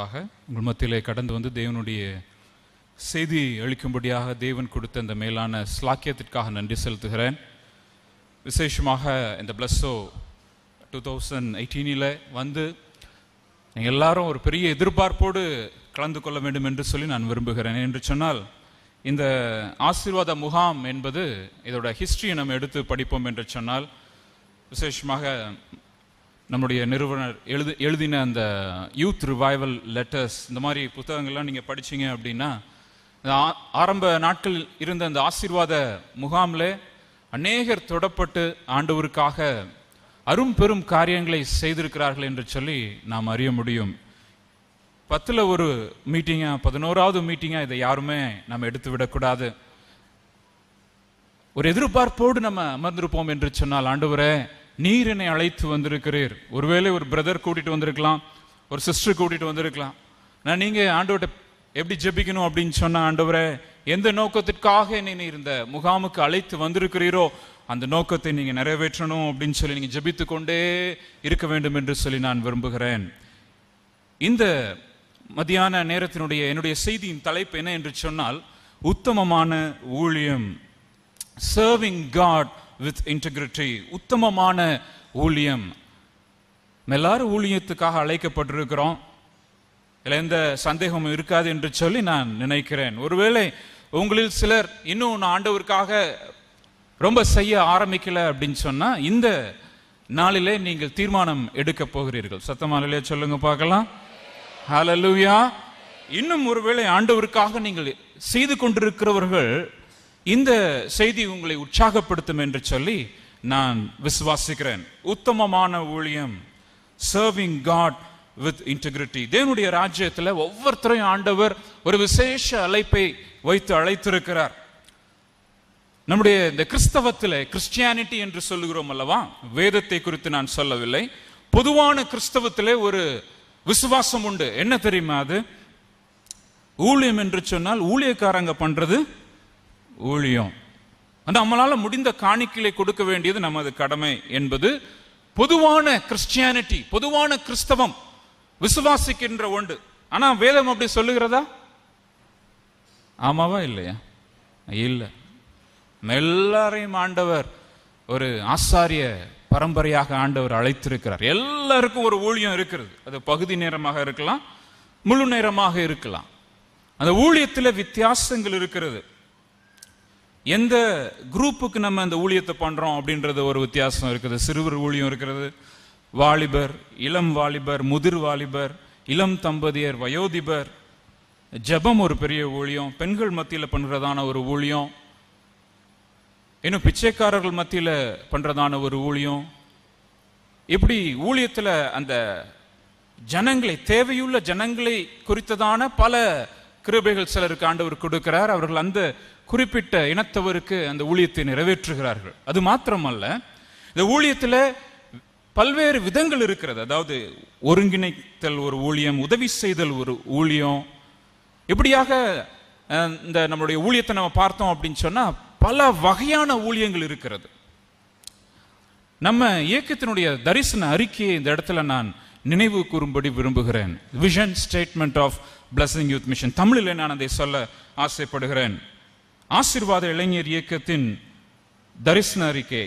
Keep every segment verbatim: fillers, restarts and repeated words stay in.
பேசும்படியாக உங்கள் மத்தியிலே கடந்து வந்து தேவனுடைய செய்தி அளிக்கும்படியாக தேவன் கொடுத்த இந்த மேலான ஸ்லாக்கியத்திற்காக நன்றி செலுத்துகிறேன். விசேஷமாக இந்த பிளஸ்ஸோ டூ தௌசண்ட் எயிட்டீனில் வந்து நீங்கள் எல்லாரும் ஒரு பெரிய எதிர்பார்ப்போடு கலந்து கொள்ள வேண்டும் என்று சொல்லி நான் விரும்புகிறேன். என்று சொன்னால் இந்த ஆசீர்வாத முகாம் என்பது இதோட ஹிஸ்டரியை நம்ம எடுத்து படிப்போம் என்று சொன்னால், விசேஷமாக நம்முடைய நிறுவனர் எழுது எழுதின அந்த யூத் ரிவைவல் லெட்டர்ஸ் இந்த மாதிரி புத்தகங்கள்லாம் நீங்கள் படிச்சிங்க அப்படின்னா, ஆரம்ப நாட்களில் இருந்த அந்த ஆசீர்வாத முகாமில் அநேகர் தொடப்பட்டு ஆண்டவருக்காக அரும் பெரும் காரியங்களை செய்திருக்கிறார்கள் என்று சொல்லி நாம் அறிய முடியும். பத்தில் ஒரு மீட்டிங்கா பதினோராவது மீட்டிங்கா இதை யாருமே நம்ம எடுத்து விடக்கூடாது. ஒரு எதிர்பார்ப்போடு நம்ம அமர்ந்திருப்போம் என்று சொன்னால், ஆண்டவரே நீர் என்னை அழைத்து வந்திருக்கிறீர். ஒருவேளை ஒரு பிரதர் கூட்டிட்டு வந்திருக்கலாம், ஒரு சிஸ்டர் கூட்டிட்டு வந்திருக்கலாம். நான் நீங்க ஆண்டவர்கிட்ட எப்படி ஜெபிக்கணும் அப்படின்னு சொன்ன, ஆண்டவரே எந்த நோக்கத்திற்காக என்னை இந்த முகாமுக்கு அழைத்து வந்திருக்கிறீரோ அந்த நோக்கத்தை நீங்க நிறைவேற்றணும் அப்படின்னு சொல்லி நீங்க ஜெபித்து கொண்டே இருக்க வேண்டும் என்று சொல்லி நான் விரும்புகிறேன். இந்த மத்தியான நேரத்தினுடைய என்னுடைய செய்தியின் தலைப்பு என்ன என்று சொன்னால், உத்தமமான ஊழியம், சர்விங் காட் வித் இன்டெகிரிட்டி. உத்தமமான ஊழியம். எல்லாரும் ஊழியத்துக்காக அழைக்கப்பட்டிருக்கிறோம், இல்லை எந்த சந்தேகமும் இருக்காது என்று சொல்லி நான் நினைக்கிறேன். ஒருவேளை உங்களில் சிலர் இன்னும் ஆண்டவருக்காக ரொம்ப செய்ய ஆரம்பிக்கல அப்படின்னு சொன்னா, இந்த நாளிலே நீங்கள் தீர்மானம் எடுக்க போகிறீர்கள். சத்தமானிலே சொல்லுங்க பார்க்கலாம். ஹல்லேலூயா. இன்னும் ஒருவேளை ஆண்டவருக்காக நீங்கள் செய்து கொண்டிருக்கிறவர்கள் இந்த செய்தி உங்களை உற்சாகப்படுத்தும் என்று சொல்லி நான் விசுவாசிக்கிறேன். உத்தமமான ஊழியம், சர்விங் காட் வித் இன்டெகிரிட்டி. தேவனுடைய ராஜ்யத்தில் ஒவ்வொருத்தரையும் ஆண்டவர் ஒரு விசேஷ அழைப்பை வைத்து அழைத்திருக்கிறார். நம்முடைய இந்த கிறிஸ்தவத்தில், கிறிஸ்டியானிட்டி என்று சொல்லுகிறோம் அல்லவா, வேதத்தை குறித்து நான் சொல்லவில்லை, பொதுவான கிறிஸ்தவத்திலே ஒரு விசுவாசம் உண்டு. என்ன தெரியுமா அது? ஊழியம் என்று சொன்னால் ஊழியக்காரங்க பண்றது ஊழியம். அந்த நம்மளால முடிந்த காணிக்கையை கொடுக்க வேண்டியது நமது கடமை என்பது பொதுவான கிறிஸ்டியானிட்டி, பொதுவான கிறிஸ்தவம் விசுவாசிக்கின்ற ஒன்று. ஆனா வேதம் அப்படி சொல்லுகிறதா? ஆமாவா இல்லையா? இல்லை. எல்லாரையும் ஆண்டவர் ஒரு ஆசாரிய பரம்பரையாக ஆண்டவர் அழைத்திருக்கிறார். எல்லாருக்கும் ஒரு ஊழியம் இருக்கிறது. அது பகுதி நேரமாக இருக்கலாம், முழு நேரமாக இருக்கலாம். அந்த ஊழியத்தில் வித்தியாசங்கள் இருக்கிறது. எந்த குரூப்புக்கு நம்ம அந்த ஊழியத்தை பண்றோம் அப்படின்றது ஒரு வித்தியாசம் இருக்குது. சிறுவர் ஊழியம் இருக்கிறது, வாலிபர், இளம் வாலிபர், முதிர் வாலிபர், இளம் தம்பதியர், வயோதிபர். ஜெபம் ஒரு பெரிய ஊழியம், பெண்கள் மத்தியில் பண்றதான ஒரு ஊழியம், இன்னும் பிச்சைக்காரர்கள் மத்தியில் பண்றதான ஒரு ஊழியம். இப்படி ஊழியத்துல அந்த ஜனங்களை, தேவையுள்ள ஜனங்களை குறித்ததான பல கிருபைகள் சிலருக்கு ஆண்டவர் கொடுக்கிறார். அவர்கள் அந்த குறிப்பிட்ட இனத்தவருக்கு அந்த ஊழியத்தை நிறைவேற்றுகிறார்கள். அது மாத்திரமல்ல, இந்த ஊழியத்துல பல்வேறு விதங்கள் இருக்கிறது. அதாவது ஒருங்கிணைத்தல் ஒரு ஊழியம், உதவி செய்தல் ஒரு ஊழியம். இப்படியாக இந்த நம்மளுடைய ஊழியத்தை நம்ம பார்த்தோம் அப்படின்னு சொன்னா பல வகையான ஊழியங்கள் இருக்கிறது. நம்ம இயக்கத்தினுடைய தரிசன அறிக்கையை இந்த இடத்துல நான் நினைவு கூறும்படி விரும்புகிறேன். Vision statement of Blessing Youth Mission. தமிழில் நான் அதை சொல்ல ஆசைப்படுகிறேன். ஆசீர்வாத இளைஞர் இயக்கத்தின் தரிசன அறிக்கை.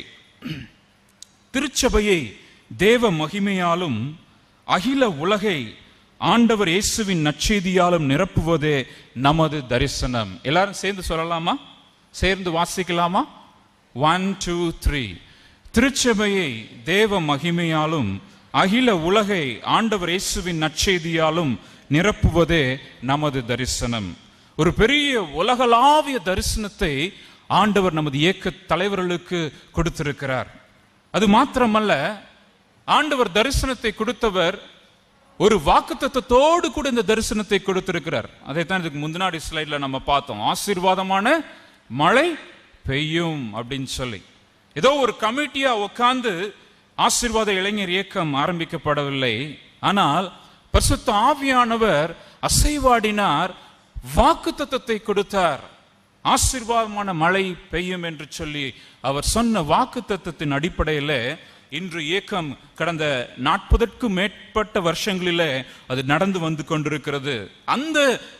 திருச்சபையை தேவ மகிமையாலும் அகில உலகை ஆண்டவர் இயேசுவின் நற்செய்தியாலும் நிரப்புவதே நமது தரிசனம். எல்லாரும் சேர்ந்து சொல்லலாமா? சேர்ந்து வாசிக்கலாமா? One two three. திருச்சபையை தேவ மகிமையாலும் அகில உலகை ஆண்டவர் இயேசுவின் நற்செய்தியாலும் நிரப்புவதே நமது தரிசனம். ஒரு பெரிய உலகளாவிய தரிசனத்தை ஆண்டவர் நமது இயக்க தலைவர்களுக்கு கொடுத்திருக்கிறார். அது மாத்திரமல்ல, ஆண்டவர் தரிசனத்தை கொடுத்தவர் ஒரு வாக்குத்தத்தத்தோடு கூட இந்த தரிசனத்தை கொடுத்திருக்கிறார். அதைத்தான் இதுக்கு முன்னாடி ஸ்லைட்ல நம்ம பார்த்தோம். ஆசீர்வாதமான மழை பெய்யும் அப்படின்னு சொல்லி ஏதோ ஒரு கமிட்டியா உட்கார்ந்து ஆசீர்வாத இளைஞர் இயக்கம் ஆரம்பிக்கப்படவில்லை. ஆனால் பரிசுத்த ஆவியானவர் அசைவாடினார், வாக்குத்தத்தத்தை கொடுத்தார். ஆசீர்வாதமான மழை பெய்யும் என்று சொல்லி அவர் சொன்ன வாக்குத்தத்தத்தின் அடிப்படையில் இன்று இயக்கம் கடந்த நாற்பதற்கும் மேற்பட்ட வருஷங்களிலே அது நடந்து வந்து கொண்டிருக்கிறது. அந்த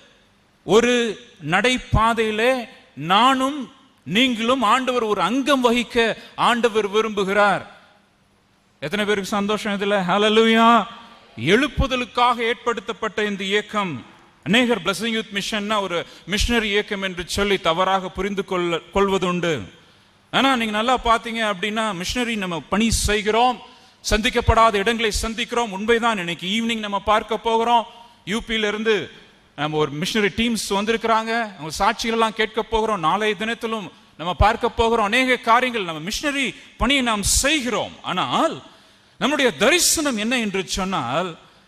ஒரு நடைபாதையிலே நானும் நீங்களும் ஆண்டவர் ஒரு அங்கம் வகிக்க ஆண்டவர் விரும்புகிறார். எத்தனை பேருக்கு சந்தோஷம் இதுல? ஹல்லேலூயா. எழுப்புதலுக்காக ஏற்படுத்தப்பட்ட இந்த இயக்கம் அநேகர் பிளஸிங் யூத் மிஷன்னா ஒரு மிஷனரி இயக்கம் என்று சொல்லி தவறாக புரிந்து கொள்ள கொள்வதுண்டு. ஆனா நீங்க நல்லா பாத்தீங்க அப்படின்னா மிஷனரி நம்ம பணி செய்கிறோம், சந்திக்கப்படாத இடங்களை சந்திக்கிறோம். உண்மைதான். இன்னைக்கு ஈவினிங் நம்ம பார்க்க போகிறோம். யூபியில இருந்து நம்ம ஒரு மிஷனரி டீம்ஸ் வந்திருக்கிறாங்க. அவங்க சாட்சிகள் எல்லாம் கேட்க போகிறோம். நாளைய தினத்திலும் நம்ம பார்க்க போகிறோம். அநேக காரியங்கள் நம்ம மிஷனரி பணியை நாம் செய்கிறோம். ஆனால் நம்முடைய தரிசனம் என்ன என்று சொன்னால்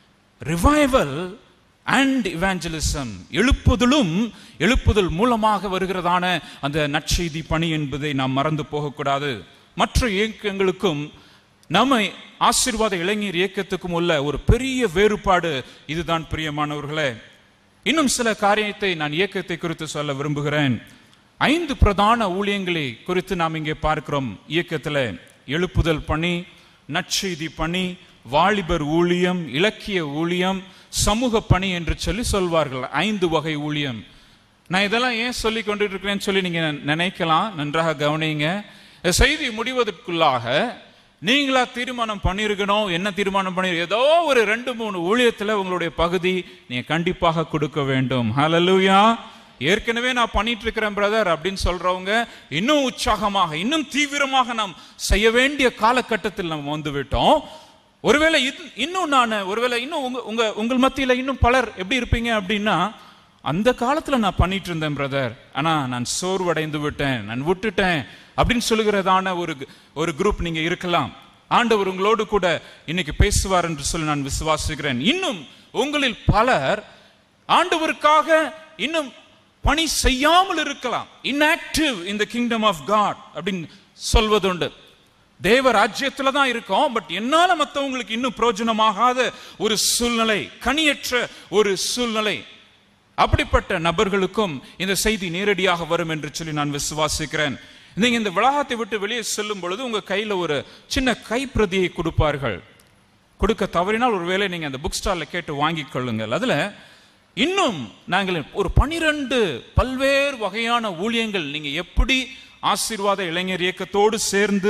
ரிவைவல் அண்ட் இவாஞ்சலிசம், எழுப்புதலும் எழுப்புதல் மூலமாக வருகிறதான அந்த நற்செய்தி பணி என்பதை நாம் மறந்து போகக்கூடாது. மற்ற இயக்கங்களுக்கும் நம்மை ஆசீர்வாத இளைஞர் இயக்கத்துக்கும் உள்ள ஒரு பெரிய வேறுபாடு இதுதான் பிரியமானவர்களே. இன்னும் சில காரியத்தை நான் இயக்கத்தை குறித்து சொல்ல விரும்புகிறேன். ஐந்து பிரதான ஊழியங்களை குறித்து நாம் இங்கே பார்க்கிறோம். இயக்கத்தில் எழுப்புதல் பணி, நற்செய்தி பணி, வாலிபர் ஊழியம், இலக்கிய ஊழியம், சமூக பணி என்று சொல்லி சொல்வார்கள். ஐந்து வகை ஊழியம். நான் இதெல்லாம் ஏன் சொல்லி கொண்டு இருக்கிறேன்னு சொல்லி நீங்க நினைக்கலாம். நன்றாக கவனிங்க. செய்தி முடிவதற்குள்ளாக நீங்களா தீர்மானம் பண்ணிருக்கணும். என்ன தீர்மானம் பண்ணி? ஏதோ ஒரு ரெண்டு மூணு ஊழியத்துல உங்களுடைய பகுதி நீங்க கண்டிப்பாக கொடுக்க வேண்டும். ஹல்லேலூயா. ஏற்கனவே நான் பண்ணிட்டு இருக்கிறேன் பிரதர் அப்படின்னு சொல்றவங்க இன்னும் உற்சாகமாக இன்னும் தீவிரமாக நாம் செய்ய வேண்டிய காலகட்டத்தில் நம்ம வந்து விட்டோம். ஒருவேளை இன்னும் நான் ஒருவேளை இன்னும் உங்க உங்க உங்கள் மத்தியில இன்னும் பலர் எப்படி இருப்பீங்க அப்படின்னா, அந்த காலத்துல நான் பண்ணிட்டு இருந்தேன் பிரதர், ஆனா நான் சோர்வடைந்து விட்டேன், நான் விட்டுட்டேன் அப்படின்னு சொல்லுகிறதான ஒரு ஒரு குரூப் நீங்க இருக்கலாம். ஆண்டவர் உங்களோடு கூட இன்னைக்கு பேசுவார் என்று சொல்லி நான் விசுவாசிக்கிறேன். இன்னும் உங்களில் பலர் ஆண்டவருக்காக இன்னும் பணி செய்யாமல் இருக்கலாம். inactive in the kingdom of God அப்படின்னு சொல்வதுண்டு. தேவ ராஜ்யத்துல தான் இருக்கோம், பட் என்னால மற்றவங்களுக்கு இன்னும் பிரயோஜனமாகாத ஒரு சூழ்நிலை, கனியற்ற ஒரு சூழ்நிலை. அப்படிப்பட்ட நபர்களுக்கும் இந்த செய்தி நேரடியாக வரும் என்று சொல்லி நான் விசுவாசிக்கிறேன். நீங்க இந்த வளாகத்தை விட்டு வெளியே செல்லும் பொழுது உங்க கையில ஒரு சின்ன கைப்பிரதியை கொடுப்பார்கள். கொடுக்க தவறினால் ஒருவேளை நீங்க அந்த புக் ஸ்டால்ல கேட்டு வாங்கிக் கொள்ளுங்கள். அதுல இன்னும் நாங்கள் ஒரு பனிரெண்டு பல்வேறு வகையான ஊழியங்கள் நீங்க எப்படி ஆசீர்வாத இளைஞர் இயக்கத்தோடு சேர்ந்து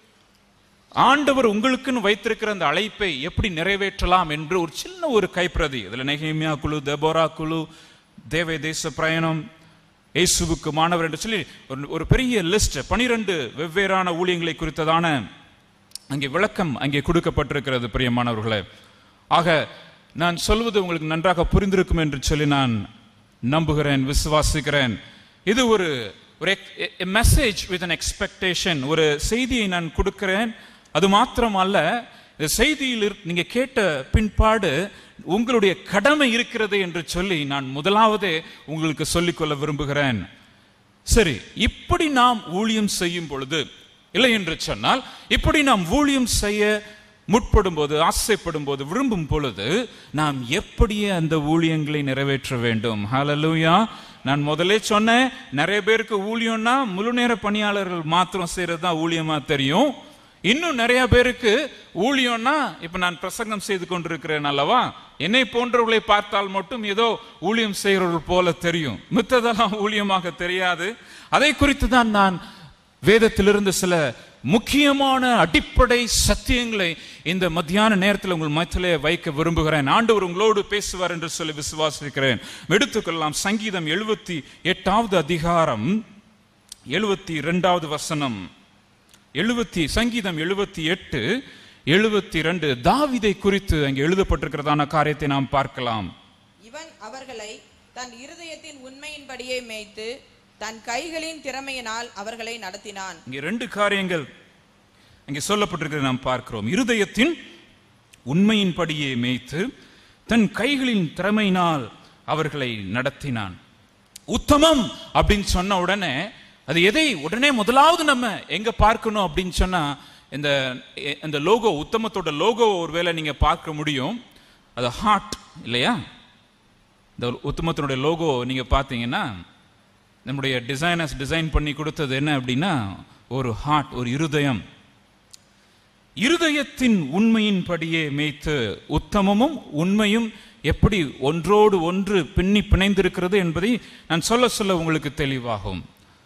ஆண்டவர் உங்களுக்குன்னு வைத்திருக்கிற அந்த அழைப்பை எப்படி நிறைவேற்றலாம் என்று ஒரு சின்ன ஒரு கைப்பிரதி. இதுல நெகேமியா குழு, தெபோரா குழு, தேவ தேச பிரயாணம், இயேசுவுக்கு மாணவர் என்று சொல்லி ஒரு பெரிய லிஸ்ட், பனிரெண்டு வெவ்வேறான ஊழியங்களை குறித்ததான அங்கே விளக்கம் அங்கே கொடுக்கப்பட்டிருக்கிறது பிரியமானவர்களே. ஆக நான் சொல்வது உங்களுக்கு நன்றாக புரிந்திருக்கும் என்று சொல்லி நான் நம்புகிறேன், விசுவாசிக்கிறேன். இது ஒரு ஒரு மெசேஜ் வித் an expectation. ஒரு செய்தியை நான் கொடுக்கிறேன். அது மாத்திரம் அல்ல, இந்த செய்தியில் நீங்க கேட்ட பின்பாடு உங்களுடைய கடமை இருக்கிறது என்று சொல்லி நான் முதலாவதே உங்களுக்கு சொல்லிக்கொள்ள விரும்புகிறேன். சரி, இப்படி நாம் ஊழியம் செய்யும் பொழுது, இல்லை என்று சொன்னால் இப்படி நாம் ஊழியம் செய்ய முற்படும் போது, ஆசைப்படும் போது, விரும்பும் பொழுது நாம் எப்படியே அந்த ஊழியங்களை நிறைவேற்ற வேண்டும். ஹல்லேலூயா. நான் முதலே சொன்னேன், நிறைய பேருக்கு ஊழியம்னா முழு நேர பணியாளர்கள் மாத்திரம் செய்யறது தான் ஊழியமா தெரியும். இன்னும் நிறைய பேருக்கு ஊழியம்னா, இப்ப நான் பிரசங்கம் செய்து கொண்டிருக்கிறேன் அல்லவா, என்னை போன்றவர்களை பார்த்தால் மட்டும் ஏதோ ஊழியம் செய்கிறவர்கள் போல தெரியும், மித்ததெல்லாம் ஊழியமாக தெரியாது. அதை குறித்து தான் நான் வேதத்திலிருந்து சில முக்கியமான அடிப்படை சத்தியங்களை இந்த மத்தியான நேரத்தில் உங்கள் மத்தியிலே வைக்க விரும்புகிறேன். ஆண்டவர் உங்களோடு பேசுவார் என்று சொல்லி விசுவாசிக்கிறேன். எடுத்துக்கொள்ளலாம். சங்கீதம் எழுபத்தி எட்டாவது அதிகாரம் எழுபத்தி இரண்டாவது வசனம். எழுபத்தி சங்கீதம் எழுபத்தி எட்டு எழுபத்தி இரண்டு தாவீதை குறித்து அங்கே எழுதப்பட்டிருக்கிறதான காரியத்தை நாம் பார்க்கலாம். இவன் அவர்களை தன் இருதயத்தின் உண்மையின்படியே மேய்த்து தன் கைகளின் திறமையினால் அவர்களை நடத்தினான். இங்கே ரெண்டு காரியங்கள் இங்கே சொல்லப்பட்டிருக்கிறது நாம் பார்க்கிறோம். இருதயத்தின் உண்மையின்படியே மேய்த்து தன் கைகளின் திறமையினால் அவர்களை நடத்தினான். உத்தமம் அப்படின்னு சொன்ன உடனே அது எதை உடனே முதலாவது நம்ம எங்க பார்க்கணும் அப்படின்னு சொன்னா, இந்த இந்த லோகோ, உத்தமத்தோட லோகோ ஒருவேளை நீங்க பார்க்க முடியும். அது ஹார்ட் இல்லையா? இந்த உத்தமத்தினுடைய லோகோ நீங்க பார்த்தீங்கன்னா, நம்முடைய டிசைனர்ஸ் டிசைன் பண்ணி கொடுத்தது என்ன அப்படின்னா ஒரு ஹார்ட், ஒரு இருதயம். இருதயத்தின் உண்மையின்படியே மேய்த்து. உத்தமமும் உண்மையும் எப்படி ஒன்றோடு ஒன்று பின்னி பிணைந்திருக்கிறது என்பதை நான் சொல்ல சொல்ல உங்களுக்கு தெளிவாகும்.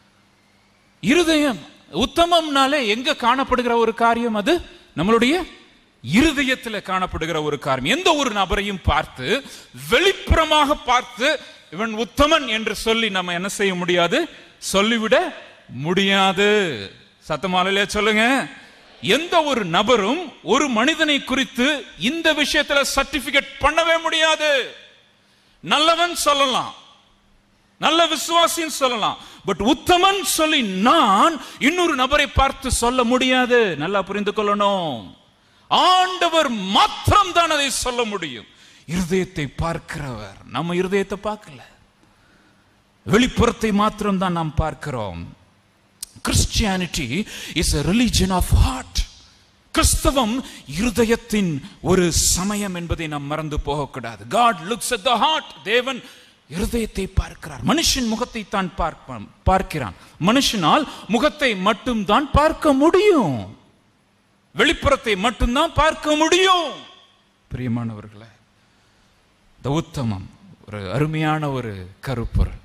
இருதயம் உத்தமம்னாலே எங்க காணப்படுகிற ஒரு காரியம்? அது நம்மளுடைய இருதயத்தில் காணப்படுகிற ஒரு காரியம். எந்த ஒரு நபரையும் பார்த்து வெளிப்புறமாக பார்த்து இவன் உத்தமன் என்று சொல்லி நம்ம என்ன செய்ய முடியாது, சொல்லிவிட முடியாது. சத்தமாலே சொல்லுங்க. எந்த ஒரு நபரும் ஒரு மனிதனை குறித்து இந்த விஷயத்துல சர்டிபிகேட் பண்ணவே முடியாது. நல்லவன் சொல்லலாம், நல்ல விசுவாசின்னு சொல்லலாம், பட் உத்தமன் சொல்லி நான் இன்னொரு நபரை பார்த்து சொல்ல முடியாது. நல்லா புரிந்து கொள்ளணும். ஆண்டவர் மாத்திரம் தான் அதை சொல்ல முடியும். இருதயத்தை பார்க்கிறவர். நம்ம இருதயத்தை பார்க்கல, வெளிப்புறத்தை மாத்திரம் தான் நாம் பார்க்கிறோம். Christianity is a religion of heart. கிறிஸ்தவம் இருதயத்தின் ஒரு சமயம் என்பதை நாம் மறந்து போகக்கூடாது. God looks at the heart. தேவன் இருதயத்தை பார்க்கிறார். மனுஷன் முகத்தை தான் பார்க்கிறான். மனுஷனால் முகத்தை மட்டும் தான் பார்க்க முடியும், வெளிப்புறத்தை மட்டும்தான் பார்க்க முடியும். பிரியமானவர்களே, இந்த உத்தமம் ஒரு அருமையான ஒரு கருப்பொருள்.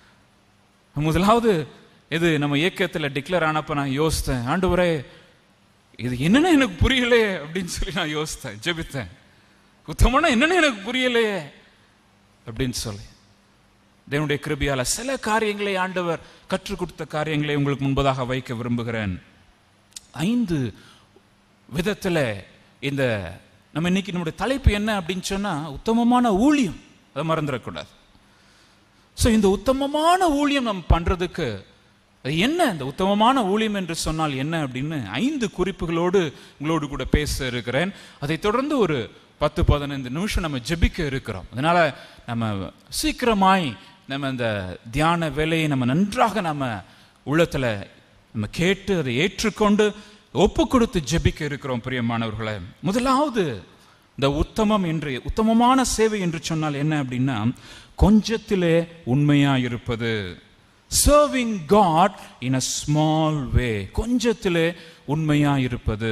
முதலாவது இது நம்ம இயக்கத்தில் டிக்ளேர் ஆனப்ப நான் யோசித்தேன், ஆண்டவரே இது என்னன்னு எனக்கு புரியலையே அப்படின்னு சொல்லி நான் யோசித்தேன், ஜெபித்தேன். உத்தமனா என்னன்னு எனக்கு புரியலையே அப்படின்னு சொல்லி தேவனுடைய கிருபையால சில காரியங்களை ஆண்டவர் கற்றுக் கொடுத்த காரியங்களை உங்களுக்கு முன்பதாக வைக்க விரும்புகிறேன். ஐந்து விதத்தில் இந்த நம்ம இன்னைக்கு நம்முடைய தலைப்பு என்ன அப்படின்னு சொன்னா உத்தமமான ஊழியம். அதை மறந்துடக்கூடாது. ஸோ இந்த உத்தமமான ஊழியம் நம்ம பண்றதுக்கு என்ன, இந்த உத்தமமான ஊழியம் என்று சொன்னால் என்ன அப்படின்னு ஐந்து குறிப்புகளோடு உங்களோடு கூட பேச இருக்கிறேன். அதை தொடர்ந்து ஒரு பத்து பதினைந்து நிமிஷம் நம்ம ஜெபிக்க இருக்கிறோம். அதனால நம்ம சீக்கிரமாய் நம்ம இந்த தியான வேலையை நம்ம நன்றாக நம்ம உள்ளத்துல நம்ம கேட்டு அதை ஏற்றுக்கொண்டு ஒப்பு கொடுத்து ஜெபிக்க இருக்கிறோம். பிரியமானவர்களே, முதலாவது இந்த உத்தமம் என்று உத்தமமான சேவை என்று சொன்னால் என்ன அப்படின்னா கொஞ்சத்திலே உண்மையா இருப்பது. Serving God in a small way. கொஞ்சத்திலே உண்மையா இருப்பது.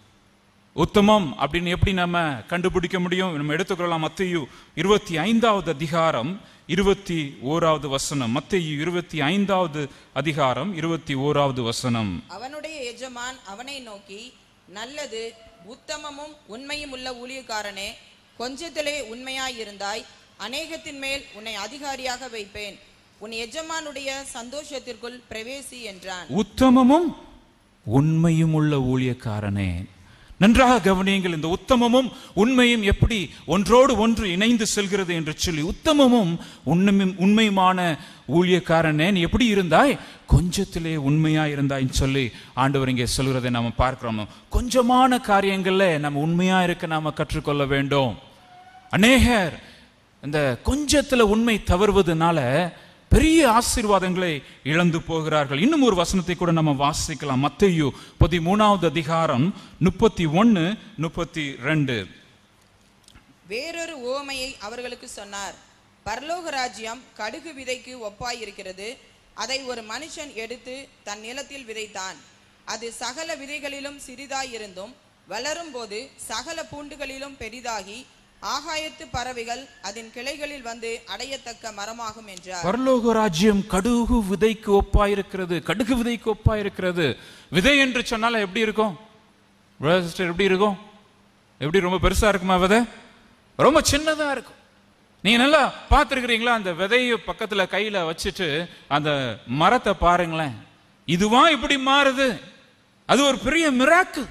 உத்தமம் அப்படின்னு எப்படி நம்ம கண்டுபிடிக்க முடியும்? நம்ம எடுத்துக்கொள்ளலாம். மத்தேயு இருபத்தி ஐந்தாவது அதிகாரம் இருபத்தி ஓராவது வசனம். மத்தேயு இருபத்தி ஐந்தாவது அதிகாரம் இருபத்தி ஓராவது வசனம். அவனுடைய எஜமான் அவனை நோக்கி, நல்லது உத்தமமும் உண்மையும் உள்ள ஊழியக்காரனே, கொஞ்சத்திலே உண்மையாயிருந்தாய், அநேகத்தின் மேல் உன்னை அதிகாரியாக வைப்பேன், உன் எஜமானுடைய சந்தோஷத்திற்குள் பிரவேசி என்றான். உத்தமமும் உண்மையும் உள்ள ஊழியக்காரனே. நன்றாக கவனியுங்கள். இந்த உத்தமமும் உண்மையும் எப்படி ஒன்றோடு ஒன்று இணைந்து செல்கிறது என்று சொல்லி, உத்தமமும் உண்மையும் உண்மையுமான ஊழியக்காரனே நீ எப்படி இருந்தாய், கொஞ்சத்திலே உண்மையா இருந்தாய்ன்னு சொல்லி ஆண்டவர் இங்கே சொல்கிறதை நாம பார்க்கிறோம். கொஞ்சமான காரியங்கள்ல நம்ம உண்மையா இருக்க நாம கற்றுக்கொள்ள வேண்டும். அநேகர் இந்த கொஞ்சத்துல உண்மை தவறுவதனால பெரிய ஆசீர்வாதங்களை இழந்து போகிறார்கள். இன்னும் ஒரு வசனத்தை கூட நம்ம வாசிக்கலாம். மத்தேயு பதிமூணாவது அதிகாரம் முப்பத்தி ஒன்னு முப்பத்தி ரெண்டு. வேறொரு உவமையை அவர்களுக்கு சொன்னார். பரலோக ராஜ்யம் கடுகு விதைக்கு ஒப்பாயிருக்கிறது. அதை ஒரு மனுஷன் எடுத்து தன் நிலத்தில் விதைத்தான். அது சகல விதைகளிலும் சிறிதாயிருந்தும் வளரும் போது சகல பூண்டுகளிலும் பெரிதாகி ஆகாயத்து பறவைகள் அதன் கிளைகளில் வந்து அடையத்தக்க மரமாகும் என்றார். பரலோக ராஜ்யம் கடுகு விதைக்கு ஒப்பாயிருக்கிறது. கடுகு விதைக்கு ஒப்பாயிருக்கிறது. விதை என்று சொன்னால எப்படி இருக்கும்? எப்படி இருக்கும்? எப்படி ரொம்ப பெருசா இருக்குமா? விதை ரொம்ப சின்னதா இருக்கும். நீங்க நல்லா பார்த்துருக்கிறீங்களா? அந்த விதையை பக்கத்துல கையில வச்சுட்டு அந்த மரத்தை பாருங்களேன். இதுவா இப்படி மாறுது? அது ஒரு பெரிய மிராக்கிள்,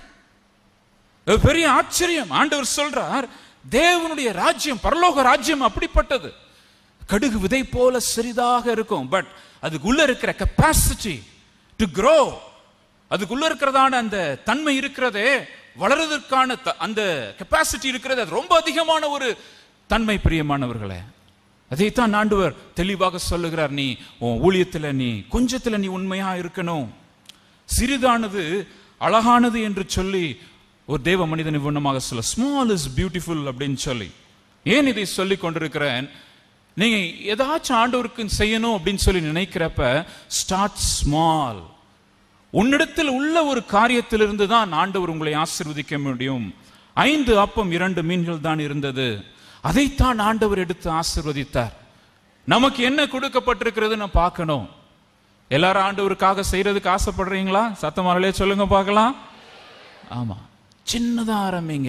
பெரிய ஆச்சரியம். ஆண்டவர் சொல்றார், தேவனுடைய ராஜ்யம், பரலோக ராஜ்யம் அப்படிப்பட்டது. கடுகு விதை போல சிறிதாக இருக்கும், பட் அதுக்குள்ள இருக்கிற கெப்பாசிட்டி டு க்ரோ, அதுக்குள்ள இருக்கிறதான அந்த தன்மை இருக்கிறதே, வளர்றதற்கான அந்த கெப்பாசிட்டி இருக்கிறது, அது ரொம்ப அதிகமான ஒரு தன்மை. பிரியமானவர்களே, அதைத்தான் ஆண்டவர் தெளிவாக சொல்லுகிறார். நீ உன் ஊழியத்தில் நீ கொஞ்சத்தில் நீ உண்மையா இருக்கணும். சிறிதானது அழகானது என்று சொல்லி ஒரு தேவ மனிதன் இவ்வண்ணமாக சொல்ல, ஸ்மால் இஸ் பியூட்டிஃபுல் அப்படின்னு சொல்லி. ஏன் இதை சொல்லி கொண்டிருக்கிறேன்? நீங்க ஏதாச்சும் ஆண்டவருக்கு செய்யணும் அப்படின்னு சொல்லி நினைக்கிறப்ப ஸ்டார்ட் ஸ்மால். உன்னிடத்தில் உள்ள ஒரு காரியத்திலிருந்து தான் ஆண்டவர் உங்களை ஆசீர்வதிக்க முடியும். ஐந்து அப்பம் இரண்டு மீன்கள் தான் இருந்தது, அதைத்தான் ஆண்டவர் எடுத்து ஆசீர்வதித்தார். நமக்கு என்ன கொடுக்கப்பட்டிருக்கிறதுன்னு பார்க்கணும். எல்லாரும் ஆண்டவருக்காக செய்யறதுக்கு ஆசைப்படுறீங்களா? சத்தமாலே சொல்லுங்க பார்க்கலாம். ஆமா, சின்னதா ஆரம்பிங்க.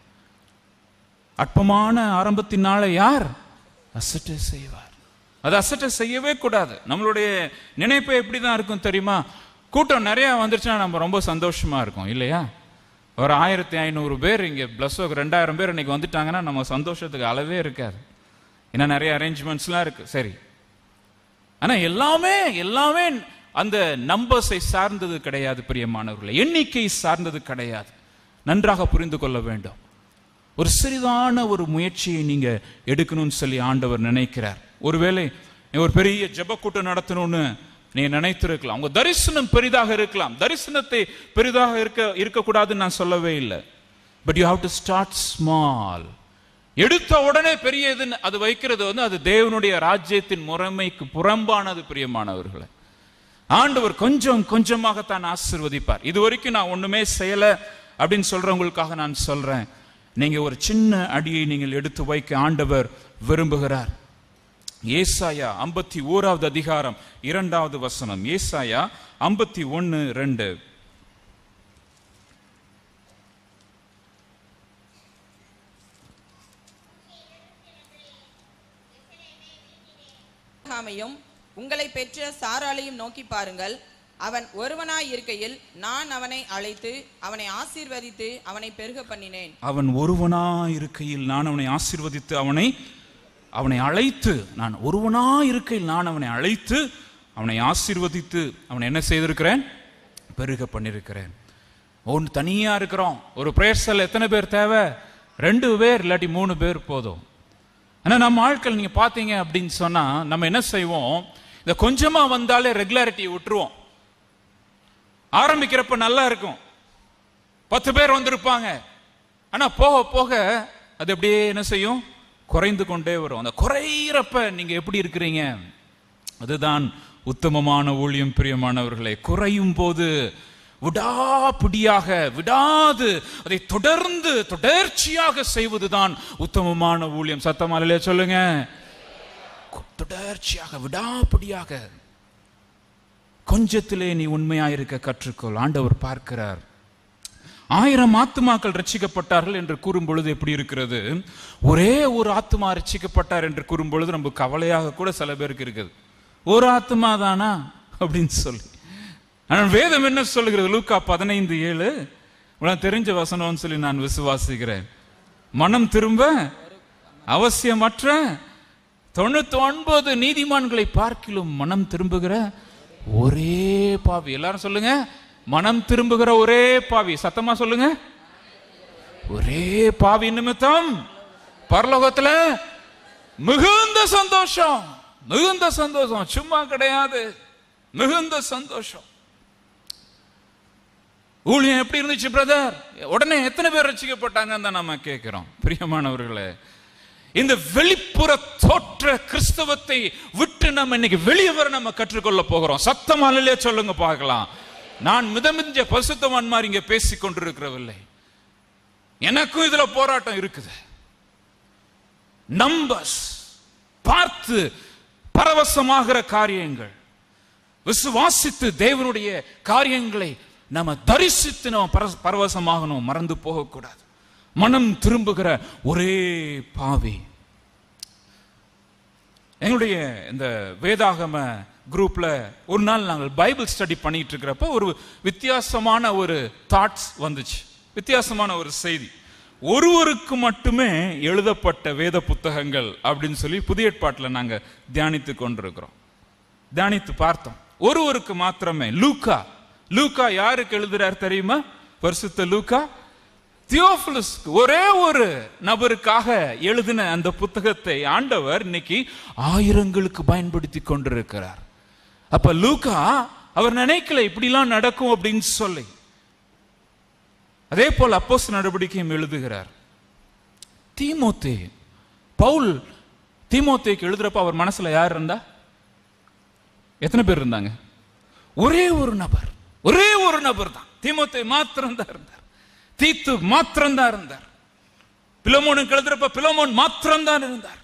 அற்பமான ஆரம்பத்தினால யார் அசட்டை செய்வார்? அது அசட்டை செய்யவே கூடாது. நம்மளுடைய நினைப்பே எப்படிதான் இருக்கும் தெரியுமா? கூட்டம் நிறைய வந்துருச்சுன்னா நம்ம ரொம்ப சந்தோஷமா இருக்கும் இல்லையா? ஒரு ஆயிரத்தி ஐநூறு பேர் இங்கே பிளஸ் ரெண்டாயிரம் பேர் இன்னைக்கு வந்துட்டாங்கன்னா நம்ம சந்தோஷத்துக்கு அளவே இருக்காது. ஏன்னா நிறைய அரேஞ்ச்மெண்ட்ஸ்லாம் இருக்கு. சரி, ஆனா எல்லாமே எல்லாமே அந்த நம்பர்ஸை சார்ந்தது கிடையாது பிரியமானவர்களே, எண்ணிக்கை சார்ந்தது கிடையாது. நன்றாக புரிந்து கொள்ள வேண்டும். ஒரு சிறிதான ஒரு முயற்சியை நீங்க எடுக்கணும்னு சொல்லி ஆண்டவர் நினைக்கிறார். ஒருவேளை ஒரு பெரிய ஜெப கூட்டம் நடத்தணும்னு நீ நினைத்திருக்கலாம். உங்க தரிசனம் பெரிதாக இருக்கலாம். தரிசனத்தை பெரிதாக இருக்க இருக்கக்கூடாதுன்னு நான் சொல்லவே இல்லை. But you have to start small. எடுத்த உடனே பெரிய இது அது வைக்கிறது வந்து அது தேவனுடைய ராஜ்யத்தின் முறைமைக்கு புறம்பானது பிரியமானவர்களை. ஆண்டவர் கொஞ்சம் கொஞ்சமாகத்தான் ஆசீர்வதிப்பார். இது வரைக்கும் நான் ஒண்ணுமே செய்யல அப்படின்னு சொல்றவங்களுக்காக நான் சொல்றேன், நீங்க ஒரு சின்ன அடியை நீங்கள் எடுத்து வைக்க ஆண்டவர் விரும்புகிறார். ஏசாயா ஐம்பத்தி ஓராவது அதிகாரம் இரண்டாவது வசனம். ஏசாயா ஐம்பத்தி ஒன்னு ரெண்டு. உங்களை பெற்ற சாராளையும் நோக்கி பாருங்கள். அவன் ஒருவனாய் இருக்கையில் நான் அவனை அழைத்து அவனை ஆசீர்வதித்து அவனை பெருக பண்ணினேன். அவன் ஒருவனாய் இருக்கையில் நான் அவனை ஆசீர்வதித்து அவனை அவனை அழைத்து நான் ஒருவனாய் இருக்கையில் நான் அவனை அழைத்து அவனை ஆசீர்வதித்து அவனை என்ன செய்திருக்கிறேன்? பெருக பண்ணிருக்கிறேன். ஒன்று தனியா இருக்கிறோம். ஒரு பிரேயர் செல் எத்தனை பேர் தேவை? ரெண்டு பேர் இல்லாட்டி மூணு பேர் போதும். ஆனா நம்ம ஆட்கள் நீங்க பாத்தீங்க அப்படின்னு சொன்னா நம்ம என்ன செய்வோம்? இந்த கொஞ்சமா வந்தாலே ரெகுலாரிட்டியை விட்டுருவோம். ஆரம்பிக்கிறப்ப நல்லா இருக்கும், பத்து பேர் வந்திருப்பாங்க. ஆனா போக போக அது அப்படியே என்ன செய்யும்? குறைந்து கொண்டே வரும். அந்த குறையிறப்ப நீங்க எப்படி இருக்கிறீங்க? அதுதான் உத்தமமான ஊழியம் பிரியமானவர்களே. குறையும் போது விடாப்பிடியாக விடாது அதை தொடர்ந்து தொடர்ச்சியாக செய்வதுதான் உத்தமமான ஊழியம். சத்தமாலே சொல்லுங்க. தொடர்ச்சியாக விடாப்பிடியாக கொஞ்சத்திலே நீ உண்மையாயிருக்க கற்றுக்கொள். ஆண்டவர் பார்க்கிறார். ஆயிரம் ஆத்துமாக்கள் ரட்சிக்கப்பட்டார்கள் என்று கூறும் பொழுது எப்படி இருக்கிறது? ஒரே ஒரு ஆத்துமா ரட்சிக்கப்பட்டார் என்று கூறும் பொழுது நம்ம கவலையாக கூட சில பேருக்கு இருக்குது. ஒரு ஆத்துமா தானா அப்படின்னு சொல்லி. ஆனால் வேதம் என்ன சொல்லுகிறது? லூக்கா பதினைந்து ஏழு உனக்கு தெரிஞ்ச வசனம்னு சொல்லி நான் விசுவாசிக்கிறேன். மனம் திரும்ப அவசியமற்ற தொண்ணூத்தி ஒன்பது நீதிமான்களை பார்க்கிலும் மனம் திரும்புகிற ஒரே பாவி. எல்லாரும் சொல்லுங்க, மனம் திரும்புகிற ஒரே பாவி. சத்தமா சொல்லுங்க. ஒரே பாவி நிமித்தம் பரலோகத்துல மிகுந்த சந்தோஷம். மிகுந்த சந்தோஷம், சும்மா கிடையாது, மிகுந்த சந்தோஷம். ஊழியம் எப்படி இருந்துச்சு பிரதர்? உடனே எத்தனை பேர் ரட்சிக்கப்பட்டாங்கன்னு தான் நம்ம கேட்கிறோம். பிரியமானவர்களே, இந்த வெளிப்புற தோற்ற கிறிஸ்தவத்தை விட்டு நம்ம இன்னைக்கு வெளியே வர நம்ம கற்றுக்கொள்ள போகிறோம். சத்தமாலே சொல்லுங்க பார்க்கலாம். நான் மிதமிஞ்ச பரிசுத்தவான் மாதிரி இங்க பேசிக் கொண்டிருக்கிறவில்லை. எனக்கும் இதுல போராட்டம் இருக்குது. நம்பர்ஸ் பார்த்து பரவசமாகிற காரியங்கள், விசுவாசித்து தேவனுடைய காரியங்களை நம்ம தரிசித்து நம்ம பரவசமாகணும், மறந்து போகக்கூடாது. மனம் திரும்புகிற ஒரே பாவி. எங்களுடைய இந்த வேதாகம குரூப்ல ஒரு நாள் நாங்கள் பைபிள் ஸ்டடி பண்ணிட்டு இருக்கிறப்ப ஒரு வித்தியாசமான ஒரு தாட்ஸ் வந்துச்சு, வித்தியாசமான ஒரு செய்தி. ஒருவருக்கு மட்டுமே எழுதப்பட்ட வேத புத்தகங்கள் அப்படின்னு சொல்லி புதிய ஏற்பாட்டில் நாங்க தியானித்து கொண்டிருக்கிறோம். தியானித்து பார்த்தோம். ஒருவருக்கு மாத்திரமே, லூக்கா. லூக்கா யாருக்கு எழுதுறார் தெரியுமா? பரிசுத்த லூக்கா தியோபிலஸ், ஒரே ஒரு நபருக்காக எழுதின அந்த புத்தகத்தை ஆண்டவர் இன்னைக்கு ஆயிரங்களுக்கு பயன்படுத்தி கொண்டிருக்கிறார். அப்ப லூக்கா அவர் நினைக்கல இப்படிலாம் நடக்கும் அப்படின்னு சொல்லி. அதே போல் அப்போஸ்தலர் நடவடிக்கையும் எழுதுகிறார். தீமோத்தே, பவுல் தீமோத்தேக்கு எழுதுறப்ப அவர் மனசுல யார் இருந்தா? எத்தனை பேர் இருந்தாங்க? ஒரே ஒரு நபர். ஒரே ஒரு நபர் தான், தீமோத்தேயு மாத்திரம் தான் இருந்தார், தீத்து மாத்திரம் தான் இருந்தார், பிலமோனுக்கு எழுதுறப்ப பிலமோன் மாத்திரம் தான் இருந்தார்.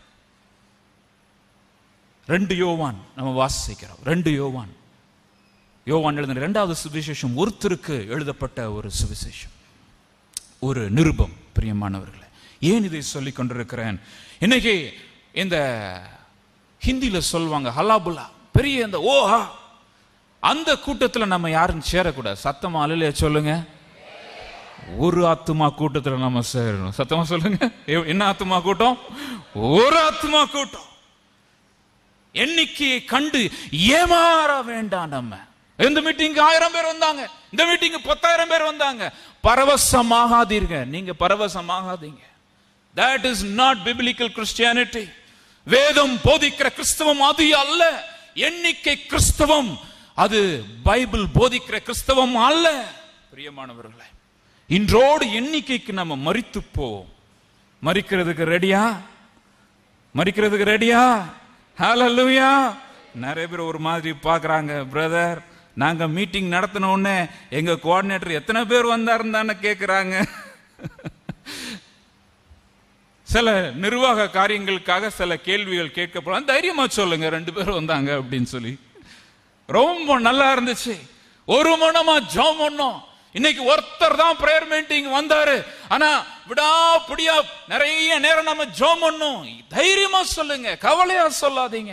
ரெண்டு யோவான் நம்ம வாசிக்கிறோம். ரெண்டு யோவான் யோவான் எழுதின இரண்டாவது சுவிசேஷம் ஒருத்தருக்கு எழுதப்பட்ட ஒரு சுவிசேஷம், ஒரு நிருபம். பிரியமானவர்களே, ஏன் இதை சொல்லிக் கொண்டிருக்கிறேன்? இன்னைக்கு இந்த ஹிந்தியில சொல்லுவாங்க ஹலாபுலா, பெரிய இந்த ஓஹா, அந்த கூட்டத்தில் நம்ம யாரும் சேரக்கூடாது. சத்தமா அல்லேலூயா சொல்லுங்க. ஒரு ஆத்துமா கூட்டத்தில் நம்ம சேரணும். சத்தமா சொல்லுங்க. என்ன ஆத்துமா கூட்டம்? ஒரு ஆத்துமா கூட்டம். எண்ணிக்கையை கண்டு ஏமாற வேண்டாம். நம்ம இந்த மீட்டிங்கு ஆயிரம் பேர் வந்தாங்க, இந்த மீட்டிங்கு பத்தாயிரம் பேர் வந்தாங்க, பரவசமாகாதீர்கள். நீங்க பரவசமாகாதீங்க. That is not biblical Christianity. வேதம் போதிக்கிற கிறிஸ்தவம் அது அல்ல. எண்ணிக்கை கிறிஸ்தவம், அது பைபிள் போதிக்கிற கிறிஸ்தவம் அல்ல. பிரியமானவர்களே, இன்றோடு எண்ணிக்கைக்கு நம்ம மரித்து போவோம். மரிக்கிறதுக்கு ரெடியா? மரிக்கிறதுக்கு ரெடியா? ஹல்லேலூயா. நிறைய பேர் ஒரு மாதிரி பார்க்குறாங்க, பிரதர் நாங்க மீட்டிங் நடத்தின உடனே எங்க கோஆர்டினேட்டர் எத்தனை பேர் வந்தாருன்னு கேட்குறாங்க. சில நிர்வாக காரியங்களுக்காக சில கேள்விகள் கேட்கப்படும். தைரியமா சொல்லுங்க ரெண்டு பேரும் வந்தாங்க அப்படின்னு சொல்லி. ரொம்ப நல்லா இருந்துச்சு. ஒரு மணமா ஜெபம் பண்ணோம். இன்னைக்கு ஒருத்தர் தான் பிரேயர் மீட்டிங் வந்தாரு, ஆனா விடாப்பிடியா நிறைய நேரம் நம்ம ஜெபம் பண்ணோம். தைரியமா சொல்லுங்க, கவலையா சொல்லாதீங்க.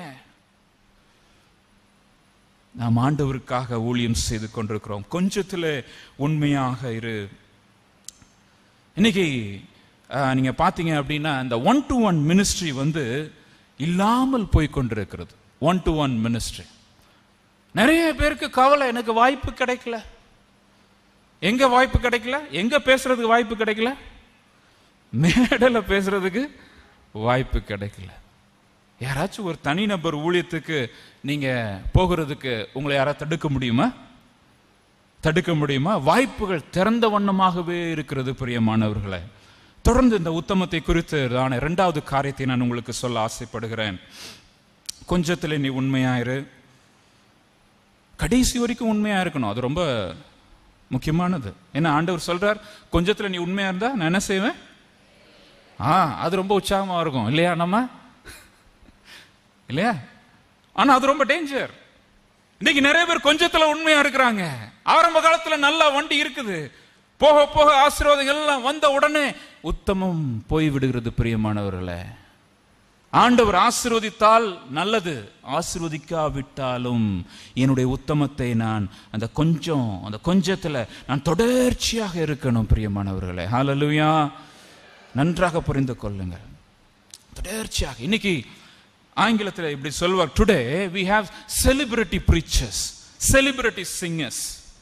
நாம் ஆண்டவருக்காக ஊழியம் செய்து கொண்டிருக்கிறோம். கொஞ்சத்துல உண்மையாக இரு. இன்னைக்கு நீங்க பாத்தீங்க அப்படின்னா இந்த ஒன் டு ஒன் மினிஸ்ட்ரி வந்து இல்லாமல் போய் கொண்டிருக்கிறது. ஒன் டு ஒன் மினிஸ்ட்ரி நிறைய பேருக்கு கவலை, எனக்கு வாய்ப்பு கிடைக்கல. எங்க வாய்ப்பு கிடைக்கல? எங்க பேசுறதுக்கு வாய்ப்பு கிடைக்கல? மேடல பேசுறதுக்கு வாய்ப்பு கிடைக்கல. யாராச்சும் ஒரு தனிநபர் ஊழியத்துக்கு நீங்க போகிறதுக்கு உங்களை யாராவது தடுக்க முடியுமா? தடுக்க முடியுமா? வாய்ப்புகள் திறந்த வண்ணமாகவே இருக்கிறது. பிரியமானவர்களே, தொடர்ந்து இந்த உத்தமத்தை குறித்து நான் இரண்டாவது காரியத்தை நான் உங்களுக்கு சொல்ல ஆசைப்படுகிறேன். கொஞ்சத்தில் நீ உண்மையாயிரு, கடைசி வரைக்கும் உண்மையா இருக்கணும். அது ரொம்ப முக்கியமானது. ஏன்னா ஆண்டவர் சொல்றார், கொஞ்சத்துல நீ உண்மையா இருந்தா நான் என்ன செய்வேன்? ஆ அது ரொம்ப உற்சாகமா இருக்கும் இல்லையா? நம்ம இல்லையா? ஆனா அது ரொம்ப டேஞ்சர். இன்னைக்கு நிறைய பேர் கொஞ்சத்துல உண்மையா இருக்கிறாங்க. ஆரம்ப காலத்துல நல்லா வண்டி இருக்குது, போக போக ஆசீர்வாதங்கள் எல்லாம் வந்த உடனே உத்தமம் போய் விடுகிறது. பிரியமானவர்களே, ஆண்டவர் ஆசீர்வதித்தால் நல்லது, ஆசீர்வதிக்காவிட்டாலும் என்னுடைய உத்தமத்தை நான் அந்த கொஞ்சம் அந்த கொஞ்சத்துல நான் தொடர்ச்சியாக இருக்கணும். பிரியமானவர்களே, ஹல்லேலூயா. நன்றாக புரிந்து கொள்ளுங்கள். தொடர்ச்சியாக. இன்னைக்கு ஆங்கிலத்தில் இப்படி சொல்வார், today we have celebrity preachers, celebrity singers.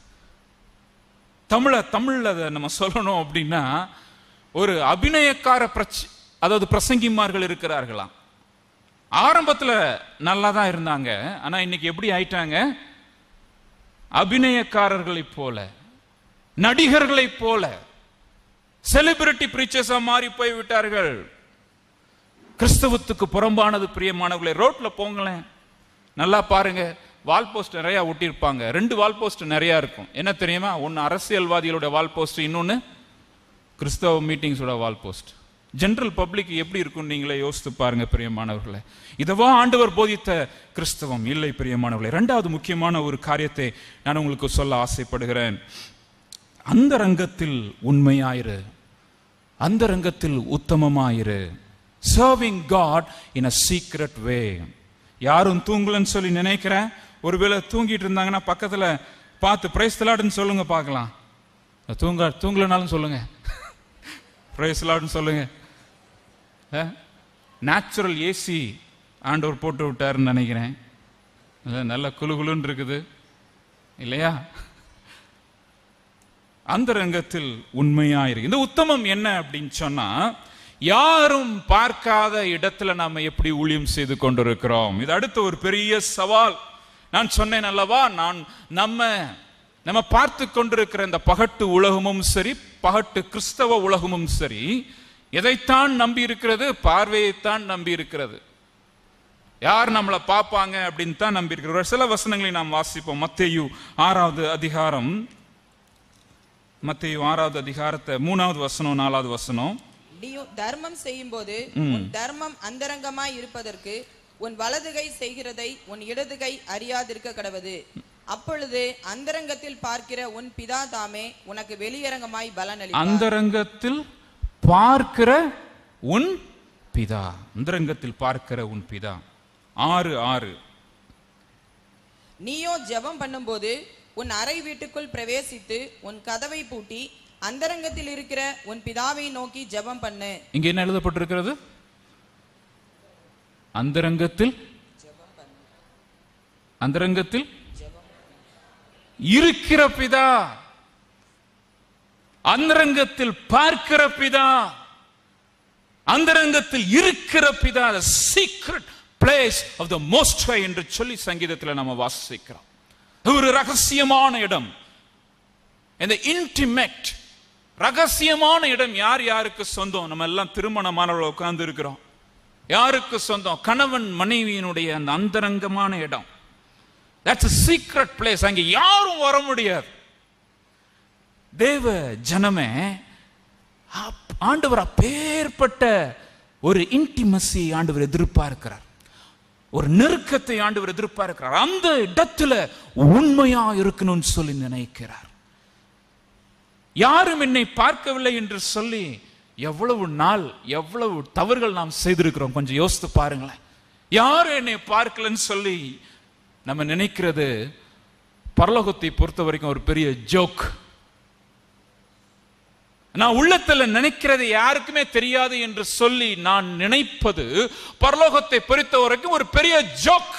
தமிழ தமிழ்ல நம்ம சொல்லணும் அப்படின்னா ஒரு அபிநயக்கார பிரச் அதாவது பிரசங்கிமார்கள் இருக்கிறார்களாம். ஆரம்பத்துல நல்லா தான் இருந்தாங்க, ஆனா இன்னைக்கு எப்படி ஆயிட்டாங்க? அபிநயக்காரர்களை போல, நடிகர்களை போல, செலிபிரிட்டி பிரீச்சர்ஸா மாறி போய் விட்டார்கள். கிறிஸ்தவத்துக்கு புறம்பானது. பிரியமானவர்களே, ரோட்ல போங்களேன், நல்லா பாருங்க, வால் போஸ்ட் நிறைய ஒட்டியிருப்பாங்க. ரெண்டு வால் போஸ்ட் நிறைய இருக்கும். என்ன தெரியுமா? ஒன்னு அரசியல்வாதிகளோட வால் போஸ்ட், இன்னொன்னு கிறிஸ்தவ மீட்டிங்ஸோட வால் போஸ்ட். ஜெனரல் பப்ளிக் எப்படி இருக்கும் நீங்களே யோசித்து பாருங்க. பிரியமானவர்களே, இதவா ஆண்டவர் போதித்த கிறிஸ்தவம் இல்லை. பிரியமானவர்களே, இரண்டாவது முக்கியமான ஒரு காரியத்தை நான் உங்களுக்கு சொல்ல ஆசைப்படுகிறேன். அந்த ரங்கத்தில் உண்மையாயிரு, அந்த ரங்கத்தில் உத்தமமாயிரு. Serving God in a secret way. யாரும் தூங்கலன்னு சொல்லி நினைக்கிறேன். ஒருவேளை தூங்கிட்டு இருந்தாங்கன்னா பக்கத்துல பார்த்து பிரைஸ் தி லார்ட்னு சொல்லுங்க பார்க்கலாம். தூங்க தூங்கலனாலும் சொல்லுங்க பிரைஸ் தி லார்ட்னு சொல்லுங்க. நேச்சுரல் ஏசி ஆண்டவர் போட்டு விட்டாருன்னு நினைக்கிறேன். நல்ல குலுகுலுன்னு இருக்குது இல்லையா? அந்த ரங்கத்தில் உண்மையாயிரு. இந்த உத்தமம் என்ன அப்படின்னு சொன்னா, யாரும் பார்க்காத இடத்துல நாம எப்படி ஊழியம் செய்து கொண்டிருக்கிறோம். இது அடுத்த ஒரு பெரிய சவால். நான் சொன்னேன் அல்லவா, நான் நம்ம நம்ம பார்த்து கொண்டிருக்கிற இந்த பகட்டு உலகமும் சரி, பகட்டு கிறிஸ்தவ உலகமும் சரி, எதைத்தான் நம்பி இருக்கிறது? பார்வையைத்தான் நம்பி இருக்கிறது. யார் நம்மளை பார்ப்பாங்க அப்படின்னு தான் நம்பி இருக்கிறோம். சில வசனங்களை நாம் வாசிப்போம். மத்தேயு ஆறாவது அதிகாரம், மத்தேயு ஆறாவது அதிகாரத்தை மூணாவது வசனம் நாலாவது வசனம். நீ தர்மம் செய்யும் போது உன் தர்மம் அந்தரங்கமாய் இருப்பதற்கு உன் வலதுகை செய்கிறதை உன் இடதுகை அறியாதிருக்க கடவது. அப்பொழுது அந்தரங்கத்தில் பார்க்கிற உன் பிதா தாமே உனக்கு வெளியரங்கமாய் பலன் அளிப்பார். அந்தரங்கத்தில் பார்க்கிற உன் பிதா, அந்தரங்கத்தில் பார்க்கிற உன் பிதா. ஆறு ஆறு. நீயோ ஜெபம் பண்ணும்போது உன் அறை வீட்டுக்குள் பிரவேசித்து உன் கதவை பூட்டி அந்தரங்கத்தில் இருக்கிற உன் பிதாவை நோக்கி ஜெபம் பண்ணு. இங்க என்ன எழுதப்பட்டிருக்கிறது? அந்தரங்கத்தில் அந்தரங்கத்தில் இருக்கிற பிதா, அந்தரங்கத்தில் பார்க்கிற பிதா, அந்தரங்கத்தில் இருக்கிற பிதா, the secret place of the most high என்று சொல்லி சங்கீதத்தில் நாம வாசிக்கிறோம். ஒரு ரகசியமான இடம், இந்த இன்டிமேட் ரகசியமான இடம். யார் யாருக்கு சொந்தம்? நம்ம எல்லாம் திருமணமானவர்கள் உட்கார்ந்து இருக்கிறோம். யாருக்கு சொந்தம்? கணவன் மனைவியினுடைய அந்த அந்தரங்கமான இடம். That's a secret place. அங்க யாரும் வர முடியாது. தேவ ஜனமே, ஆண்டவர் அப்பேற்பட்ட ஒரு இன்டிமசி ஆண்டவர் எதிர்பார்க்கிறார். ஒரு நெருக்கத்தை ஆண்டவர் எதிர்பார்க்கிறார். அந்த இடத்துல உண்மையா இருக்கணும்னு சொல்லி நினைக்கிறார். யாரும் என்னை பார்க்கவில்லை என்று சொல்லி எவ்வளவு நாள் எவ்வளவு தவறுகள் நாம் செய்திருக்கிறோம். கொஞ்சம் யோசித்து பாருங்களேன். யாரும் என்னை பார்க்கலன்னு சொல்லி நம்ம நினைக்கிறது பரலோகத்தை பொறுத்த வரைக்கும் ஒரு பெரிய ஜோக். நான் உள்ளத்துல நினைக்கிறது யாருக்குமே தெரியாது என்று சொல்லி நான் நினைப்பது பரலோகத்தை பொறுத்த வரைக்கும் ஒரு பெரிய ஜோக்.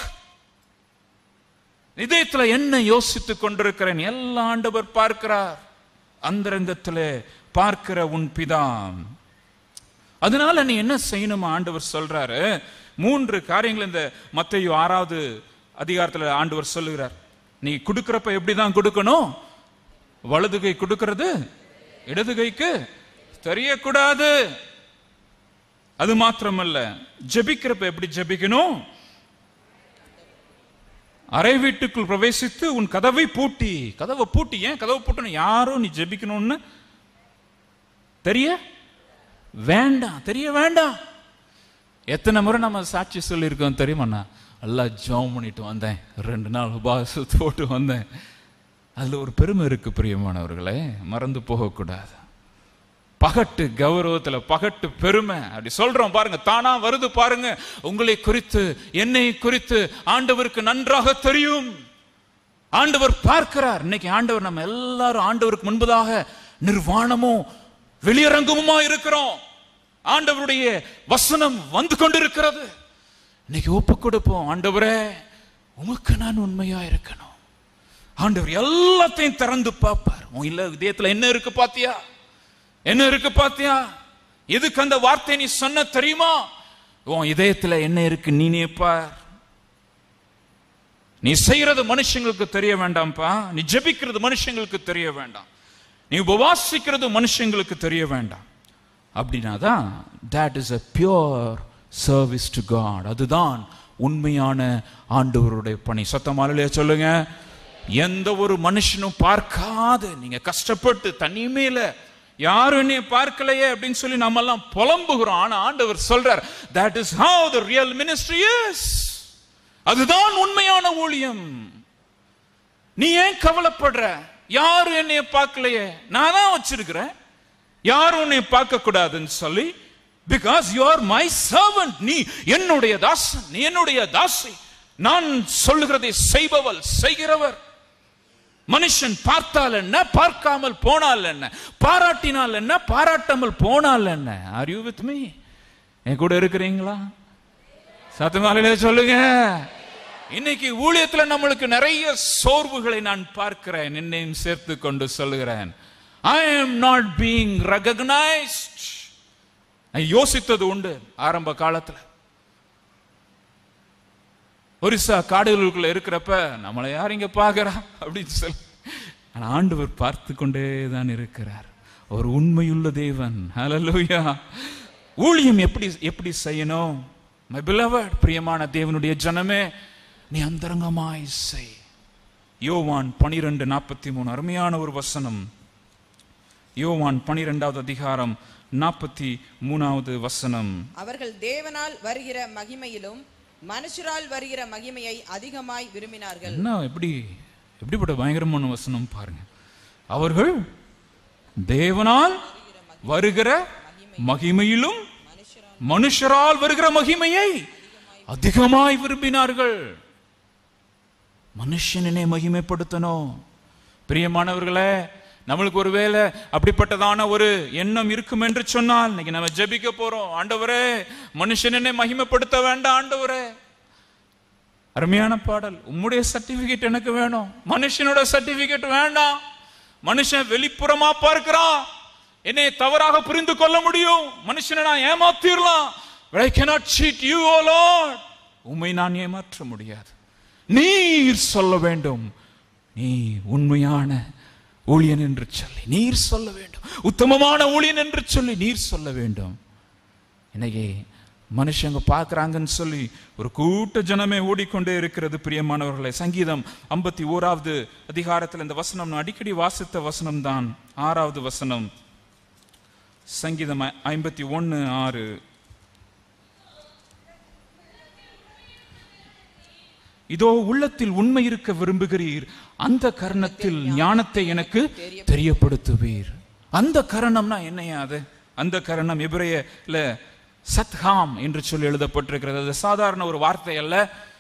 இதயத்துல என்ன யோசித்துக் கொண்டிருக்கிறேன்? எல்லா ஆண்டவர் பார்க்கிறார். அந்தரங்கத்திலே பார்க்கிற உன் பிதா. அதனால நீ என்ன செய்யணும்? ஆண்டவர் சொல்றாரு மூன்று காரியங்கள் இந்த மத்தேயு ஆறாவது அதிகாரத்துல ஆண்டவர் சொல்லுகிறார். நீ கொடுக்கிறப்ப எப்படிதான் கொடுக்கணும்? வலது கை கொடுக்கிறது இடது கைக்கு தெரியக்கூடாது. அது மாத்திரமல்ல, ஜெபிக்கிறப்ப எப்படி ஜெபிக்கணும்? அறை வீட்டுக்குள் பிரவேசித்து உன் கதவை பூட்டி. கதவை பூட்டி. ஏன் கதவை பூட்டணும்? யாரும் நீ ஜெபிக்கணும்னு தெரிய வேண்டாம், தெரிய வேண்டாம். எத்தனை முறை நம்ம சாட்சி சொல்லி இருக்கோம் தெரியுமா? எல்லாம் ஜெபம் பண்ணிட்டு வந்தேன், ரெண்டு நாள் உபவாசத்து போட்டு வந்தேன். அதுல ஒரு பெருமை இருக்கு பிரியமானவர்களே, மறந்து போகக்கூடாது. பகட்டு கௌரவத்துல பகட்டு பெருமை அப்படி சொல்றோம் பாருங்க, தானா வருது பாருங்க. உங்களை குறித்து என்னை குறித்து ஆண்டவருக்கு நன்றாக தெரியும். ஆண்டவர் பார்க்கிறார். இன்னைக்கு ஆண்டவர் நம்ம எல்லாரும் ஆண்டவருக்கு முன்பதாக நிர்வாணமும் வெளியரங்கமுமா இருக்கிறோம். ஆண்டவருடைய வசனம் வந்து கொண்டிருக்கிறது. இன்னைக்கு ஒப்பு கொடுப்போம். ஆண்டவரே, உமக்கு நான் உண்மையா இருக்கணும். ஆண்டவர் எல்லாத்தையும் திறந்து பார்ப்பார். உன் இல்ல இதயத்துல என்ன இருக்கு பாத்தியா? என்ன இருக்கு பாத்தியா? எதுக்கு அந்த வார்த்தை நீ சொன்ன தெரியுமா? உன் இதயத்துல என்ன இருக்கு நீனே பார். நீ செய்யறது மனுஷங்களுக்கு தெரிய வேண்டாம்ப்பா. நீ ஜெபிக்கிறது மனுஷங்களுக்கு தெரிய வேண்டாம். நீ உபவாசிக்கிறது மனுஷங்களுக்கு தெரிய வேண்டாம். அப்படின்னாதான் that is a pure service to God. அதுதான் உண்மையான ஆண்டவருடைய பணி. சத்தமாலே சொல்லுங்க. எந்த ஒரு மனுஷனும் பார்க்காது நீங்க கஷ்டப்பட்டு தனிமையில யாரும் என்னைய பார்க்கலையே அப்படின்னு சொல்லி நம்ம எல்லாம் புலம்புகிறோம். ஆனா ஆண்டவர் சொல்றார், that is how the real ministry is. அதுதான் உண்மையான ஊழியம். நீ ஏன் கவலைப்படுற? யாரும் என்னைய பார்க்கலையே, நான் தான் வச்சிருக்கிறேன், யாரும் உன்னை பார்க்க கூடாதுன்னு சொல்லி. because you are my servant. நீ என்னுடைய தாசன், நீ என்னுடைய தாசி. நான் சொல்லுகிறதை செய்பவள், செய்கிறவர். மனுஷன் பார்த்தால் என்ன, பார்க்காமல் போனால் என்ன, பாராட்டினால் என்ன, பாராட்டாமல் போனால் என்ன. Are you with me? என் கூட இருக்கிறீங்களா? சத்தமாலே சொல்லுங்க. இன்னைக்கு ஊழியத்துல நம்மளுக்கு நிறைய சோர்வுகளை நான் பார்க்கிறேன். என்னையும் சேர்த்து கொண்டு சொல்லுகிறேன், I am not being recognized. நான் யோசித்தது உண்டு ஆரம்ப காலத்துல. ஒரிசா காடுகளுக்குள்ள இருக்கிறப்ப நம்மளை யார் இங்க பாக்குறா அப்படின்னு சொல்லி, ஆனா ஆண்டவர் பார்த்து கொண்டே தான் இருக்கிறார். ஒரு உண்மையுள்ள தேவன். ஹல்லேலூயா. ஊழியம் எப்படி எப்படி செய்யணும்? My beloved, பிரியமான தேவனுடைய ஜனமே, நீ அந்தரங்கமாய் செய். யோவான் பனிரெண்டு நாற்பத்தி மூணு அருமையான ஒரு வசனம். யோவான் பனிரெண்டாவது அதிகாரம் நாற்பத்தி மூணாவது வசனம். அவர்கள் தேவனால் வருகிற மகிமையிலும் மனுஷரால் வருகிற மகிமையை அதிகமாய் விரும்பினார்கள். என்ன எப்படி எப்படிப்பட்ட பயங்கரமான வசனம் பாருங்க. அவர்கள் தேவனால் வருகிற மகிமையிலும் மனுஷரால் வருகிற மகிமையை அதிகமாய் விரும்பினார்கள். மனுஷனே மகிமைப்படுத்தணும். பிரியமானவர்களே, நம்மளுக்கு ஒருவேளை அப்படிப்பட்டதான ஒரு எண்ணம் இருக்கும் என்று சொன்னால் இன்னைக்கு நம்ம ஜெபிக்க போறோம். ஆண்டவரே, மனுஷனே மகிமைப்படுத்த வேண்டாம் ஆண்டவரே. அருமையான பாடல். உம்முடைய சர்டிபிகேட் எனக்கு வேணும், மனுஷனோட சர்டிபிகேட் வேண்டாம். மனுஷன் வெளிப்புறமா பார்க்கிறான், என்னை தவறாக புரிந்து கொள்ள முடியும், மனுஷனை நான் ஏமாத்திரலாம். But I cannot cheat you, O Lord. உம்மை நான் ஏமாற்ற முடியாது. நீர் சொல்ல வேண்டும், நீ உண்மையான ஊழியன் என்று சொல்லி நீர் சொல்ல வேண்டும், உத்தமமான ஊழியன் என்று சொல்லி நீர் சொல்ல வேண்டும். இன்னைக்கு மனுஷங்க பார்க்கறாங்கன்னு சொல்லி ஒரு கூட்ட ஜனமே ஓடிக்கொண்டே இருக்கிறது. பிரியமானவர்களே, சங்கீதம் ஐம்பத்தி ஓராவது அதிகாரத்தில் இந்த வசனம் நான் அடிக்கடி வாசித்த வசனம் தான். ஆறாவது வசனம், சங்கீதம் ஐம்பத்தி ஒன்னு ஆறு. இதோ உள்ளத்தில் உண்மை இருக்க விரும்புகிறீர், அந்த கரணத்தில் ஞானத்தை எனக்கு தெரியப்படுத்துவீர். அந்த கரணம்னா என்னையா அது? அந்த கரணம் எபிரேயர்ல சத்ஹாம் என்று சொல்லி எழுதப்பட்டிருக்கிறது. அது சாதாரண ஒரு வார்த்தை அல்ல.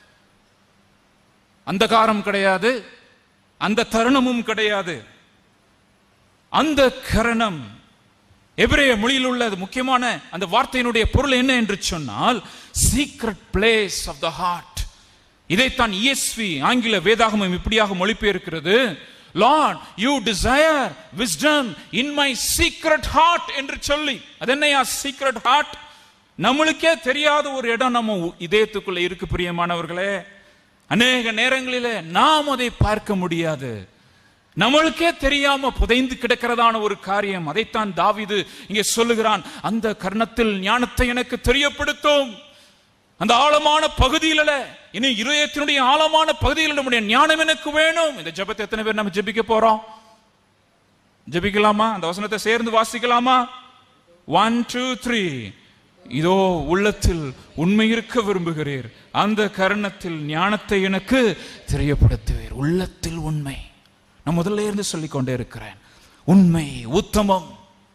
அந்த காரம் கிடையாது, அந்த தருணமும் கிடையாது. அந்த கரணம் எபிரேய மொழியில் உள்ள முக்கியமான அந்த வார்த்தையினுடைய பொருள் என்ன என்று சொன்னால் secret place of the heart. இதைத்தான் இஎஸ்வி ஆங்கில வேதாகமம் இப்படியாக மொழிபெயர்க்கிறது. Lord, you desire wisdom in my secret heart என்று சொல்லி. அது என்னையா சீக்ரெட் ஹார்ட்? நம்மளுக்கே தெரியாத ஒரு இடம் நம்ம இதயத்துக்குள்ள இருக்கு. பிரியமானவர்களே, அநேக நேரங்களிலே நாம் அதை பார்க்க முடியாது, நம்மளுக்கே தெரியாம புதைந்து கிடக்கிறதான ஒரு காரியம். அதைத்தான் தாவீது இங்கே சொல்லுகிறான், அந்த கர்ணத்தில் ஞானத்தை எனக்கு தெரியப்படுத்தும். அந்த ஆழமான பகுதியில, இனி இதயத்தினுடைய ஆழமான பகுதியில் நம்முடைய ஞானம் எனக்கு வேணும். இந்த ஜெபத்தை எத்தனை பேர் நம்ம ஜெபிக்க போறோம்? ஜெபிக்கலாமா? அந்த வசனத்தை சேர்ந்து வாசிக்கலாமா? One two three. இதோ உள்ளத்தில் உண்மை இருக்க விரும்புகிறீர், அந்த கரணத்தில் ஞானத்தை எனக்கு தெரியப்படுத்துவீர். உள்ளத்தில் உண்மை. நான் முதல்ல இருந்து சொல்லிக் கொண்டே இருக்கிறேன், உண்மை, உத்தமம்.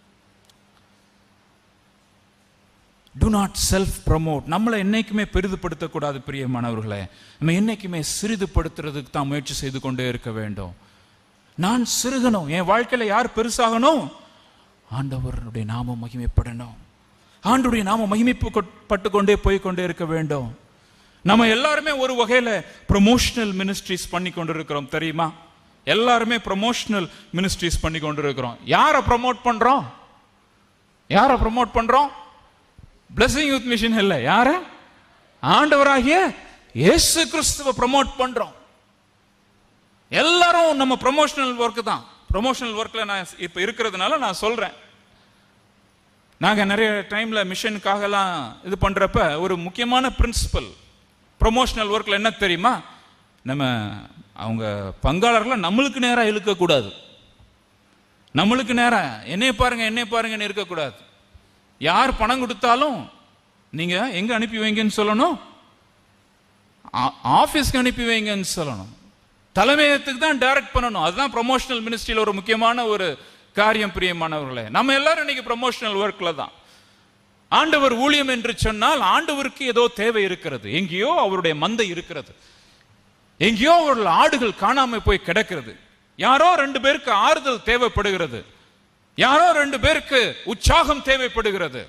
Do not self promote. நம்மளை என்னைக்குமே பெரிதுபடுத்தக்கூடாது பிரியமானவர்களே. நம்ம என்னைக்குமே சிறிதுபடுத்துறதுக்கு தான் முயற்சி செய்து கொண்டே இருக்க வேண்டும். நான் சிறுகணும், என் வாழ்க்கையில யார் பெருசாகணும்? ஆண்டவருடைய நாமம் மகிமைப்படணும். ஆண்டவருடைய நாமம் மகிமைப்பட்டு கொண்டே போய் கொண்டே இருக்க வேண்டும். நம்ம எல்லாருமே ஒரு வகையில ப்ரொமோஷனல் மினிஸ்ட்ரிஸ் பண்ணி கொண்டிருக்கிறோம், தெரியுமா? எல்லாருமே ப்ரொமோஷனல் மினிஸ்ட்ரிஸ் பண்ணி கொண்டிருக்கிறோம். யாரை ப்ரமோட் பண்றோம்? யாரை ப்ரமோட் பண்றோம்? பிளஸிங் யூத் மிஷன் இல்ல, யார? ஆண்டவராகிய இயேசு கிறிஸ்துவை ப்ரமோட் பண்றோம். எல்லாரும் நம்ம ப்ரமோஷனல் ஒர்க் தான். ப்ரமோஷனல் ஒர்க்ல நான் இப்ப இருக்கிறதுனால நான் சொல்றேன். நாங்க நிறைய டைம்ல மிஷனுக்காக எல்லாம் இது பண்றப்ப ஒரு முக்கியமான பிரின்சிபல் ப்ரமோஷனல் ஒர்க்ல என்ன தெரியுமா? நம்ம அவங்க பங்காளர்களை நம்மளுக்கு நேரா இழுக்க கூடாது. நம்மளுக்கு நேரா என்னைய பாருங்க என்னைய பாருங்கன்னு இருக்கக்கூடாது. யார் பணம் கொடுத்தாலும் நீங்க எங்க அனுப்பி வைங்கன்னு சொல்லணும்? ஆபீஸ்க்கு அனுப்பி வைங்கன்னு சொல்லணும். தலைமையகத்துக்கு தான் டைரக்ட் பண்ணணும். அதுதான் ப்ரமோஷனல் மினிஸ்ட்ரியில ஒரு முக்கியமான ஒரு காரியம். பிரியமானவர்களே, நம்ம எல்லாரும் இன்னைக்கு ப்ரமோஷனல் ஒர்க்ல தான். ஆண்டவர் ஊழியம் என்று சொன்னால் ஆண்டவருக்கு ஏதோ தேவை இருக்கிறது, எங்கேயோ அவருடைய மந்தை இருக்கிறது, எங்கேயோ அவர்கள் ஆடுகள் காணாம போய் கிடக்கிறது, யாரோ ரெண்டு பேருக்கு ஆறுதல் தேவைப்படுகிறது, யாரோ ரெண்டு பேருக்கு உற்சாகம் தேவைப்படுகிறது,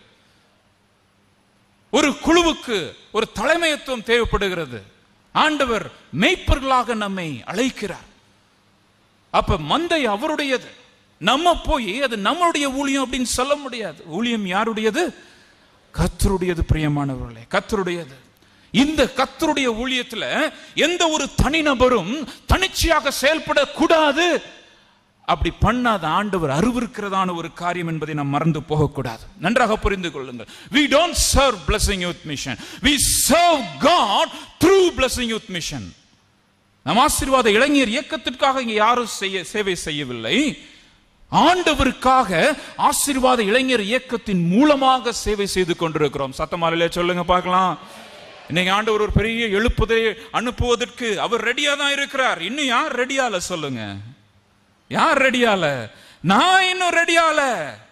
ஒரு குழுவுக்கு ஒரு தலைமைத்துவம் தேவைப்படுகிறது. ஆண்டவர் மேய்ப்பர்களாக நம்மை அழைக்கிறார். அப்ப மந்தை அவருடையது. நம்ம போய் அது நம்மளுடைய ஊழியம் அப்படின்னு சொல்ல முடியாது. ஊழியம் யாருடையது? கர்த்தருடையது. பிரியமானவர்களே, கர்த்தருடையது. இந்த கர்த்தருடைய ஊழியத்துல எந்த ஒரு தனிநபரும் தனிச்சையாக செயல்படக்கூடாது. அப்படி பண்ணாத ஆண்டவர் அருவருக்கிறதான ஒரு காரியம் என்பதை நாம் மறந்து போகக்கூடாது. நன்றாக புரிந்து கொள்ளுங்கள். We don't serve blessing youth mission. We serve God through blessing youth mission. நம் ஆசீர்வாத இளைஞர் இயக்கத்திற்காக இங்கே யாரும் செய்ய சேவை செய்யவில்லை. ஆண்டவருக்காக ஆசீர்வாத இளைஞர் இயக்கத்தின் மூலமாக சேவை செய்து கொண்டிருக்கிறோம். சத்தமாலே சொல்லுங்க பார்க்கலாம். இன்னைக்கு ஆண்டவர் ஒரு பெரிய எழுப்புதை அனுப்புவதற்கு அவர் ரெடியா தான் இருக்கிறார். இன்னும் யார் ரெடியால சொல்லுங்க? யார் ரெடியால? நான் இன்னும் ரெடியால.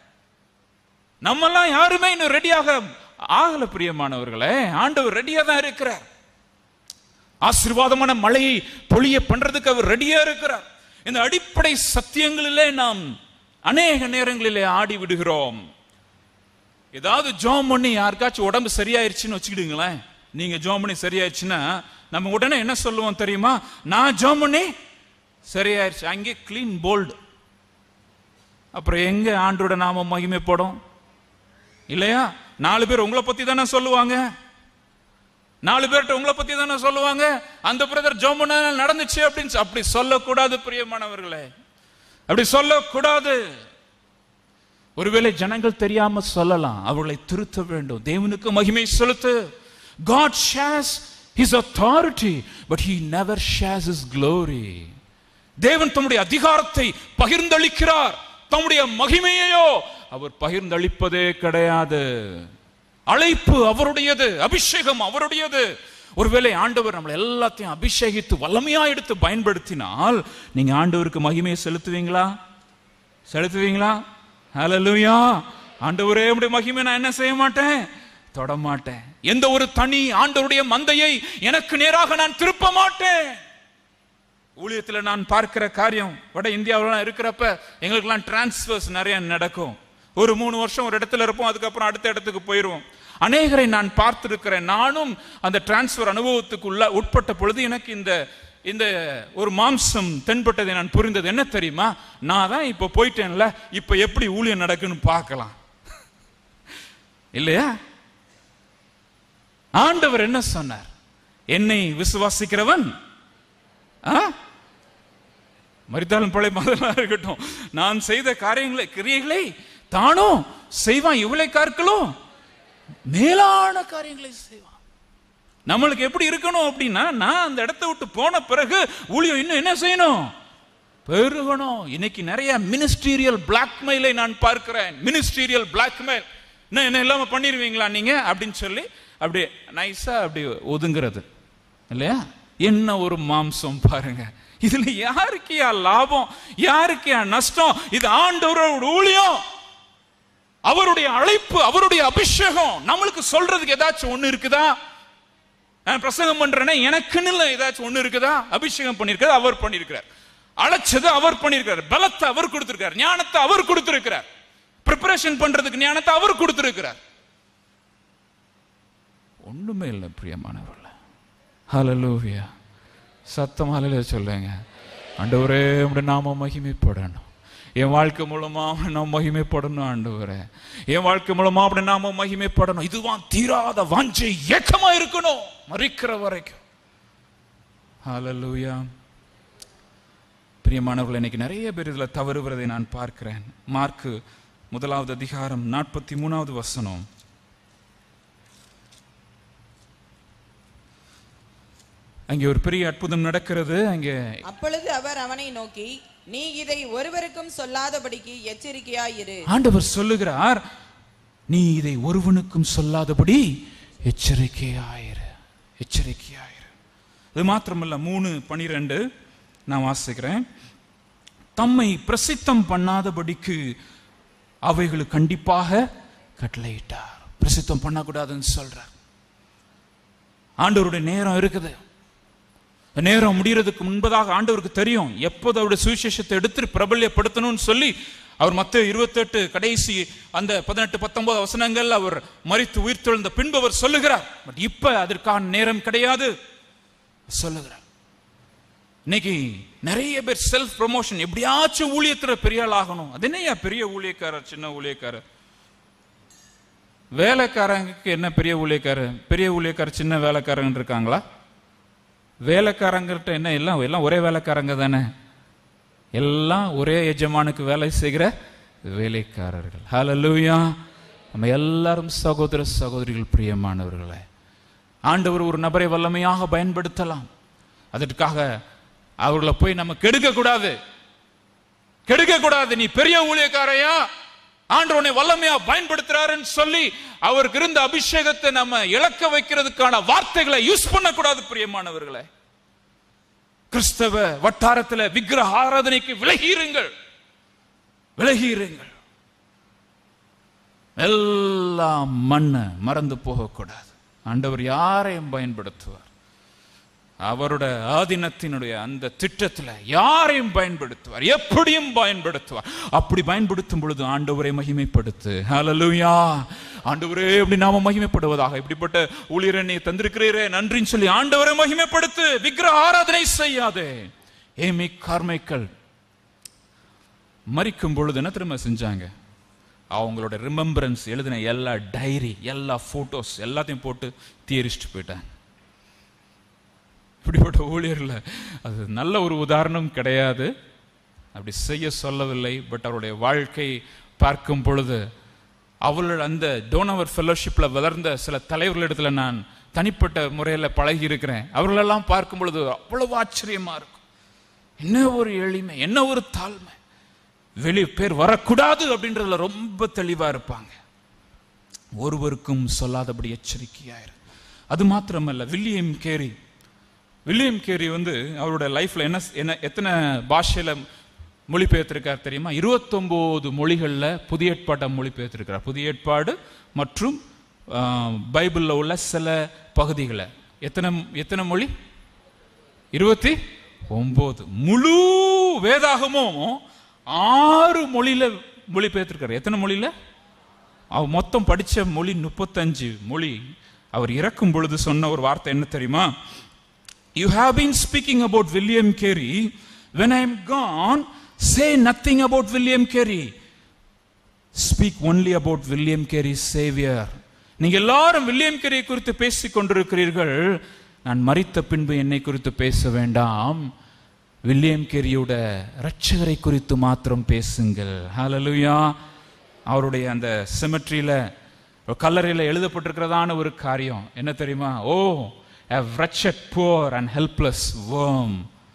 நம்மெல்லாம் யாருமே இன்னும் ரெடியாக ஆகல பிரியமானவர்களே. ஆண்டவர் ரெடியா தான் இருக்கிறார். ஆசீர்வாதமான மழையை பொழிய பண்றதுக்கு அவர் ரெடியா இருக்கிறார். இந்த அடிப்படை சத்தியங்களிலே நாம் அநேக நேரங்களிலே ஆடி விடுகிறோம். ஏதாவது ஜோம் பண்ணி யாருக்காச்சும் உடம்பு சரியாயிருச்சுன்னு வச்சுக்கிடுங்களேன். நீங்க ஜோம் பண்ணி சரியாயிருச்சுன்னா நம்ம உடனே என்ன சொல்லுவோம் தெரியுமா? நான் ஜோம் பண்ணி சரியாயிருச்சு. அங்கே கிளீன் போல்டு. அப்புறம் எங்க ஆண்டோட நாம மகிமைப்படும் இல்லையா? நாலு பேர் உங்களை பத்தி தானே சொல்லுவாங்க. நாலு பேர்கிட்ட உங்களை பத்தி தானே சொல்லுவாங்க. அந்த பிரதர் ஜோம் பண்ண நடந்துச்சு அப்படின்னு அப்படி சொல்லக்கூடாது பிரியமானவர்களே. அப்படி சொல்லக்கூடாது. ஒருவேளை ஜனங்கள் தெரியாம சொல்லலாம். அவர்களை திருத்த வேண்டும். தேவனுக்கு மகிமை செலுத்து. God shares his authority but he never shares his glory. தேவன் தம்முடைய அதிகாரத்தை பகிர்ந்தளிக்கிறார். தம்முடைய மகிமையையோ அவர் பகிர்ந்தளிப்பதே கிடையாது. அழைப்பு அவருடையது, அபிஷேகம் அவருடையது. ஒருவேளை ஆண்டவர் நம்மளை எல்லாத்தையும் அபிஷேகித்து வல்லமையா எடுத்து பயன்படுத்தினால் நீங்க ஆண்டவருக்கு மகிமையை செலுத்துவீங்களா? செலுத்துவீங்களா? ஹல்லேலூயா. ஆண்டவரே உம்முடைய மகிமை நான் என்ன செய்ய மாட்டேன்? தொட மாட்டேன். எந்த ஒரு தனி ஆண்டவருடைய மந்தையை எனக்கு நேராக நான் திருப்ப மாட்டேன். ஊழியத்தில் நான் பார்க்கிற காரியம் வட இந்தியாவிலாம் இருக்கிறப்ப எங்களுக்கெல்லாம் டிரான்ஸ்ஃபர்ஸ் நிறைய நடக்கும். ஒரு மூணு வருஷம் ஒரு இடத்துல இருப்போம், அதுக்கப்புறம் அடுத்த இடத்துக்கு போயிடுவோம். அநேகரை நான் பார்த்திருக்கிறேன். நானும் அந்த டிரான்ஸ்ஃபர் அனுபவத்துக்குள்ள உட்பட்ட பொழுது எனக்கு இந்த இந்த ஒரு மாம்சம் தென்பட்டதை நான் புரிந்தது. என்ன தெரியுமா? நான் தான் இப்ப போயிட்டேன்ல, இப்ப எப்படி ஊழியம் நடக்குன்னு பார்க்கலாம் இல்லையா? ஆண்டவர் என்ன சொன்னார்? என்னை விசுவாசிக்கிறவன் மரித்தாலும் பழைய மதமா இருக்கட்டும், நான் செய்த காரியங்களை கிரியைகளை தானும் செய்வான், இவளை கார்களும் மேலான காரியங்களை செய்வான். நம்மளுக்கு எப்படி இருக்கணும் அப்படின்னா, நான் அந்த இடத்தை விட்டு போன பிறகு ஊழியம் இன்னும் என்ன செய்யணும்? பெருகணும். இன்னைக்கு நிறைய மினிஸ்டீரியல் பிளாக்மெயிலை நான் பார்க்கிறேன். Ministerial blackmail. என்ன என்ன இல்லாம பண்ணிருவீங்களா நீங்க அப்படின்னு சொல்லி அப்படி நைஸா அப்படி ஒதுங்கிறது இல்லையா? என்ன ஒரு மாம்சம் பாருங்க. இதுல யாருக்கியா லாபம், யாருக்கியா நஷ்டம்? இது ஆண்டவரோட ஊழியம், அவருடைய அழைப்பு, அவருடைய அபிஷேகம். நம்மளுக்கு சொல்றதுக்கு ஏதாச்சும் ஒண்ணு இருக்குதா? நான் பிரசங்கம் பண்றேன்னா எனக்குன்னு இல்லை, ஏதாச்சும் ஒண்ணு இருக்குதா? அபிஷேகம் பண்ணிருக்காரு, அவர் பண்ணிருக்கிறார். அழைச்சது அவர் பண்ணிருக்கிறார். பலத்தை அவர் கொடுத்திருக்கார். ஞானத்தை அவர் கொடுத்திருக்கிறார். பிரிப்பரேஷன் பண்றதுக்கு ஞானத்தை அவர் கொடுத்திருக்கிறார். ஒண்ணுமே இல்லை பிரியமானவர்களே. ஹல்லேலூயா. சத்தம் ஹல்லேலூயா சொல்லுங்க. ஆண்டவரே உம்முடைய நாமம் மகிமைப்படணும். என் வாழ்க்கை மூலமா நாம் மகிமைப்படணும். ஆண்டவரே என் வாழ்க்கை மூலமா அப்படி நாம மகிமைப்படணும். இதுவான் தீராத வாஞ்சை ஏக்கமா இருக்கணும் மரிக்கிற வரைக்கும். ஹல்லேலூயா. பிரியமானவர்கள், இன்னைக்கு நிறைய பேர் இதுல தவறுவதை நான் பார்க்கிறேன். மார்க்கு முதலாவது அதிகாரம் நாற்பத்தி மூணாவது வசனம். அங்கே ஒரு பெரிய அற்புதம் நடக்கிறது. அங்கே அப்பொழுது அவர் அவனை நோக்கி, நீ இதை ஒருவருக்கும் சொல்லாதபடிக்கு எச்சரிக்கையாயிரு. ஆண்டவர் சொல்லுகிறார், நீ இதை ஒருவனுக்கும் சொல்லாதபடி எச்சரிக்கையாயிரு, எச்சரிக்கையாயிரு. இது மாத்திரமல்ல, மூணு பனிரெண்டு நான் வாசிக்கிறேன். தம்மை பிரசித்தம் பண்ணாதபடிக்கு அவைகளுக்கு கண்டிப்பாக கட்டளையிட்டார். பிரசித்தம் பண்ணக்கூடாதுன்னு சொல்றார். ஆண்டவருடைய நேரம் இருக்குது. நேரம் முடியறதுக்கு முன்பதாக ஆண்டவருக்கு தெரியும் எப்போது அவருடைய சுவிசேஷத்தை எடுத்து பிரபல்யப்படுத்தணும்னு சொல்லி அவர் மத்தேயு இருபத்தி எட்டு கடைசி அந்த பதினெட்டு பத்தொன்பது வசனங்கள் அவர் மரித்து உயிர்த்தெழுந்த பின்பு அவர் சொல்லுகிறார். பட் இப்ப அதற்கான நேரம் கிடையாது சொல்லுகிறார். இன்னைக்கு நிறைய பேர் செல்ஃப் ப்ரமோஷன், எப்படியாச்சும் ஊழியத்துல பெரிய ஆள் ஆகணும். அது என்னையா பெரிய ஊழியக்காரர், சின்ன ஊழியக்காரர்? வேலைக்காரங்களுக்கு என்ன பெரிய ஊழியக்காரர்? பெரிய ஊழியக்காரர் சின்ன வேலைக்காரங்க இருக்காங்களா? வேலைக்காரங்கிட்ட என்ன, எல்லாம் எல்லாம் ஒரே வேலைக்காரங்க தானே எல்லாம் ஒரே எஜமானுக்கு வேலை செய்கிற வேலைக்காரர்கள். ஹல்லேலூயா. நம்ம எல்லாரும் சகோதர சகோதரிகள், பிரியமானவர்களே, ஆண்டவர் ஒரு நபரை வல்லமையாக பயன்படுத்தலாம். அதற்காக அவர்களை போய் நம்ம கெடுக்க கூடாது, கெடுக்க கூடாது. நீ பெரிய ஊழியக்காரையா, ஆண்டவர் உன்னை வல்லமையா பயன்படுத்துறாருன்னு சொல்லி அவருக்கு இருந்த அபிஷேகத்தை நம்ம இழக்க வைக்கிறதுக்கான வார்த்தைகளை யூஸ் பண்ணக்கூடாது. பிரியமானவர்களே, கிறிஸ்தவ வட்டாரத்தில் விக்கிரக ஆராதனைக்கு விலகிருங்கள், விலகிருங்கள். எல்லாம் மண்ணை மறந்து போகக்கூடாது. ஆண்டவர் யாரையும் பயன்படுத்துவார், அவரோட ஆதீனத்தினுடைய அந்த திட்டத்தில் யாரையும் பயன்படுத்துவார், எப்படியும் பயன்படுத்துவார். அப்படி பயன்படுத்தும் பொழுது ஆண்டவரை மகிமைப்படுத்து. ஹல்லேலூயா. ஆண்டவரே அப்படி நாம மகிமைப்படுவதாக. இப்படிப்பட்ட ஊழியரை நீ தந்திருக்கிறீரே, நன்றின்னு சொல்லி ஆண்டவரை மகிமைப்படுத்து. விக்கிரக ஆராதனை செய்யாதே. ஏமி கார்மைக்கல் மரிக்கும் பொழுது என்ன திரும்ப செஞ்சாங்க? அவங்களோட ரிமெம்பரன்ஸ் எழுதின எல்லா டைரி, எல்லா போட்டோஸ் எல்லாத்தையும் போட்டு தீரிச்சுட்டு போயிட்டாங்க. இப்படிப்பட்ட ஊழியர்ல அது நல்ல ஒரு உதாரணம் கிடையாது, அப்படி செய்ய சொல்லவில்லை. பட் அவருடைய வாழ்க்கை பார்க்கும் பொழுது, அவர்கள் அந்த டோனவர் ஃபெல்லோஷிப்ல வளர்ந்த சில தலைவர்களிடத்துல நான் தனிப்பட்ட முறையில் பழகி இருக்கிறேன். அவர்களெல்லாம் பார்க்கும் பொழுது அவ்வளவு ஆச்சரியமா இருக்கும். என்ன ஒரு எளிமை, என்ன ஒரு தாழ்மை. வெளி பேர் வரக்கூடாது அப்படின்றதுல ரொம்ப தெளிவா இருப்பாங்க. ஒருவருக்கும் சொல்லாதபடி எச்சரிக்கையாயிரு. அது மாத்திரமல்ல, வில்லியம் கேரி வில்லியம் கேரி வந்து அவரோட லைஃப்ல என்ன என்ன எத்தனை பாஷையில மொழிபெயர்த்திருக்கார் தெரியுமா? இருபத்தி ஒன்பது மொழிகள்ல புதிய ஏற்பாட்டை மொழிபெயர்த்திருக்கிறார். புதிய ஏற்பாடு மற்றும் பைபிள்ல உள்ள சில பகுதிகளை. எத்தனை எத்தனை மொழி? இருபத்தி ஒன்பது. முழு வேதாகமும் ஆறு மொழியில மொழிபெயர்த்திருக்காரு. எத்தனை மொழியில? அவர் மொத்தம் படிச்ச மொழி முப்பத்தஞ்சு மொழி. அவர் இறக்கும் பொழுது சொன்ன ஒரு வார்த்தை என்ன தெரியுமா? You have been speaking about William Carey. When I am gone, say nothing about William Carey. Speak only about William Carey's Savior. நீங்க எல்லாரும் வில்லியம் கேரி குறித்து பேசிக் கொண்டிருக்கிறீர்கள். நான் மரித்த பின்பு என்னை குறித்து பேச வேண்டாம், வில்லியம் கேரியோட இரட்சகரை குறித்து மாத்திரம் பேசுங்கள். ஹல்லேலூயா. அவருடைய அந்த சிமெட்ரியில கல்லறையில எழுதப்பட்டிருக்கிறதான ஒரு காரியம் என்ன தெரியுமா? ஓ, a wretched, poor and helpless worm.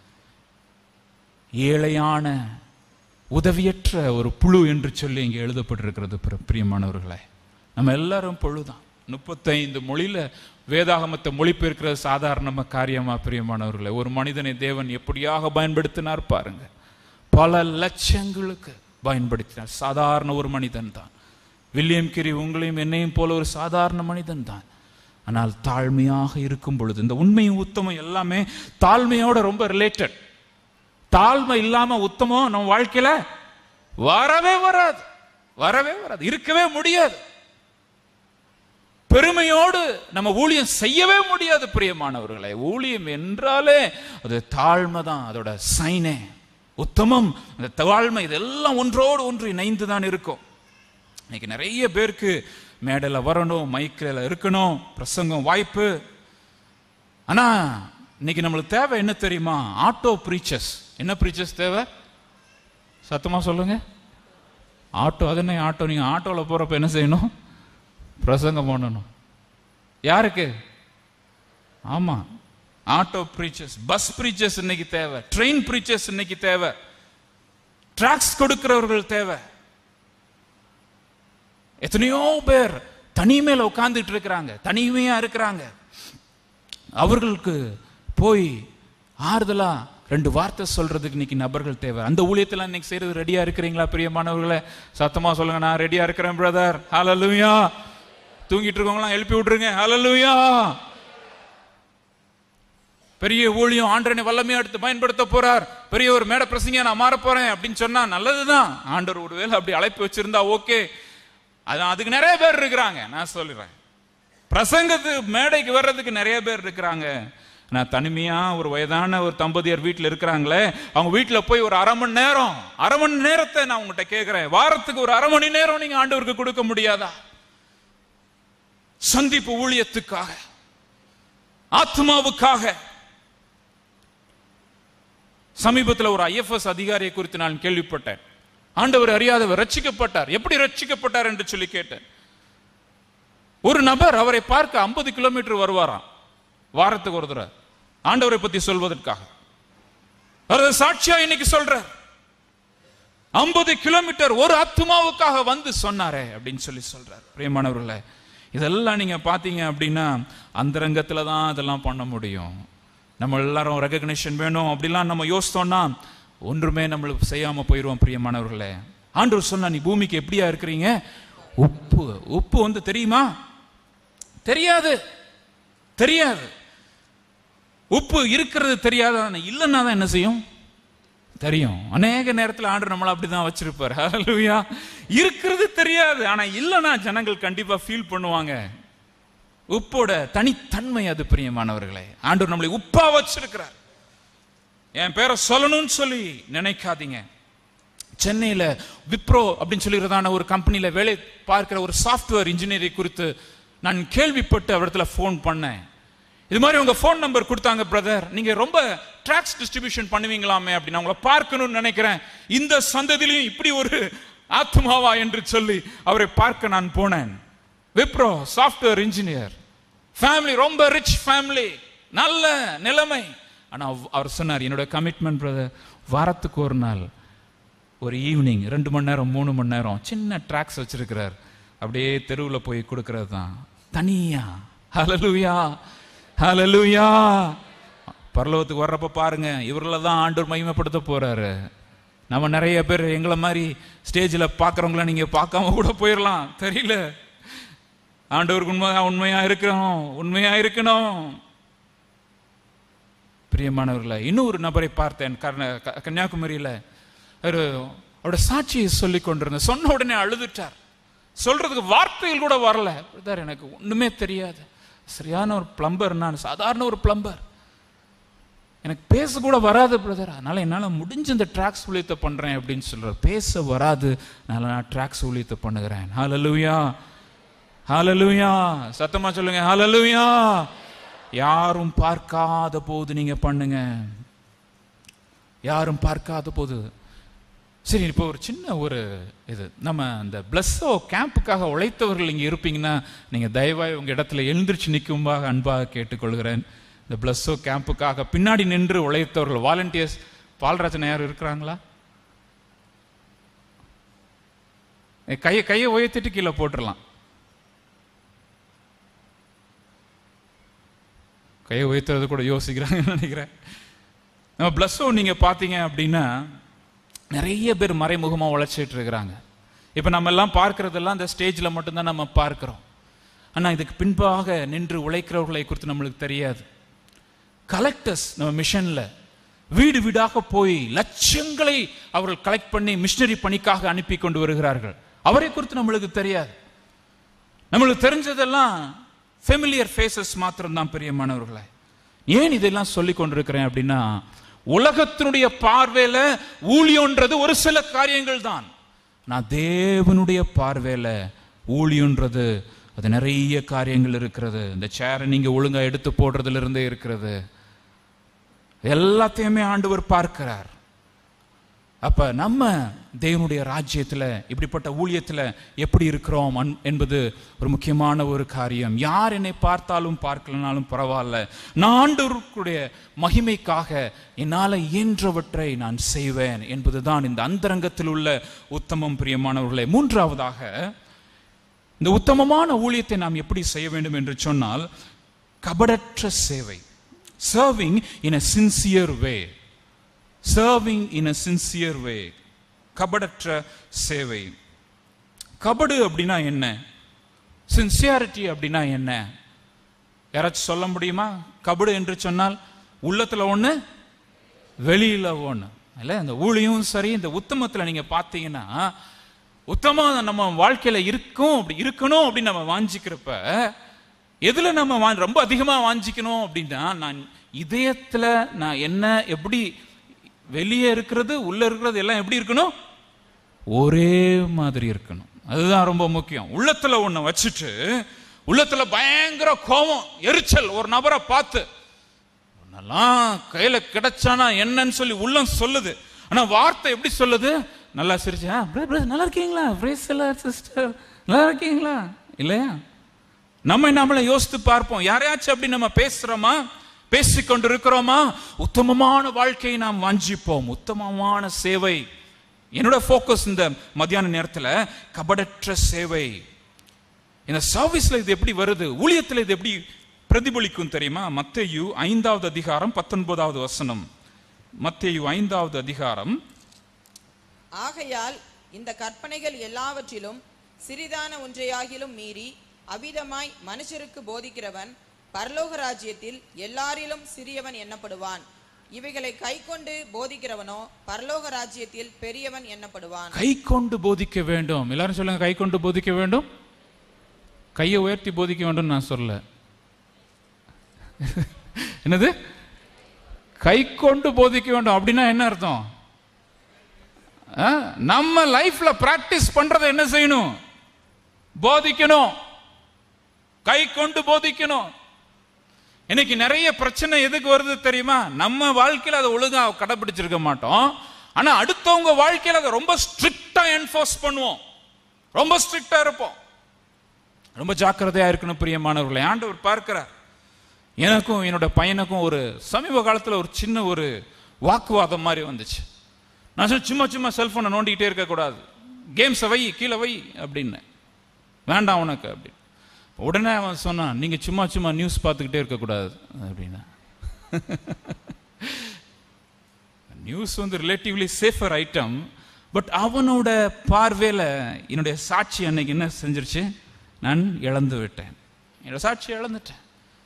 ஏழையான உதவியற்ற ஒரு புழு என்று சொல்லி இங்கே எழுதப்பட்டிருக்கிறது. பிரியமானவர்களே, நம்ம எல்லாரும் புழுதான். முப்பத்தைந்து மொழியில வேதாகமத்தை மொழிபெயர்க்கிறது சாதாரண காரியமா? பிரியமானவர்களே, ஒரு மனிதனை தேவன் எப்படியாக பயன்படுத்தினார் பாருங்க. பல லட்சங்களுக்கு பயன்படுத்தினார். சாதாரண ஒரு மனிதன் தான் வில்லியம் கேரி. உங்களையும் என்னையும் போல ஒரு சாதாரண மனிதன் தான். ஆனால் தாழ்மையாக இருக்கும் பொழுது, இந்த உண்மையும் உத்தமம் எல்லாமே தாழ்மையோட ரொம்ப ரிலேட்டட். தாழ்மை இல்லாம உத்தமம் நம்ம வாழ்க்கையில வரவே வராது, வரவே வராது, இருக்கவே முடியாது. பெருமையோடு நம்ம ஊழியம் செய்யவே முடியாது. பிரியமானவர்களே, ஊழியம் என்றாலே அது தாழ்மை தான், அதோட சைனே. உத்தமம், அந்த தாழ்மை, இதெல்லாம் ஒன்றோடு ஒன்று இணைந்து தான் இருக்கும். இன்னைக்கு நிறைய பேருக்கு மேடையில் வரணும், மைக்கில் இருக்கணும், பிரசங்கம் வாய்ப்பு. ஆனா இன்னைக்கு நம்மளுக்கு தேவை என்ன தெரியுமா? Auto preachers. என்ன பிரீச்சர்ஸ் தேவை? சத்தமா சொல்லுங்க. ஆட்டோ. அது என்ன ஆட்டோ? நீங்க ஆட்டோவில் போறப்ப என்ன செய்யணும்? பிரசங்கம் பண்ணணும். யாருக்கு? ஆமா, ஆட்டோ பிரீச்சர்ஸ். பஸ் பிரீச்சர்ஸ் இன்னைக்கு தேவை. ட்ரெயின் பிரீச்சர்ஸ் இன்னைக்கு தேவை. டிராக்ஸ் கொடுக்கிறவர்கள் தேவை. எத்தனையோ பேர் தனிமையில உட்கார்ந்துட்டு இருக்கிறாங்க, தனிமையா இருக்கிறாங்க. அவர்களுக்கு போய் ஆறுதலா ரெண்டு வார்த்தை சொல்றதுக்கு இன்னைக்கு நபர்கள் தேவை. அந்த ஊழியத்தில் இன்னைக்கு செய்யறது ரெடியா இருக்கிறீங்களா? பிரியமானவர்களே, சத்தமா சொல்லுங்க, நான் ரெடியா இருக்கிறேன் பிரதர். ஹல்லேலூயா. தூங்கிட்டு இருக்கவங்களாம் எழுப்பி விட்டுருங்க. ஹல்லேலூயா. பெரிய ஊழியம் ஆண்டவரை வல்லமையா எடுத்து பயன்படுத்த போறார், பெரிய ஒரு மேடை பிரசங்கியா நான் மாற போறேன் அப்படின்னு சொன்னா நல்லதுதான். ஆண்டவர் ஒருவேளை அப்படி அழைப்பு வச்சிருந்தா ஓகே. அதான், அதுக்கு நிறைய பேர் இருக்கிறாங்க. நான் சொல்றேன், பிரசங்கத்து மேடைக்கு வர்றதுக்கு நிறைய பேர் இருக்கிறாங்க. நான் தனிமையா ஒரு வயதான ஒரு தம்பதியர் வீட்டில் இருக்கிறாங்களே, அவங்க வீட்டில் போய் ஒரு அரை மணி நேரம் அரை மணி நேரத்தை நான் உங்ககிட்ட கேட்கிறேன், வாரத்துக்கு ஒரு அரை மணி நேரம் நீங்க ஆண்டவருக்கு கொடுக்க முடியாதா? சந்திப்பு ஊழியத்துக்காக, ஆத்மாவுக்காக. சமீபத்தில் ஒரு ஐஎஃப்எஸ் அதிகாரியை குறித்து நான் கேள்விப்பட்டேன். ஆண்டவர் அறியாதவர் ரட்சிக்கப்பட்டார். எப்படி ரட்சிக்கப்பட்டார் என்று சொல்லி கேட்டேன். ஒரு நபர் அவரை பார்க்க ஐம்பது கிலோமீட்டர் வருவாராம் வாரத்துக்கு ஒரு தடவை ஆண்டவரை பத்தி சொல்வதற்காக. அவர் சாட்சியா இன்னைக்கு சொல்றார், ஐம்பது கிலோமீட்டர் ஒரு ஆத்துமாவுக்காக வந்து சொன்னாரே அப்படின்னு சொல்லி சொல்றார். பிரியமானவர்களே, இதெல்லாம் நீங்க பாத்தீங்க அப்படின்னா அந்தரங்கத்துல தான் இதெல்லாம் பண்ண முடியும். நம்ம எல்லாரும் ரெகக்னிஷன் வேணும் அப்படிலாம் நம்ம யோசித்தோம்னா ஒன்றுமே நம்மளுக்கு செய்யாம போயிடுவோம். பிரியமானவர்களே, ஆண்டவர் சொன்னா நீ பூமிக்கு எப்படியா இருக்கிறீங்க? உப்பு. உப்பு வந்து தெரியுமா? தெரியாது, தெரியாது. உப்பு இருக்கிறது தெரியாது, இல்லைன்னா தான் என்ன செய்யும்? தெரியும். அநேக நேரத்தில் ஆண்டவர் நம்மளை அப்படிதான் வச்சிருப்பார். ஹல்லேலூயா. இருக்கிறது தெரியாது, ஆனா இல்லைன்னா ஜனங்கள் கண்டிப்பா ஃபீல் பண்ணுவாங்க. உப்போட தனித்தன்மை அது. பிரியமானவர்களே, ஆண்டவர் நம்மளை உப்பா வச்சிருக்கிறார். என் பேரை சொல்லணும்னு சொல்லி நினைக்காதீங்க. சென்னையில விப்ரோ அப்படின்னு சொல்லிடுறதான ஒரு கம்பெனியில வேலை பார்க்கிற ஒரு சாஃப்ட்வேர் இன்ஜினியரை குறித்து நான் கேள்விப்பட்டு அவரிடத்துல ஃபோன் பண்ணேன். இது மாதிரி உங்க ஃபோன் நம்பர் கொடுத்தாங்க, பிரதர் நீங்க ரொம்ப ட்ராக்ஸ் டிஸ்ட்ரிபியூஷன் பண்ணுவீங்களாமே அப்படின்னு உங்களை பார்க்கணும்னு நினைக்கிறேன். இந்த சந்ததியிலையும் இப்படி ஒரு ஆத்மாவா என்று சொல்லி அவரை பார்க்க நான் போனேன். விப்ரோ சாஃப்ட்வேர் இன்ஜினியர், ஃபேமிலி ரொம்ப ரிச் ஃபேமிலி, நல்ல நிலைமை. ஆனா அவர் சொன்னார், என்னோட கமிட்மெண்ட் பிரதர், வாரத்துக்கு ஒரு நாள் ஒரு ஈவினிங் ரெண்டு மணி நேரம் மூணு மணி நேரம் சின்ன ட்ராக்ஸ் வச்சிருக்கிறார், அப்படியே தெருவில் போய் கொடுக்கறது தான் தனியா. ஹல்லேலூயா, ஹல்லேலூயா. பரலோகத்துக்கு வர்றப்ப பாருங்க, இவர்கள தான் ஆண்டவர் மகிமைப்படுத்த போறாரு. நம்ம நிறைய பேர் எங்களை மாதிரி ஸ்டேஜில் பார்க்குறவங்கள நீங்க பார்க்காம கூட போயிடலாம், தெரியல. ஆண்டவருக்கு உண்மையா உண்மையா இருக்கணும், உண்மையா இருக்கணும். பிரியமானவர்களே, இன்னும் ஒரு நபரை பார்த்தேன் கன்னியாகுமரியில. ஒரு அவரோட சாட்சியை சொல்லி கொண்டிருந்த, சொன்ன உடனே அழுதுட்டார். சொல்றதுக்கு வார்த்தைகள் கூட வரல. எனக்கு ஒண்ணுமே தெரியாது, சரியான ஒரு பிளம்பர், நான் சாதாரண ஒரு பிளம்பர், எனக்கு பேச கூட வராது பிரதர், அதனால என்னால் முடிஞ்ச இந்த ட்ராக்ஸ் ஊழியத்தை பண்றேன் அப்படின்னு சொல்றார். பேச வராது, அதனால நான் ட்ராக்ஸ் ஊழியத்தை பண்ணுகிறேன். ஹல்லேலூயா, ஹல்லேலூயா. சத்தமா சொல்லுங்க ஹல்லேலூயா. யாரும் பார்க்காத போது நீங்க பண்ணுங்க, யாரும் பார்க்காத போது. சரி, இப்போ ஒரு சின்ன ஒரு இது, நம்ம இந்த பிளஸ்ஸோ கேம்புக்காக உழைத்தவர்கள் இங்கே இருப்பீங்கன்னா நீங்கள் தயவாய் உங்கள் இடத்துல எழுந்திரிச்சு நிற்கும்பாக அன்பாக கேட்டுக்கொள்கிறேன். இந்த பிளஸ்ஸோ கேம்புக்காக பின்னாடி நின்று உழைத்தவர்கள் வாலண்டியர்ஸ், பால்ராஜன் யாரும் இருக்கிறாங்களா? கையை கையை உயர்த்திட்டு கீழே போட்டுடலாம். கையை உயர்த்துறது கூட யோசிக்கிறாங்கன்னு நினைக்கிறேன். நம்ம பிளஸ்ஸோ நீங்கள் பார்த்தீங்க அப்படின்னா நிறைய பேர் மறைமுகமாக உழைச்சிட்டு இருக்கிறாங்க. இப்போ நம்ம எல்லாம் பார்க்கறதெல்லாம் இந்த ஸ்டேஜில் மட்டும்தான் நம்ம பார்க்கிறோம். ஆனால் இதுக்கு பின்பாக நின்று உழைக்கிறவர்களை குறித்து நம்மளுக்கு தெரியாது. கலெக்டர்ஸ் நம்ம மிஷன்ல வீடு வீடாக போய் லட்சங்களை அவர்கள் கலெக்ட் பண்ணி மிஷனரி பணிக்காக அனுப்பி கொண்டு வருகிறார்கள். அவரை குறித்து நம்மளுக்கு தெரியாது. நம்மளுக்கு தெரிஞ்சதெல்லாம் ஃபெமிலியர் ஃபேஸஸ் மாத்திரம்தான். பிரியமானவர்களே, ஏன் இதெல்லாம் சொல்லி கொண்டிருக்கிறேன் அப்படின்னா, உலகத்தினுடைய பார்வையில ஊழியன்றது ஒரு சில காரியங்கள் தான். நான் தேவனுடைய பார்வையில ஊழியன்றது அது நிறைய காரியங்கள் இருக்கிறது. இந்த சேரை நீங்க ஒழுங்கா எடுத்து போடுறதுல இருந்தே இருக்கிறது, எல்லாத்தையுமே ஆண்டவர் பார்க்கிறார். அப்ப நம்ம தேவனுடைய ராஜ்யத்துல இப்படிப்பட்ட ஊழியத்துல எப்படி இருக்கிறோம் என்பது ஒரு முக்கியமான ஒரு காரியம். யார் என்னை பார்த்தாலும் பார்க்கலனாலும் பரவாயில்ல, நான் ஆண்டவருடைய மகிமைக்காக என்னால் இயன்றவற்றை நான் செய்வேன் என்பதுதான் இந்த அந்தரங்கத்தில் உள்ள உத்தமம். பிரியமானவர்களே, மூன்றாவதாக இந்த உத்தமமான ஊழியத்தை நாம் எப்படி செய்ய வேண்டும் என்று சொன்னால், கபடற்ற சேவை, serving in a sincere way. Serving in a sincere way. கபடற்ற சேவை. கபடு அப்படின்னா என்ன? சின்சியாரிட்டி அப்படின்னா என்ன? யாராச்சும் சொல்ல முடியுமா? கபடு என்று சொன்னால் உள்ளத்துல ஒண்ணு வெளியில ஒண்ணு இல்ல. இந்த ஊழியும் சரி, இந்த உத்தமத்துல நீங்க பார்த்தீங்கன்னா, உத்தமம் நம்ம வாழ்க்கையில இருக்கும், அப்படி இருக்கணும் அப்படின்னு நம்ம வாஞ்சிக்கிறப்ப, எதுல நம்ம ரொம்ப அதிகமா வாஞ்சிக்கணும் அப்படின்னா, நான் இதயத்துல நான் என்ன எப்படி வெளியே இருக்கிறது உள்ள இருக்கிறது எல்லாம் எப்படி இருக்கணும்? ஒரே மாதிரி இருக்கணும். அதுதான் ரொம்ப முக்கியம். உள்ளத்துல ஒண்ணு வச்சுட்டு உள்ளத்துல பயங்கர கோபம், எரிச்சல், ஒரு நபரை பார்த்து அதெல்லாம் கையில கிடைச்சானா என்னன்னு சொல்லி உள்ளம் சொல்லுது. ஆனா வார்த்தை எப்படி சொல்லுது? நல்லா சிரிச்சா, நல்லா இருக்கீங்களா, சிஸ்டர் நல்லா இருக்கீங்களா, இல்லையா? நம்ம நம்மள யோசித்து பார்ப்போம். யாரையாச்சும் அப்படி நம்ம பேசுறோமா, பேசிக்கொண்டு இருக்கிறோமா? உத்தமமான வாழ்க்கையை நாம் வாஞ்சிப்போம், உத்தமமான சேவை. என்னோட போக்கஸ் இந்த மத்தியான நேரத்தில் கபடற்ற சேவை. இந்த சர்வீஸ்ல இது எப்படி வருது, ஊழியத்தில் இது எப்படி பிரதிபலிக்கும் தெரியுமா? மத்தேயு ஐந்தாவது அதிகாரம் பத்தொன்பதாவது வசனம். மத்தேயு ஐந்தாவது அதிகாரம். ஆகையால் இந்த கற்பனைகள் எல்லாவற்றிலும் சிறிதான ஒன்றையாகிலும் மீறி அவிதமாய் மனுஷருக்கு போதிக்கிறவன் பரலோக ராஜ்யத்தில் எல்லாரிலும் சிறியவன் எண்ணப்படுவான். இவைகளை கை கொண்டு போதிக்கிறவனோ பரலோக ராஜ்யத்தில் பெரியவன் எண்ணப்படுவான். கை கொண்டு போதிக்க வேண்டும். எல்லாரும் சொல்லுங்க, கை கொண்டு போதிக்க வேண்டும். கையை உயர்த்தி போதிக்க வேண்டும் நான் சொல்ல. என்னது? கை கொண்டு போதிக்க வேண்டும் அப்படின்னா என்ன அர்த்தம்? நம்ம லைஃப்ல பிராக்டிஸ் பண்றதை என்ன செய்யணும்? போதிக்கணும், கை கொண்டு போதிக்கணும். இன்னைக்கு நிறைய பிரச்சனை எதுக்கு வருது தெரியுமா? நம்ம வாழ்க்கையில் அதை ஒழுங்கா கடைபிடிச்சிருக்க மாட்டோம். ஆனா அடுத்தவங்க வாழ்க்கையில் அதை ரொம்ப ஸ்ட்ரிக்டா என்ஃபோர்ஸ் பண்ணுவோம், ரொம்ப ஸ்ட்ரிக்டா இருப்போம். ரொம்ப ஜாக்கிரதையா இருக்கணும் பிரியமானவர்களை. ஆண்டவர் பார்க்கிறார். எனக்கும் என்னோட பையனுக்கும் ஒரு சமீப காலத்தில் ஒரு சின்ன ஒரு வாக்குவாதம் மாதிரி வந்துச்சு. நான் சொன்ன, சும்மா சும்மா செல்போனை நோண்டிக்கிட்டே இருக்கக்கூடாது, கேம்ஸை வை, கீழே வை அப்படின்னு, வேண்டாம் உனக்கு அப்படின்னு. உடனே அவன் சொன்னான், நீங்க சும்மா சும்மா நியூஸ் பார்த்துக்கிட்டே இருக்கக்கூடாது அப்படின்னா. நியூஸ் வந்து ரிலேட்டிவ்லி சேஃபர் ஐட்டம். பட் அவனோட பார்வையில் என்னுடைய சாட்சி அன்னைக்கு என்ன செஞ்சிருச்சு? நான் இழந்து விட்டேன், என்னோட சாட்சி இழந்துட்டேன்.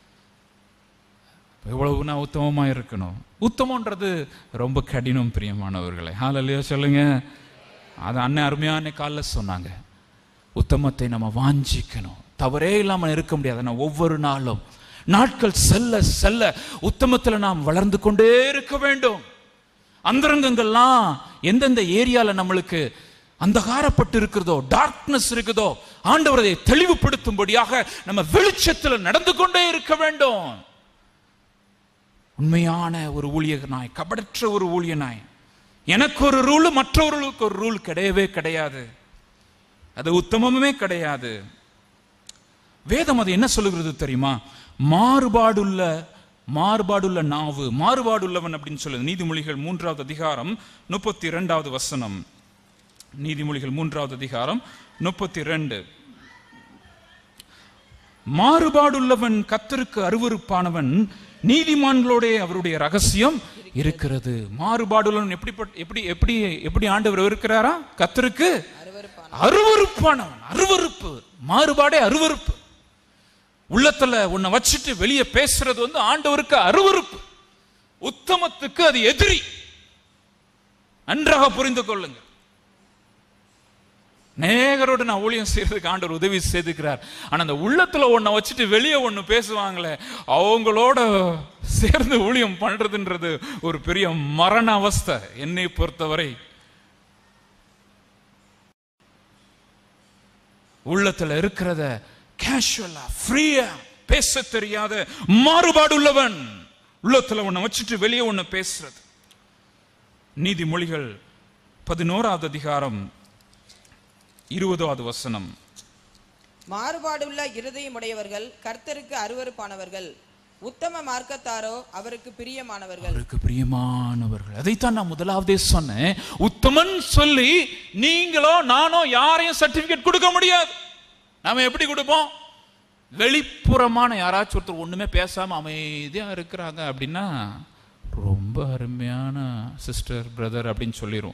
எவ்வளவு நான் உத்தமமா இருக்கணும். உத்தமன்றது ரொம்ப கடினம் பிரியமானவர்களை. ஹல்லேலூயா சொல்லுங்க. அது அண்ணன் அருமையான காலில் சொன்னாங்க. உத்தமத்தை நம்ம வாஞ்சிக்கணும், தவறே இல்லாமல் இருக்க முடியாது. நான் ஒவ்வொரு நாளும் நாட்கள் செல்ல செல்ல உத்தமத்தில் நாம் வளர்ந்து கொண்டே இருக்க வேண்டும். அந்தரங்கங்கள்லாம் எந்தெந்த ஏரியால நம்மளுக்கு அந்தகாரப்பட்டு இருக்கிறதோ, டார்க்னஸ் இருக்குதோ, ஆண்டவரை தெளிவுபடுத்தும்படியாக நம்ம வெளிச்சத்தில் நடந்து கொண்டே இருக்க வேண்டும். உண்மையான ஒரு ஊழியனாய், கபடற்ற ஒரு ஊழியனாய். எனக்கு ஒரு ரூல், மற்றவர்களுக்கு ஒரு ரூல் கிடையவே கிடையாது. அது உத்தமமே கிடையாது. வேதம் அது என்ன சொல்லுகிறது தெரியுமா? மாறுபாடுள்ள மாறுபாடுள்ள நாவு, மாறுபாடுள்ளவன் அப்படின்னு சொல்லுது. நீதிமொழிகள் மூன்றாவது அதிகாரம் முப்பத்தி இரண்டாவது வசனம். நீதிமொழிகள் மூன்றாவது அதிகாரம் முப்பத்தி இரண்டு. மாறுபாடுள்ளவன் கர்த்தருக்கு அருவருப்பானவன், நீதிமான்களோட அவருடைய ரகசியம் இருக்கிறது. மாறுபாடுள்ளவன் எப்படி எப்படி எப்படி எப்படி ஆண்டவர் இருக்கிறாரா? கர்த்தருக்கு அருவருப்பானவன். அருவருப்பு, மாறுபாடே அருவருப்பு. உள்ளத்துல உன்னை வச்சுட்டு வெளியே பேசுறது வந்து ஆண்டவருக்கு அருவருப்பு. உத்தமத்துக்கு அது எதிரி. நன்றாக புரிந்து கொள்ளுங்க. நேகரோடு நான் ஊழியம் செய்யறதுக்கு ஆண்டவர் உதவி செய்துக்கிறார். ஆனா அந்த உள்ளத்துல ஒன்ன வச்சுட்டு வெளியே ஒண்ணு பேசுவாங்களே, அவங்களோட சேர்ந்து ஊழியம் பண்றதுன்றது ஒரு பெரிய மரண அவஸ்தை என்னை பொறுத்தவரை. உள்ளத்துல இருக்கிறத கேஷுவலா ஃப்ரீயா பேச தெரியாத மாறுபாடு உள்ளவன், உள்ளத்துல ஒன்ன வச்சுட்டு வெளியே ஒண்ணு பேசுறது. நீதிமொழிகள் பதினோராவது அதிகாரம் இருபதாவது வசனம். மாறுபாடுள்ள இருதயம் உடையவர்கள் கர்த்தருக்கு அருவருப்பானவர்கள், உத்தம மார்க்கத்தாரோ அவருக்கு பிரியமானவர்கள். அவருக்கு பிரியமானவர்கள். அதைத்தான் நான் முதலாவதே சொன்னேன். உத்தமன் சொல்லி நீங்களோ நானோ யாரையும் சர்டிபிகேட் கொடுக்க முடியாது. நாம எப்படி கொடுப்போம்? வெளிப்புறமான யாராச்சும் ஒருத்தர் ஒண்ணுமே பேசாம அமைதியா இருக்கிறாங்க அப்படின்னா ரொம்ப அருமையான சிஸ்டர், பிரதர் அப்படின்னு சொல்லிரும்.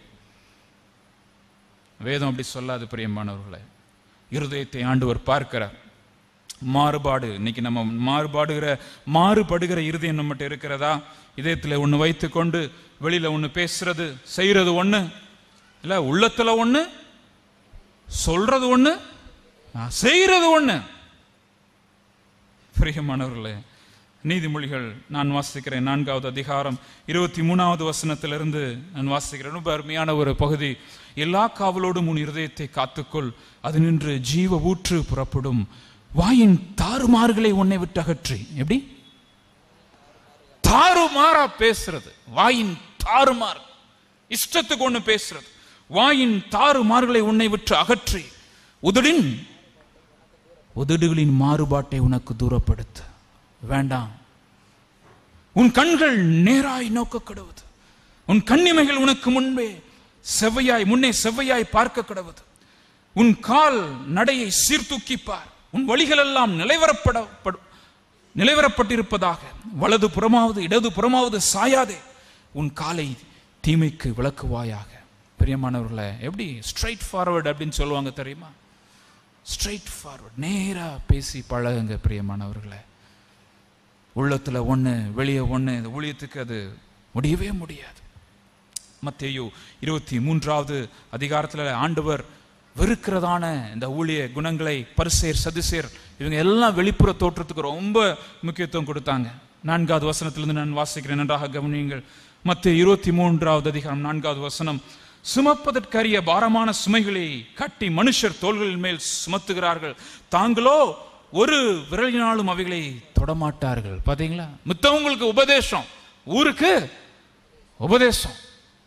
வேதம் அப்படி சொல்லாது பிரியமானவர்களே. இருதயத்தை ஆண்டவர் பார்க்கிறார். மாறுபாடு, இன்னைக்கு நம்ம மாறுபாடுகிற மாறுபடுகிற இருதயம் நம்மகிட்ட இருக்கிறதா? இதயத்தில் ஒன்று வைத்து கொண்டு வெளியில ஒன்று பேசுறது செய்யறது ஒண்ணு இல்ல, உள்ளத்துல ஒண்ணு சொல்றது ஒண்ணு செய்யறது ஒண்ணு. பிரியமானவர்களே, நீதிமொழிகள் நான் வாசிக்கிறேன் நான்காவது அதிகாரம் இருபத்தி மூணாவது வசனத்திலிருந்து நான் வாசிக்கிறேன். ரொம்ப அருமையான ஒரு பகுதி. எல்லா காவலோடும் உன் இருதயத்தை காத்துக்கொள், அது நின்று ஜீவ ஊற்று புறப்படும். வாயின் தாறுமாறுகளை உன்னை விட்டு அகற்றி. எப்படி தாறுமாறா பேசுறது, வாயின் தாறுமாறு, இஷ்டத்துக்கு ஒண்ணு பேசுறது, வாயின் தாறுமாறுகளை உன்னை விட்டு அகற்றி உதடின் உதடுகளின் மாறுபாட்டை உனக்கு தூரப்படுத்து. வேண்டாம். உன் கண்கள் நேராய் நோக்க கடவுது, உன் கண்ணிமைகள் உனக்கு முன்பே செவ்வையாய் முன்னே செவ்வையாய் பார்க்க கடவுது. உன் கால் நடையை சீர்தூக்கிப்பார். உன் வழிகள் எல்லாம் நிலைவரப்பட நிலைவரப்பட்டிருப்பதாக. வலது புறமாவது இடது புறமாவது சாயாதே. உன் காலை தீமைக்கு விளக்குவாயாக. பிரியமானவர்களே, எப்படி ஸ்ட்ரைட் ஃபார்வர்ட் அப்படின்னு சொல்லுவாங்க தெரியுமா? ஸ்ட்ரைட் ஃபார்வர்ட், நேரா பேசி பழகுங்க பிரியமானவர்களே. உள்ளத்துல ஒண்ணு வெளியே ஒண்ணு, இந்த ஊழியத்துக்கு அது முடியவே முடியாது. மத்தேயு இருபத்தி மூன்றாவது அதிகாரத்துல ஆண்டவர் வெறுக்கிறதான இந்த ஊழிய குணங்களை பரிசேர் சதுசேர் இவங்க எல்லாம் வெளிப்புற தோற்றத்துக்கு ரொம்ப முக்கியத்துவம் கொடுத்தாங்க. நான்காவது வசனத்திலிருந்து நான் வாசிக்கிறேன், நன்றாக கவனியுங்கள். மத்தேயு இருபத்தி மூன்றாவது அதிகாரம் நான்காவது வசனம். சுமப்பதற்கரிய பாரமான சுமைகளை கட்டி மனுஷர் தோள்களின் மேல் சுமத்துகிறார்கள், தாங்களோ ஒரு விரலினாலும் அவைகளை தொடமாட்டார்கள். பாத்தீங்களா? மித்தவங்களுக்கு உபதேசம், ஊருக்கு உபதேசம்.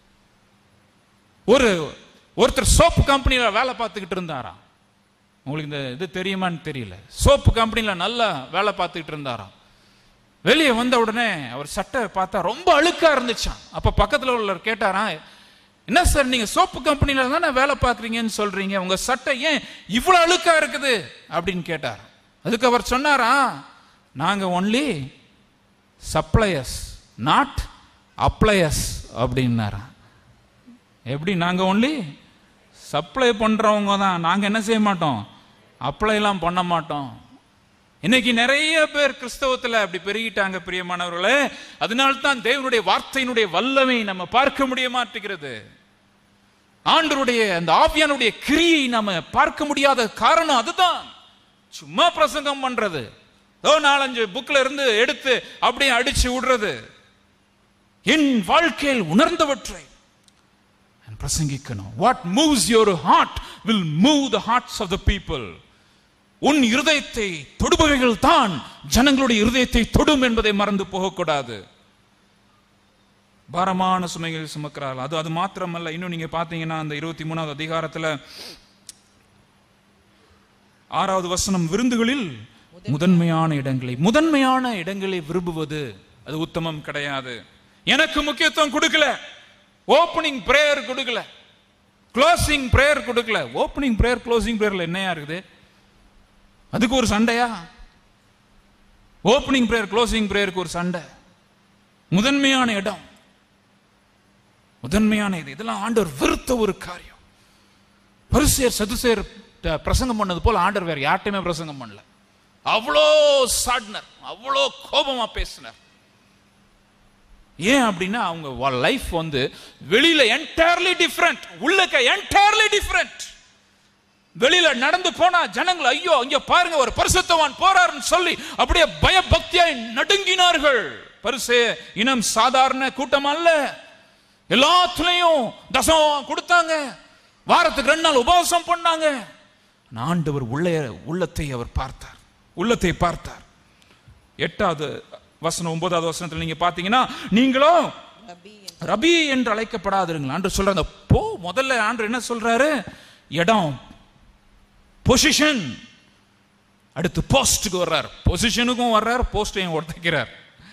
ஒரு ஒருத்தர் சோப்பு கம்பெனியில வேலை பார்த்துக்கிட்டு இருந்தாராம். உங்களுக்கு இந்த இது தெரியுமான்னு தெரியல. சோப்பு கம்பெனியில நல்லா வேலை பார்த்துக்கிட்டு இருந்தாராம். வெளியே வந்த உடனே அவர் சட்டை பார்த்தா ரொம்ப அழுக்கா இருந்துச்சான். அப்ப பக்கத்துல உள்ளவர் கேட்டாராம், என்ன சார் நீங்க சோப்பு கம்பெனியில தானே வேலை பார்க்குறீங்கன்னு சொல்றீங்க, உங்க சட்டை ஏன் இவ்வளவு அழுக்கா இருக்குது அப்படின்னு கேட்டார். அதுக்கு அவர் சொன்னாரா, நாங்க ஒன்லி சப்ளையர்ஸ் நாட் அப்ளையர்ஸ் அப்படின்னாரா. எப்படி? நாங்க ஒன்லி சப்ளை பண்றவங்க தான், நாங்க என்ன செய்ய மாட்டோம், அப்ளை எல்லாம் பண்ண மாட்டோம். இன்னைக்கு நிறைய பேர் கிறிஸ்தவத்துல அப்படி பெருகிட்டாங்க பிரியமானவர்களே. அதனால்தான் தேவனுடைய வார்த்தையினுடைய வல்லமை நம்ம பார்க்க முடிய மாட்டேங்கிறது. ஆண்டவருடைய அந்த ஆவியானுடைய கிரியை நாம பார்க்க முடியாத காரணம் அதுதான். சும்மா பிரசங்கம் பண்றது, ஏதோ நாலஞ்சு புக்ல இருந்து எடுத்து அப்படியே அடிச்சு விடுறது. என் வாழ்க்கையில் உணர்ந்தவற்றை பிரசங்கிக்கணும். What moves your heart will move the hearts of the people. உன் இருதயத்தை தொடுபவைகள் தான் ஜனங்களுடைய இருதயத்தை தொடும் என்பதை மறந்து போகக்கூடாது. பாரமான சுமைகள் சுமக்கிறார்கள். அது அது மாத்திரமல்ல, இன்னும் நீங்க பாத்தீங்கன்னா அந்த இருபத்தி மூணாவது அதிகாரத்துல ஆறாவது வசனம், விருந்துகளில் முதன்மையான இடங்களை முதன்மையான இடங்களை விரும்புவது அது உத்தமம் கிடையாது. எனக்கு முக்கியத்துவம் கொடுக்கல, ஓப்பனிங் பிரேயர் கொடுக்கல, க்ளோசிங் பிரேயர் கொடுக்கல. ஓப்பனிங் பிரேயர் க்ளோசிங் பிரேயர்ல என்னையா இருக்குது? அதுக்கு ஒரு சண்டையா? ஓப்பனிங் பிரேயர் க்ளோசிங் பிரேயருக்கு ஒரு சண்டை. முதன்மையான இடம், முதன்மையான இது, இதெல்லாம் ஆண்டவர் வெறுத்த ஒரு காரியம். பரிசேர் சதுசேர் பிரசங்கம் பண்ணது போல ஆண்டவர் வேற யார்ட்டையுமே பிரசங்கம் பண்ணல. அவ்வளோ சாட்னர், அவ்வளோ கோபமா பேசினார். ஏன் அப்படின்னா அவங்க லைஃப் வந்து வெளியில என்டையர்லி டிஃபரண்ட், உள்ளக்க என்டையர்லி டிஃபரண்ட். வெளியில நடந்து போனா ஜனங்கள் ஐயோ இங்க பாருங்க ஒரு பரிசுத்தவான் போறாருன்னு சொல்லி அப்படியே பயபக்தியாய் நடுங்கினார்கள். பரிசே இனம் சாதாரண கூட்டம் அல்ல. எல்லாத்துலயும் தசம் கொடுத்தாங்க, வாரத்துக்கு ரெண்டு நாள் உபவாசம் பண்ணாங்க. ஆண்டவர் உள்ள உள்ளத்தை அவர் பார்த்தார், உள்ளத்தை பார்த்தார். எட்டாவது வசனம் ஒன்பதாவது வசனத்தில் நீங்க பாத்தீங்கன்னா, நீங்களோ ரபி என்று அழைக்கப்படாதீர்கள் ஆண்டு சொல்றாங்க. போ முதல்ல ஆண்டு என்ன சொல்றாரு? இடம், பொசிஷன். அடுத்து போஸ்டுக்கு வர்றார், பொசிஷனுக்கும் வர்றார், போஸ்டையும் உடைக்கிறார்.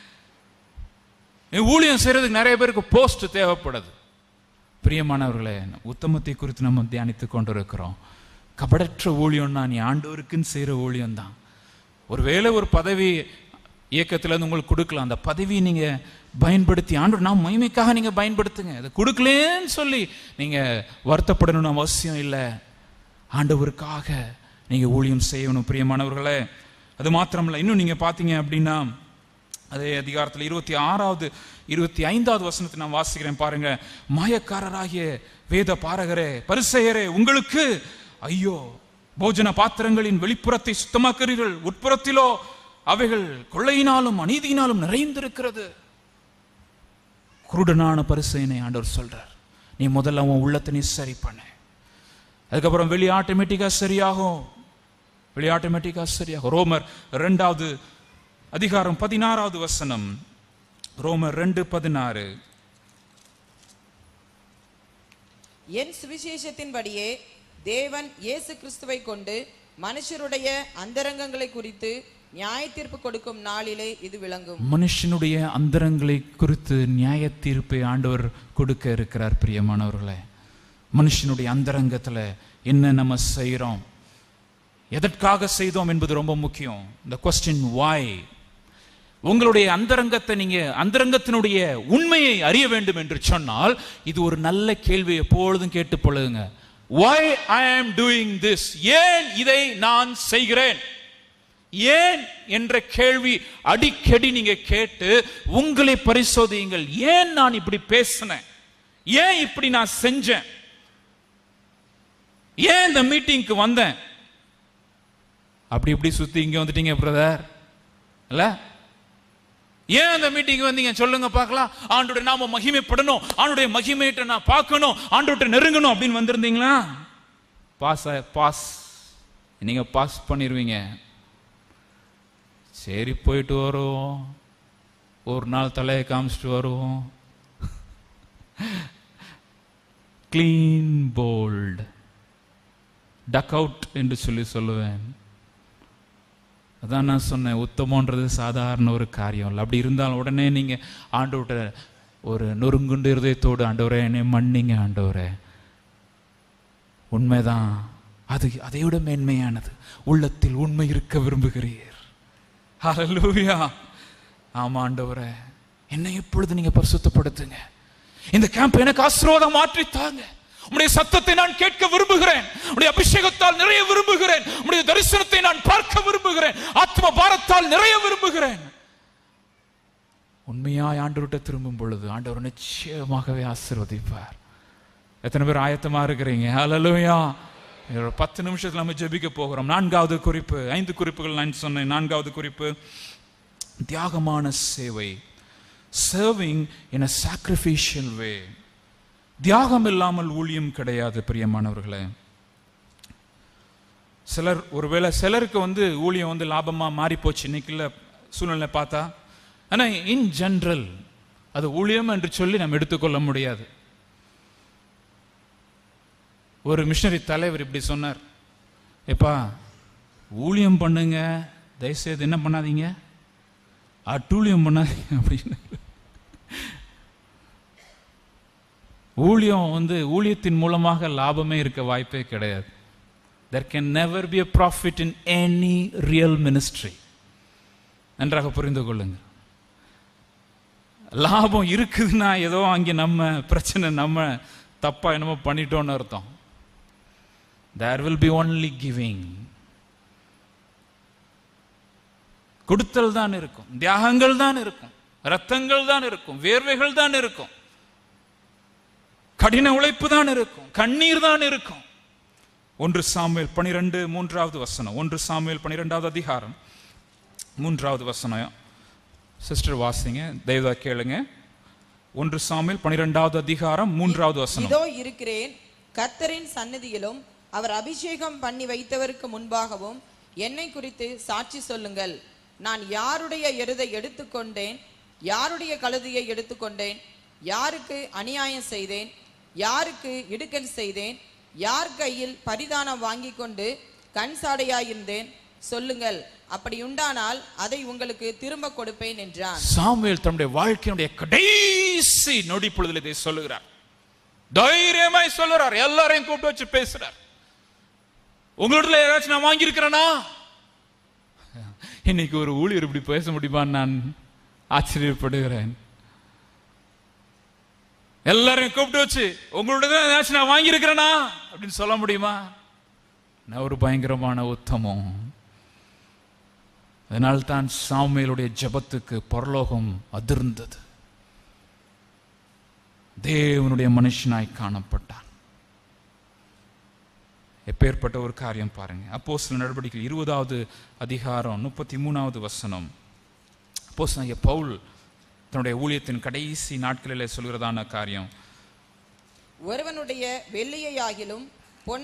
ஊழியம் செய்யறதுக்கு நிறைய பேருக்கு போஸ்ட் தேவைப்படுது. பிரியமானவர்களே, உத்தமத்தை குறித்து நம்ம தியானித்துக் கொண்டிருக்கிறோம். கபடற்ற ஊழியம்னா நீ ஆண்டவருக்குன்னு செய்யற ஊழியம் தான். ஒருவேளை ஒரு பதவி இயக்கத்துல இருந்து உங்களுக்கு கொடுக்கலாம், அந்த பதவியை நீங்க பயன்படுத்தி ஆண்டவர் நான் மகிமைக்காக நீங்க பயன்படுத்துங்க. அதை கொடுக்கலன்னு சொல்லி நீங்க வருத்தப்படணும்னு அவசியம் இல்லை. ஆண்டவருக்காக நீங்க ஊழியம் செய்யணும் பிரியமானவர்களே. அது மாத்திரமல்ல, இன்னும் நீங்க பாத்தீங்க அப்படின்னா அதே அதிகாரத்தில் இருபத்தி ஆறாவது இருபத்தி ஐந்தாவது வசனத்தை நான் வாசிக்கிறேன் பாருங்க. மாயக்காரராகிய வேத பாரகரே பரிசேயரே உங்களுக்கு ஐயோ, போஜன பாத்திரங்களின் வெளிப்புறத்தை சுத்தமாக்குறீர்கள், உட்புறத்திலோ அவைகள் கொள்ளையினாலும் அநீதியினாலும் நிறைந்திருக்கிறது. குருடனான பரிசேயனை ஆண்டவர் சொல்றார், நீ முதல்ல உன் உள்ளத்தை நீ சரி பண்ண, அதுக்கப்புறம் வெளி ஆட்டோமேட்டிக்கா சரியாகும், வெளி ஆட்டோமேட்டிக்கா சரியாகும். ரோமர் இரண்டாவது அதிகாரம் பதினாறாவது வசனம், ரோமர் ரெண்டு பதினாறு. என் சுவிசேஷத்தின்படியே தேவன் இயேசு கிறிஸ்துவை கொண்டு மனுஷருடைய அந்தரங்கங்களை குறித்து நியாய தீர்ப்பு கொடுக்கும் நாளிலே இது விளங்கும். மனுஷனுடைய அந்தரங்களை குறித்து நியாய தீர்ப்பை ஆண்டவர் கொடுக்க இருக்கிறார். பிரியமானவர்களே, மனுஷனுடைய அந்தரங்கத்துல என்ன நம்ம செய்யறோம், எதற்காக செய்தோம் என்பது ரொம்ப முக்கியம். இந்த கொஸ்டின் வாய். உங்களுடைய அந்தரங்கத்தை நீங்க அந்தரங்கத்தினுடைய உண்மையை அறிய வேண்டும் என்று சொன்னால் இது ஒரு நல்ல கேள்வி எப்பொழுதும் கேட்டு பழகுங்க. Why I am doing this? ஏன் இதை நான் செய்கிறேன், ஏன் என்ற கேள்வி அடிக்கடி நீங்க கேட்டு உங்களை பரிசோதியுங்கள். ஏன் நான் இப்படி பேசினேன், ஏன் இப்படி நான் செஞ்சேன், ஏன் இந்த மீட்டிங்க்கு வந்தேன், அப்படி இப்படி சுத்தி இங்க வந்துட்டீங்க பிரதர் இல்ல, ஏன் அந்த மீட்டிங் வந்தீங்க சொல்லுங்க பார்க்கலாம். ஆண்டோட நாம மகிமைப்படணும், ஆண்டோட மகிமையிட்ட நான் பார்க்கணும், ஆண்டோட நெருங்கணும் அப்படின்னு வந்திருந்தீங்களா, பாஸ் பாஸ் நீங்க பாஸ் பண்ணிருவீங்க. சரி போயிட்டு வருவோம், ஒரு நாள் தலையை காமிச்சிட்டு வருவோம். கிளீன் போல்ட் டக் அவுட் என்று சொல்லி சொல்லுவேன். அதான் நான் சொன்னேன், உத்தமன்றது சாதாரண ஒரு காரியம் இல்லை. அப்படி இருந்தாலும் உடனே நீங்க ஆண்டவர்கிட்ட ஒரு நொறுங்குண்டு இருதயத்தோடு, ஆண்டவரே என்னை மன்னிங்க ஆண்டவரே, உண்மைதான், அது அதை விட மேன்மையானது, உள்ளத்தில் உண்மை இருக்க விரும்புகிறீர். ஹல்லேலூயா. ஆமா ஆண்டவரே, என்னை எப்பொழுது நீங்க பரிசுத்தப்படுத்துங்க, இந்த கேம்ப் எனக்கு ஆசீர்வாதம் மாற்றித்தாங்க, உம்முடைய சத்தத்தை நான் கேட்க விரும்புகிறேன், உம்முடைய அபிஷேகத்தால் நிறைய விரும்புகிறேன், உம்முடைய தரிசனத்தை நான் பார்க்க விரும்புகிறேன், ஆத்ம பாரத்தால் நிறைய விரும்புகிறேன். உண்மையாய் ஆண்டவர்கிட்ட திரும்பும் பொழுது ஆண்டவர் நிச்சயமாகவே ஆசீர்வதிப்பார். எத்தனை பேர் ஆயத்தமா இருக்கிறீங்க? ஹல்லேலூயா. பத்து நிமிஷத்துல நம்ம ஜெபிக்க போகிறோம். நான்காவது குறிப்பு, ஐந்து குறிப்புகள் நான் சொன்னேன். நான்காவது குறிப்பு தியாகமான சேவை, serving in a sacrificial way. தியாகம் இல்லாமல் ஊழியம் கிடையாது. பிரியமானவர்களே, சிலர் ஒருவேளை சிலருக்கு வந்து ஊழியம் வந்து லாபமா மாறி போச்சு இன்னைக்குள்ள சூழ்நிலை பார்த்தா. ஆனா இன் ஜெனரல் அது ஊழியம் என்று சொல்லி நம்ம எடுத்துக்கொள்ள முடியாது. ஒரு மிஷனரி தலைவர் இப்படி சொன்னார், எப்பா ஊழியம் பண்ணுங்க, தயவுசெய்து என்ன பண்ணாதீங்க, அட்டூழியம் பண்ணாதீங்க அப்படின்னு. ஊழியம் வந்து ஊழியத்தின் மூலமாக லாபமே இருக்க வாய்ப்பே கிடையாது. There can never be a profit in any real ministry. நன்றாக புரிந்து கொள்ளுங்க. லாபம் இருக்குதுன்னா ஏதோ அங்கே நம்ம பிரச்சனை, நம்ம தப்பா என்னமோ பண்ணிட்டோம்னு அர்த்தம். There will be only giving. கொடுத்தல் தான் இருக்கும், தியாகங்கள் தான் இருக்கும், ரத்தங்கள் தான் இருக்கும், வேர்வைகள் தான் இருக்கும், கடின உழைப்பு தான் இருக்கும், கண்ணீர் தான் இருக்கும். ஒன்று சாமுவேல் பனிரெண்டு மூன்றாவது வசனம். ஒன்று சாமுவேல் பனிரெண்டாவது அதிகாரம் மூன்றாவது வசனம். சிஸ்டர் வாசிங்க, தயவா கேளுங்க. ஒன்று சாமுவேல் பனிரெண்டாவது அதிகாரம் மூன்றாவது வசனம். இதோ இருக்கிறேன், கர்த்தரின் சந்நிதியிலும் அவர் அபிஷேகம் பண்ணி வைத்தவருக்கு முன்பாகவும் என்னை குறித்து சாட்சி சொல்லுங்கள். நான் யாருடைய எருதை எடுத்துக்கொண்டேன், யாருடைய கழுதையை எடுத்துக்கொண்டேன், யாருக்கு அநியாயம் செய்தேன், யாருக்கு இடுக்கன் செய்தேன், யார் கையில் பரிதானம் வாங்கி கொண்டு கண் சாடையாயிருந்தேன், சொல்லுங்கள், அப்படி உண்டானால் அதை உங்களுக்கு திரும்ப கொடுப்பேன் என்றான். சாமுவேல் தன்னுடைய வாழ்க்கையினுடைய கடைசி நொடி பொழுதில் இதை சொல்லுகிறார். தைரியமாய் சொல்லுறார், எல்லாரையும் கூப்பிட்டு வச்சு பேசுறார். உங்களோட யாராச்சும் நான் வாங்கி இருக்கிறேனா? இன்னைக்கு ஒரு ஊழியர் இப்படி பேச முடியுமான்னு நான் ஆச்சரியப்படுகிறேன். எல்லாரையும் கூப்பிட்டு வச்சு உங்களோட ஏதாச்சும் நான் வாங்கி இருக்கிறேனா அப்படின்னு சொல்ல முடியுமா? நான் ஒரு பயங்கரமான உத்தமம். அதனால்தான் சாமுவேலுடைய ஜெபத்துக்கு பரலோகம் அதிர்ந்தது. தேவனுடைய மனுஷனாய் காணப்பட்டான். எப்பேற்பட்ட ஒரு காரியம் பாருங்க. அப்போஸ்தலர் நடவடிக்கைகள் இருபதாவது அதிகாரம் முப்பத்தி மூணாவது வசனம். அப்போஸ்தலனாகிய பவுல் தன்னுடைய ஊழியத்தின் கடைசி நாட்களிலே சொல்கிறதான காரியம். ஒருவனுடைய வெள்ளியையாகிலும்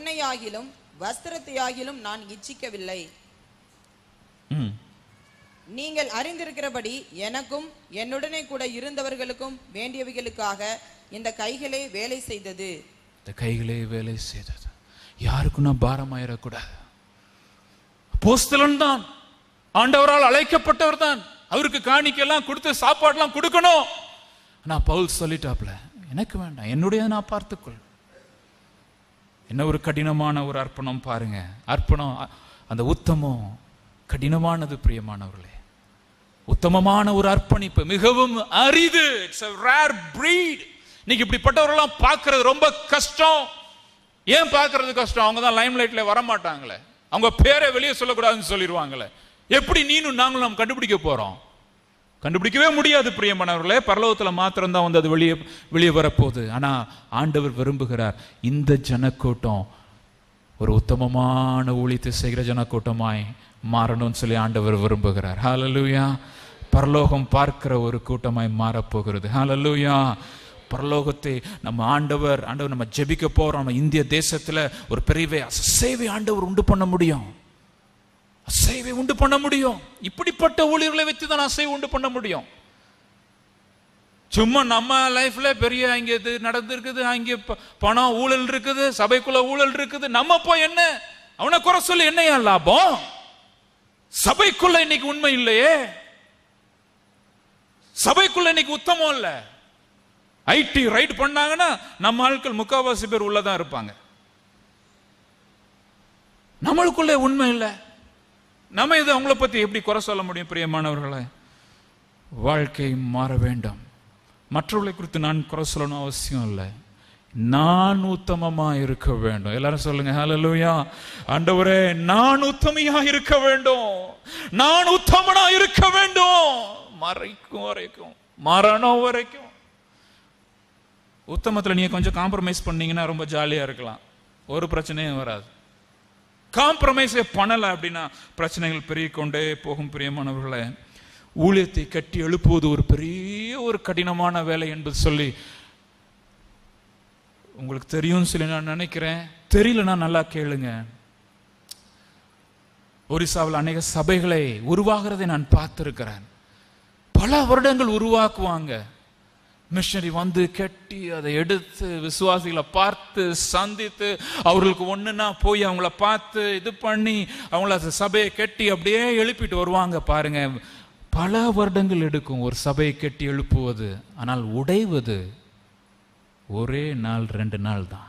பொன்னையாகிலும் வஸ்திரத்தையாகிலும் நான் இச்சிக்கவில்லை. நீங்கள் அறிந்திருக்கிறபடி எனக்கும் என்னுடனே கூட இருந்தவர்களுக்கும் வேண்டியவைகளுக்காக இந்த கைகளே வேலை செய்தது. இந்த கைகளே வேலை செய்தது. யாருக்கும் நான் பாரமாயிடக்கூடாது. அப்போஸ்தலன் தான், ஆண்டவரால் அழைக்கப்பட்டவர் தான், அவருக்கு காணிக்கெல்லாம் கொடுத்து சாப்பாடுலாம் கொடுக்கணும். ஆனா பவுல் சொல்லிட்டாப்ல, எனக்கு வேண்டாம், என்னுடைய நான் பார்த்துக்கொள். என்ன ஒரு கடினமான ஒரு அர்ப்பணம் பாருங்க. அர்ப்பணம், அந்த உத்தமம் கடினமானது பிரியமானவர்களே. உத்தமமான ஒரு அர்ப்பணிப்பு மிகவும் அரிது. It's a rare breed. இன்னைக்கு இப்படிப்பட்டவர்களெல்லாம் பார்க்கிறது ரொம்ப கஷ்டம். ஏன் பார்க்கிறது கஷ்டம்? அவங்க தான் லைம் லைட்ல வர மாட்டாங்களே, அவங்க பேரை வெளியே சொல்லக்கூடாதுன்னு சொல்லிடுவாங்களே. எப்படி நீனும் நாங்களும் நாம் கண்டுபிடிக்க போறோம்? கண்டுபிடிக்கவே முடியாது பிரியமானவர்களே. பரலோகத்தில் மாத்திரம் தான் வந்து அது வெளியே வெளியே வரப்போகுது. ஆனா ஆண்டவர் விரும்புகிறார் இந்த ஜனக்கூட்டம் ஒரு உத்தமமான ஊழியத்தை செய்கிற ஜனக்கூட்டமாய் மாறணும்னு சொல்லி ஆண்டவர் விரும்புகிறார். ஹல்லேலூயா. பரலோகம் பார்க்கிற ஒரு கூட்டமாய் மாறப்போகிறது. ஹல்லேலூயா. பரலோகத்தை நம்ம ஆண்டவர் ஆண்டவர் நம்ம ஜெபிக்க போறோம். நம்ம இந்திய தேசத்துல ஒரு பெரிய அசைவை ஆண்டவர் உண்டு பண்ண முடியும். அசைவை உண்டு பண்ண முடியும். இப்படிப்பட்ட ஊழியர்களை வைத்து தான் அசைவை உண்டு பண்ண முடியும். சும்மா நம்ம லைஃப்ல பெரிய அங்கே இது நடந்திருக்குது, அங்கே பணம் ஊழல் இருக்குது, சபைக்குள்ள ஊழல் இருக்குது, நம்ம போய் என்ன அவனை குறை சொல்லி என்னையா லாபம்? சபைக்குள்ள இன்னைக்கு உண்மை இல்லையே, சபைக்குள்ள இன்னைக்கு உத்தமம் இல்ல. ஐடி ரைட் பண்ணாங்கன்னா நம்ம ஆட்கள் முக்காவாசி பேர் உள்ளதான் இருப்பாங்க. நம்மளுக்குள்ள உண்மை இல்ல, நம்ம இது அவங்கள பத்தி எப்படி குறை சொல்ல முடியும்? பிரியமானவர்களே, வாழ்க்கை மாற வேண்டும். மற்றவர்களை குறித்து நான் குறை சொல்லணும் அவசியம் இல்லை. நான் உத்தமமா இருக்க வேண்டும். எல்லாரும் சொல்லுங்க ஹல்லேலூயா. ஆண்டவரே, நான் உத்தமையா இருக்க வேண்டும், நான் உத்தமனா இருக்க வேண்டும். மறைக்கும் வரைக்கும், மரணம் வரைக்கும். உத்தமத்துல நீங்க கொஞ்சம் காம்ப்ரமைஸ் பண்ணீங்கன்னா ரொம்ப ஜாலியா இருக்கலாம், ஒரு பிரச்சனையும் வராது. காம்ப்ரமைஸே பண்ணல அப்படின்னா பிரச்சனைகள் பெருகி கொண்டே போகும். பிரியமானவர்களே, ஊழியத்தை கட்டி எழுப்புவது ஒரு பெரிய ஒரு கடினமான வேலை என்பது சொல்லி உங்களுக்கு தெரியும் சொல்லி நான் நினைக்கிறேன். தெரியலன்னா நல்லா கேளுங்க. ஒரிசாவில் அநேக சபைகளை உருவாகிறதை நான் பார்த்திருக்கிறேன். பல வருடங்கள் உருவாக்குவாங்க. மிஷனரி வந்து கட்டி அதை எடுத்து விசுவாசிகளை பார்த்து சந்தித்து அவர்களுக்கு ஒண்ணுன்னா போய் அவங்கள பார்த்து இது பண்ணி அவங்கள சபையை கட்டி அப்படியே எழுப்பிட்டு வருவாங்க. பாருங்க, பல வருடங்கள் எடுக்கும் ஒரு சபையை கட்டி எழுப்புவது. ஆனால் உடைவது ஒரே நாள் ரெண்டு நாள் தான்.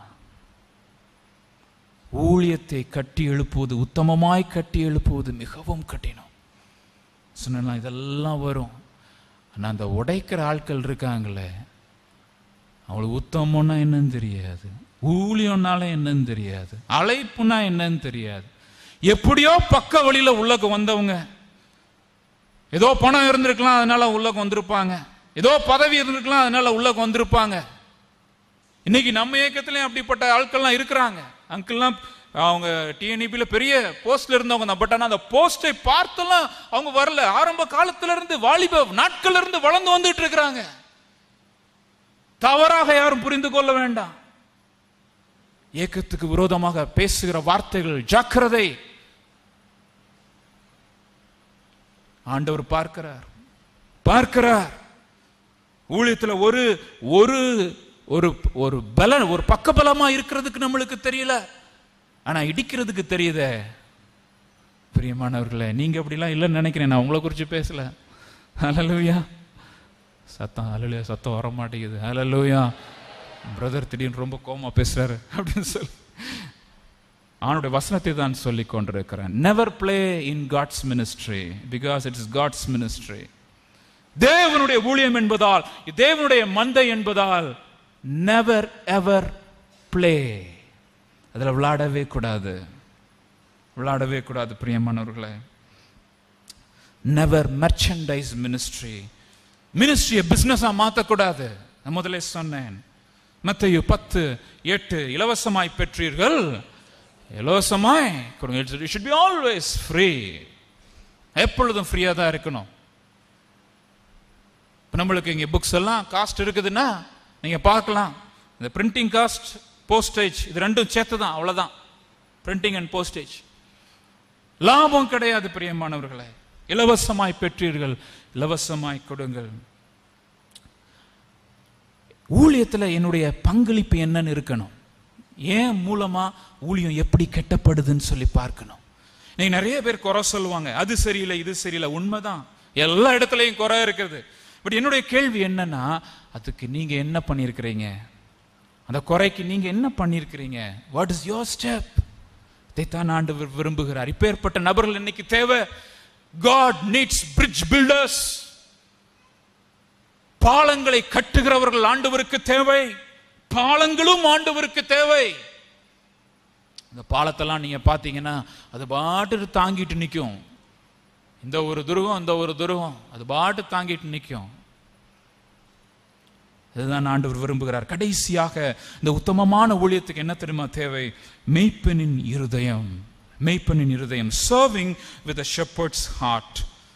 ஊழியத்தை கட்டி எழுப்புவது, உத்தமமாய் கட்டி எழுப்புவது மிகவும் கடினம். சொன்னா இதெல்லாம் வரும். ஆனா அந்த உடைக்கிற ஆட்கள் இருக்காங்களே, அவங்களுக்கு உத்தமம்னா என்னன்னு தெரியாது, ஊழியம்னால என்னன்னு தெரியாது, அழைப்புனா என்னன்னு தெரியாது. எப்படியோ பக்க வழியில உள்ளக்கு வந்தவங்க, ஏதோ பணம் இருந்திருக்கலாம் அதனால உள்ளக்கு வந்திருப்பாங்க, ஏதோ பதவி இருந்திருக்கலாம் அதனால உள்ளக்கு வந்திருப்பாங்க. இன்னைக்கு நம்ம இயக்கத்திலையும் அப்படிப்பட்ட ஆட்கள்லாம் இருக்கிறாங்க. அங்கிள்லாம் அவங்க டிஎன்இபில பெரிய போஸ்ட்ல இருந்தவங்க தான். பட் ஆனா அந்த போஸ்டை பார்த்தெல்லாம் அவங்க வரல. ஆரம்ப காலத்துல இருந்து வாலிப நாட்கள் இருந்து வளர்ந்து வந்துட்டு இருக்கிறாங்க. தவறாக யாரும் புரிந்து கொள்ள வேண்டாம். இயக்கத்துக்கு விரோதமாக பேசுகிற வார்த்தைகள் ஜாக்கிரதை. ஆண்டவர் பார்க்கிறார், பார்க்கிறார். ஊழியத்துல ஒரு ஒரு ஒரு ஒரு பலன், ஒரு பக்க பலமா இருக்கிறதுக்கு நம்மளுக்கு தெரியல, ஆனா இடிக்கிறதுக்கு தெரியுதே. பிரியமானவர்களே, நீங்க அப்படிலாம் இல்லைன்னு நினைக்கிறேன். நான் உங்களை குறித்து பேசல. ஹல்லேலூயா. சத்தம் ஹல்லேலூயா சத்தம் வர மாட்டேங்குது. ஹல்லேலூயா. பிரதர் திடீர்னு ரொம்ப கோமா பேசுறாரு அப்படின்னு சொல்லி அவனுடைய வசனத்தை தான் சொல்லி கொண்டிருக்கிறேன். Never play in God's ministry because it is God's ministry. தேவனுடைய ஊழியம் என்பதால், தேவனுடைய மந்தை என்பதால் நெவர் எவர் பிளே. அதில் விளையாடவே கூடாது, விளையாடவே கூடாது. பிரியமானவர்களே, நெவர் மெர்ச்சன்டைஸ் மினிஸ்ட்ரி. மினிஸ்ட்ரியை பிசினஸா மாற்றக்கூடாது. நான் முதலே சொன்னேன், மத்தேயு பத்து எட்டு, இலவசமாய் பெற்றீர்கள், இலவசமாய் கொடுங்க. It should be always free. எப்பொழுதும் ஃப்ரீயா தான் இருக்கணும். நம்மளுக்கு இங்கே புக்ஸ் எல்லாம் காஸ்ட் இருக்குதுன்னா நீங்க பார்க்கலாம். இந்த பிரிண்டிங் காஸ்ட், போஸ்டேஜ், இது ரெண்டும் சேர்த்து தான், அவ்வளவுதான். Printing and postage. லாபம் கிடையாது பிரியமானவர்களே. இலவசமாய் பெற்றீர்கள், இலவசமாய் கொடுங்கள். ஊழியத்துல என்னுடைய பங்களிப்பு என்னன்னு இருக்கணும். ஏன் மூலமா ஊழியம் எப்படி கெட்டப்படுதுன்னு சொல்லி பார்க்கணும். நீங்க நிறைய பேர் குறை சொல்லுவாங்க, அது சரியில்லை இது சரியில்லை. உண்மைதான், எல்லா இடத்துலையும் குறை இருக்குது. பட் என்னுடைய கேள்வி என்னன்னா, அதுக்கு நீங்க என்ன பண்ணியிருக்கிறீங்க? அந்த குறைக்கு நீங்க என்ன பண்ணியிருக்கிறீங்க? What is your step? இதைத்தான் ஆண்டவர் விரும்புகிறார். இப்பேற்பட்ட நபர்கள் இன்னைக்கு தேவை. God needs bridge builders. பாலங்களை கட்டுகிறவர்கள் ஆண்டவருக்கு தேவை. பாலங்களும் ஆண்டவருக்கு தேவை. இந்த பாலத்தெல்லாம் நீங்க பாத்தீங்கன்னா அது பாட்டு தாங்கிட்டு நிற்கும். இந்த ஒரு துருவம் இந்த ஒரு துருவம் அது பாட்டு தாங்கிட்டு நிற்கும். அதுதான் ஆண்டவர் விரும்புகிறார். கடைசியாக இந்த உத்தமமான ஊழியத்துக்கு என்ன தெரியுமா தேவை? மேய்ப்பனின் இருதயம். மேய்ப்பனின் இருதயம். Serving with a shepherd's heart.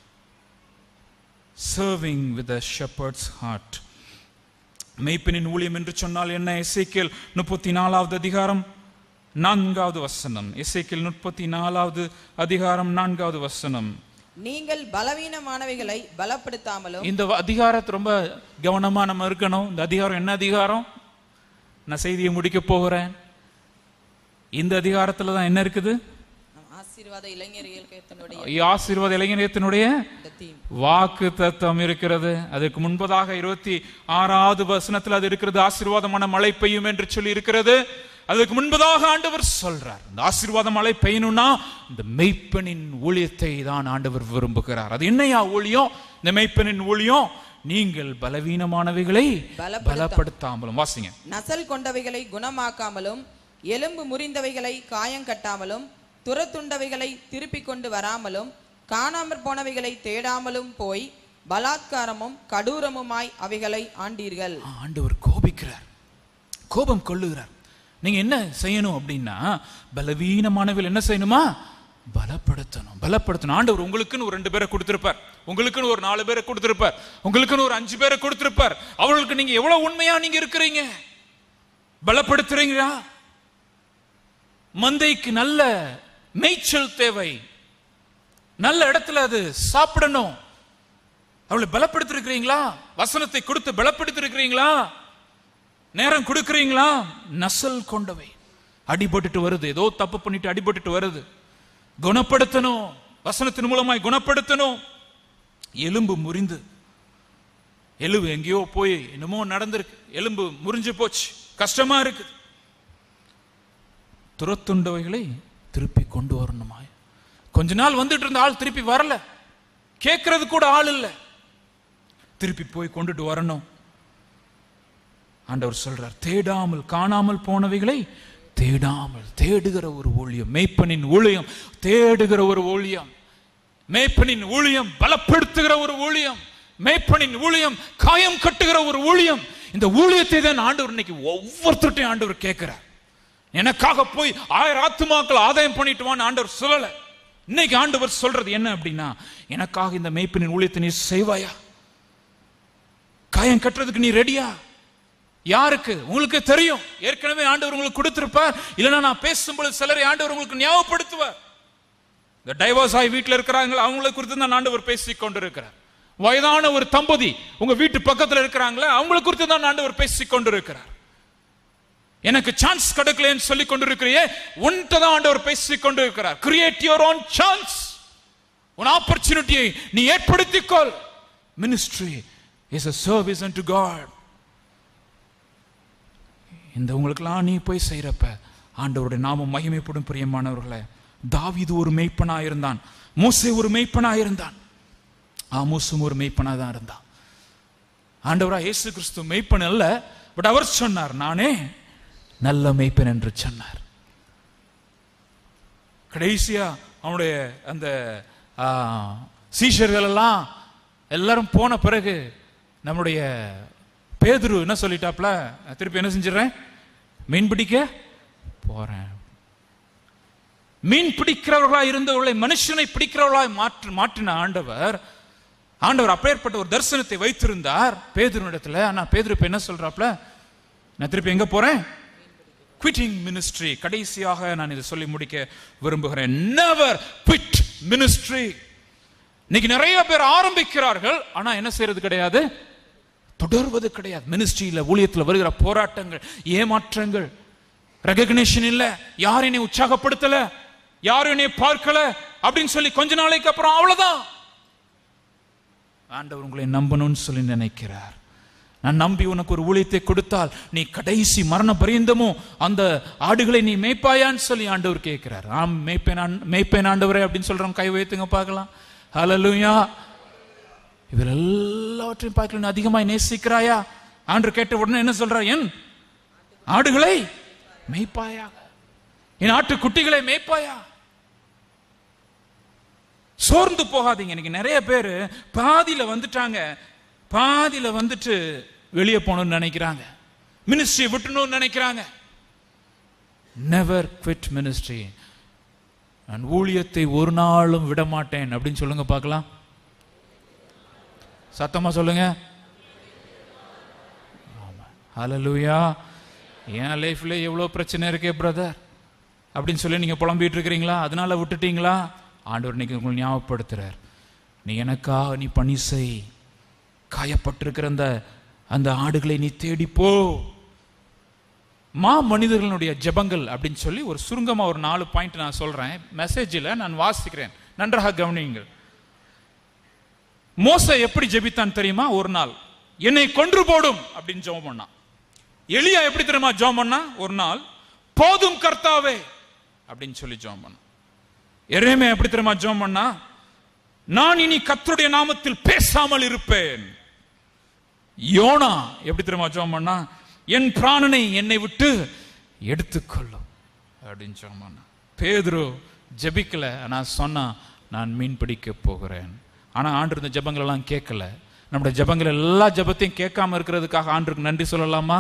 Serving with a shepherd's heart. மேய்ப்பனின் ஊழியம் என்று சொன்னால் என்ன? எசேக்கியேல் முப்பத்தி நாலாவது அதிகாரம் நான்காவது வசனம். எசேக்கியேல் முப்பத்தி நாலாவது அதிகாரம் நான்காவது வசனம். நீங்கள் பலவீனமானவைகளை பலப்படுத்தாமலும். இந்த அதிகாரத்தை ரொம்ப கவனமா நம்ம இருக்கணும். இந்த அதிகாரம் என்ன அதிகாரம்? நான் செய்தியை முடிக்க போகிறேன். இந்த அதிகாரத்துல தான் என்ன இருக்குது? ஆசீர்வாத இளைஞரியத்தினுடைய ஆசீர்வாத இளைஞரியத்தினுடைய வாக்கு தத்தம் இருக்கிறது. அதுக்கு முன்பதாக இருபத்தி ஆறாவது வசனத்தில் அது இருக்கிறது. ஆசீர்வாதமான மழை பெய்யும் என்று சொல்லி இருக்கிறது. அதுக்கு முன்பதாக ஆண்டவர் சொல்றார், இந்த ஆசீர்வாத மழை பெய்யணும்னா இந்த மெய்ப்பனின் ஊழியத்தை தான் ஆண்டவர் விரும்புகிறார். அது என்னையா ஊழியம்? இந்த மெய்ப்பனின் ஊழியம், நீங்கள் பலவீனமானவைகளை பலப்படுத்தாமலும். வாசிங்க. நசல் கொண்டவைகளை குணமாக்காமலும், எலும்பு முறிந்தவைகளை காயம் கட்டாமலும், துரத்துண்டவைகளை திருப்பி கொண்டு வராமலும், காணாமற் போனவைகளை தேடாமலும் போய் பலாத்காரமும் கடூரமுமாய் அவைகளை ஆண்டீர்கள். ஆண்டவர் கோபிக்கிறார், கோபம் கொள்ளுகிறார். நீங்க என்ன செய்யணும் அப்படின்னா, பலவீனமானவர்கள் என்ன செய்யணுமா? பலப்படுத்தணும், பலப்படுத்தணும். ஆண்டவர் உங்களுக்குன்னு ஒரு ரெண்டு பேரை கொடுத்திருப்பார், உங்களுக்குன்னு ஒரு நாலு பேரை கொடுத்திருப்பார், உங்களுக்குன்னு ஒரு அஞ்சு பேரை கொடுத்திருப்பார். அவர்களுக்கு நீங்க எவ்வளவு உண்மையா நீங்க இருக்கிறீங்க? பலப்படுத்துறீங்களா? மந்தைக்கு நல்ல மேய்ச்சல் தேவை, நல்ல இடத்துல அது சாப்பிடணும். அவளை பலப்படுத்திருக்கிறீங்களா? வசனத்தை கொடுத்து பலப்படுத்திருக்கிறீங்களா? நேரம் கொடுக்கிறீங்களா? நசல் கொண்டவை அடிபட்டுட்டு வருது, ஏதோ தப்பு பண்ணிட்டு அடிபட்டுட்டு வருது, குணப்படுத்தணும், வசனத்தின் மூலமாய் குணப்படுத்தணும். எலும்பு முறிந்து, எலும்பு எங்கேயோ போய் என்னமோ நடந்திருக்கு, எலும்பு முறிஞ்சு போச்சு, கஷ்டமா இருக்கு. துரத்துண்டவைகளை திருப்பி கொண்டு வரணுமா? கொஞ்ச நாள் வந்துட்டு இருந்த ஆள் திருப்பி வரல, கேட்கறது கூட ஆள் இல்லை, திருப்பி போய் கொண்டுட்டு வரணும். ஆண்டவர் சொல்றார், தேடாமல் காணாமல் போனவைகளை தேடாமல் தேடுகிற ஒரு ஊழியம், மேய்ப்பனின் ஊழியம், தேடுகிற ஒரு ஊழியம், மேய்ப்பனின் ஊழியம், பலப்படுத்துகிற ஒரு ஊழியம், மேய்ப்பனின் ஊழியம், காயம் கட்டுகிற ஒரு ஊழியம். இந்த ஊழியத்தை தான் ஆண்டவர் இன்னைக்கு ஒவ்வொருத்தருட்டையும் ஆண்டவர் கேட்கிறார். எனக்காக போய் ஆயிரம் ஆத்துமாக்கள் ஆதாயம் பண்ணிட்டு வான்னு ஆண்டவர் சொல்லல. இன்னைக்கு ஆண்டவர் சொல்றது என்ன அப்படின்னா, எனக்காக இந்த மேய்ப்பனின் ஊழியத்தை நீ செய்வாயா? காயம் கட்டுறதுக்கு நீ ரெடியா? யாருக்கு? உங்களுக்கு தெரியும், ஏற்கனவே ஆண்டவர் உங்களுக்கு கொடுத்திருப்பார். இல்லைன்னா நான் பேசும்போது சிலரை ஆண்டவர் உங்களுக்கு ஞாபகப்படுத்துவார். இந்த டைவர்ஸ் ஆகி வீட்டில் இருக்கிறாங்க, அவங்களை குறித்து தான் ஆண்டவர் பேசிக் கொண்டிருக்கிறார். வயதான ஒரு தம்பதி உங்க வீட்டு பக்கத்தில் இருக்கிறாங்களே, அவங்களை குறித்து தான் ஆண்டவர் பேசிக் கொண்டிருக்கிறார். எனக்கு சான்ஸ் கிடைக்கலன்னு சொல்லி கொண்டிருக்கிறியே, உன்கிட்ட தான் ஆண்டவர் பேசிக் கொண்டிருக்கிறார். கிரியேட் யுவர் ஓன் சான்ஸ், உன் ஆப்பர்ச்சுனிட்டியை நீ ஏற்படுத்திக்கொள். Ministry is a service unto God. இந்த உங்களுக்கெல்லாம் நீ போய் செய்யறப்ப ஆண்டவருடைய நாமம் மகிமைப்படும். பிரியமானவர்களே, தாவீது ஒரு மேய்ப்பனா இருந்தான், மோசே ஒரு மேய்ப்பனா இருந்தான், ஆமோசும் ஒரு மேய்ப்பனா தான் இருந்தான். ஆண்டவரா இயேசு கிறிஸ்து மேய்ப்பன் அல்ல, பட் அவர் சொன்னார், நானே நல்ல மேய்ப்பன் என்று சொன்னார். கடைசியா அவனுடைய அந்த சீஷர்கள் எல்லாம் எல்லாரும் போன பிறகு நம்முடைய பேதுரு என்ன சொல்லிட்டாப்ல, திருப்பி என்ன செஞ்சிடறேன், மீன் பிடிக்க போறேன். மீன் பிடிக்கிறவர்களா இருந்தவர்களை மனுஷனை பிடிக்கிறவர்களாய் மாற்று மாற்றின ஆண்டவர் ஆண்டவர் அப்பேற்பட்ட ஒரு தரிசனத்தை வைத்திருந்தார் பேதுருவிடத்துல. ஆனா பேதுரு என்ன சொல்றாப்ல, நான் திருப்பி எங்க போறேன், குவிட்டிங் மினிஸ்ட்ரி. கடைசியாக நான் இதை சொல்லி முடிக்க விரும்புகிறேன், never quit ministry. இன்னைக்கு நிறைய பேர் ஆரம்பிக்கிறார்கள், ஆனா என்ன செய்யறது கிடையாது, தொடர்வது கிடையாது. மினிஸ்ட்ரியில ஊழியத்தில் வருகிற போராட்டங்கள், ஏமாற்றங்கள், ரெகக்னிஷன் இல்ல, யாரும் என்னை உற்சாகப்படுத்தல, யாரும் என்னை பார்க்கல அப்படின்னு சொல்லி கொஞ்ச நாளைக்கு அப்புறம் அவ்வளவுதான். ஆண்டவர் உங்களை நம்பணும்னு சொல்லி நினைக்கிறார். நான் நம்பி உனக்கு ஒரு ஊழியத்தை கொடுத்தால் நீ கடைசி மரண பரியந்தமும் அந்த ஆடுகளை நீ மேய்ப்பாயான்னு சொல்லி ஆண்டவர் கேட்கிறார். ஆம், மேய்ப்பேன் மேய்ப்பேன் ஆண்டவரே அப்படின்னு சொல்றோம். கை வைத்துங்க பார்க்கலாம். ஹல்லேலூயா. இவர் எல்லாவற்றையும் பார்க்கல, நீ அதிகமாய் நேசிக்கிறாயா? ஆண்டவர் கேட்ட உடனே என்ன சொல்றார்? என் ஆடுகளை மேய்ப்பாயா, என் ஆட்டு குட்டிகளை மேய்ப்பாயா. சோர்ந்து போகாதீங்க. இன்னைக்கு நிறைய பேர் பாதியில வந்துட்டாங்க, பாதியில வந்துட்டு வெளியே போகணும்னு நினைக்கிறாங்க, மினிஸ்ட்ரி விட்டுணும்னு நினைக்கிறாங்க. Never quit ministry. நான் ஊழியத்தை ஒரு நாளும் விட மாட்டேன் அப்படின்னு சொல்லுங்க பார்க்கலாம். சத்தமா சொல்லுங்க. ஹல்லேலூயா. என் லைஃப்ல எவ்வளவு பிரச்சனை இருக்கே பிரதர் அப்படின்னு சொல்லி நீங்க புலம்பிட்டு இருக்கிறீங்களா? அதனால விட்டுட்டீங்களா? ஆண்டவர் இன்னைக்கு உங்களை ஞாபகப்படுத்துறார். நீ எனக்காக நீ பணி செய், காயப்பட்டிருக்கிற அந்த அந்த ஆடுகளை நீ தேடிப்போ. மா மனிதர்களுடைய ஜெபங்கள் அப்படின்னு சொல்லி ஒரு சுருங்கமா ஒரு நாலு பாயிண்ட் நான் சொல்றேன், மெசேஜில் நான் வாசிக்கிறேன், நன்றாக கவனியுங்கள். மோசே எப்படி ஜெபித்தான் தெரியுமா? ஒரு நாள் என்னை கொன்று போடும் அப்படின்னு ஜெபம் பண்ணான். எலியா எப்படி தெரியுமா ஜெபம் பண்ணா? ஒரு நாள் போதும் கர்த்தாவே அப்படின்னு சொல்லி ஜெபம் பண்ணான். எரேமியா எப்படி தெரியுமா ஜெபம் பண்ணா? நான் இனி கர்த்தருடைய நாமத்தில் பேசாமல் இருப்பேன். யோனா எப்படி தெரியுமா ஜெபம் பண்ணா? என் பிராணனை என்னை விட்டு எடுத்துக்கொள்ளும் அப்படின்னு ஜெபம் பண்ணா. பேதுரு ஜெபிக்கல, நான் சொன்னா நான் மீன் பிடிக்க போகிறேன். ஆனா ஆண்டு இந்த ஜெபங்கள் எல்லாம் கேட்கல. நம்முடைய ஜெபங்கள் எல்லா ஜெபத்தையும் கேட்காம இருக்கிறதுக்காக ஆண்டுக்கு நன்றி சொல்லலாமா?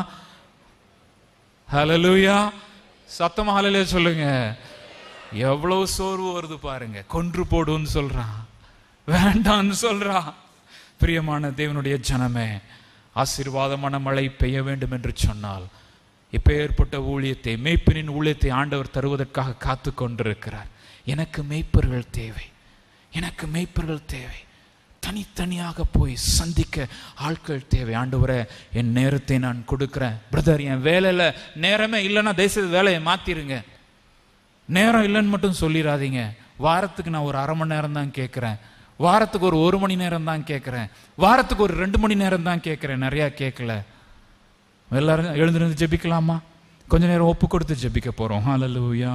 ஹல்லேலூயா. சத்தமா ஹல்லேலூயா சொல்லுங்க. எவ்வளவு சோர்வு வருது பாருங்க. கொன்று போடுன்னு சொல்றான், வேண்டான்னு சொல்றான். பிரியமான தேவனுடைய ஜனமே, ஆசீர்வாதமான மழை பெய்ய வேண்டும் என்று சொன்னால் இப்ப ஏற்பட்ட ஊழியத்தை, மேய்ப்பனின் ஊழியத்தை ஆண்டவர் தருவதற்காக காத்து கொண்டிருக்கிறார். எனக்கு மேய்ப்பர்கள் தேவை, எனக்கு மேய்ப்பர்கள் தேவை. தனித்தனியாக போய் சந்திக்க ஆட்கள் தேவை. ஆண்டவரே, என் நேரத்தை நான் கொடுக்கிறேன். பிரதர், என் வேலையில நேரமே இல்லைன்னா தயவுசெய்து வேலையை மாத்திருங்க. நேரம் இல்லைன்னு மட்டும் சொல்லிடாதீங்க. வாரத்துக்கு நான் ஒரு அரை மணி நேரம் தான் கேட்கிறேன், வாரத்துக்கு ஒரு ஒரு மணி நேரம் தான் கேட்கிறேன், வாரத்துக்கு ஒரு ரெண்டு மணி நேரம் தான் கேட்கிறேன், நிறைய கேட்கல. எல்லாரும் எழுந்திருந்து ஜெபிக்கலாமா? கொஞ்ச நேரம் ஒப்பு கொடுத்து ஜெபிக்க போறோம். ஹல்லேலூயா.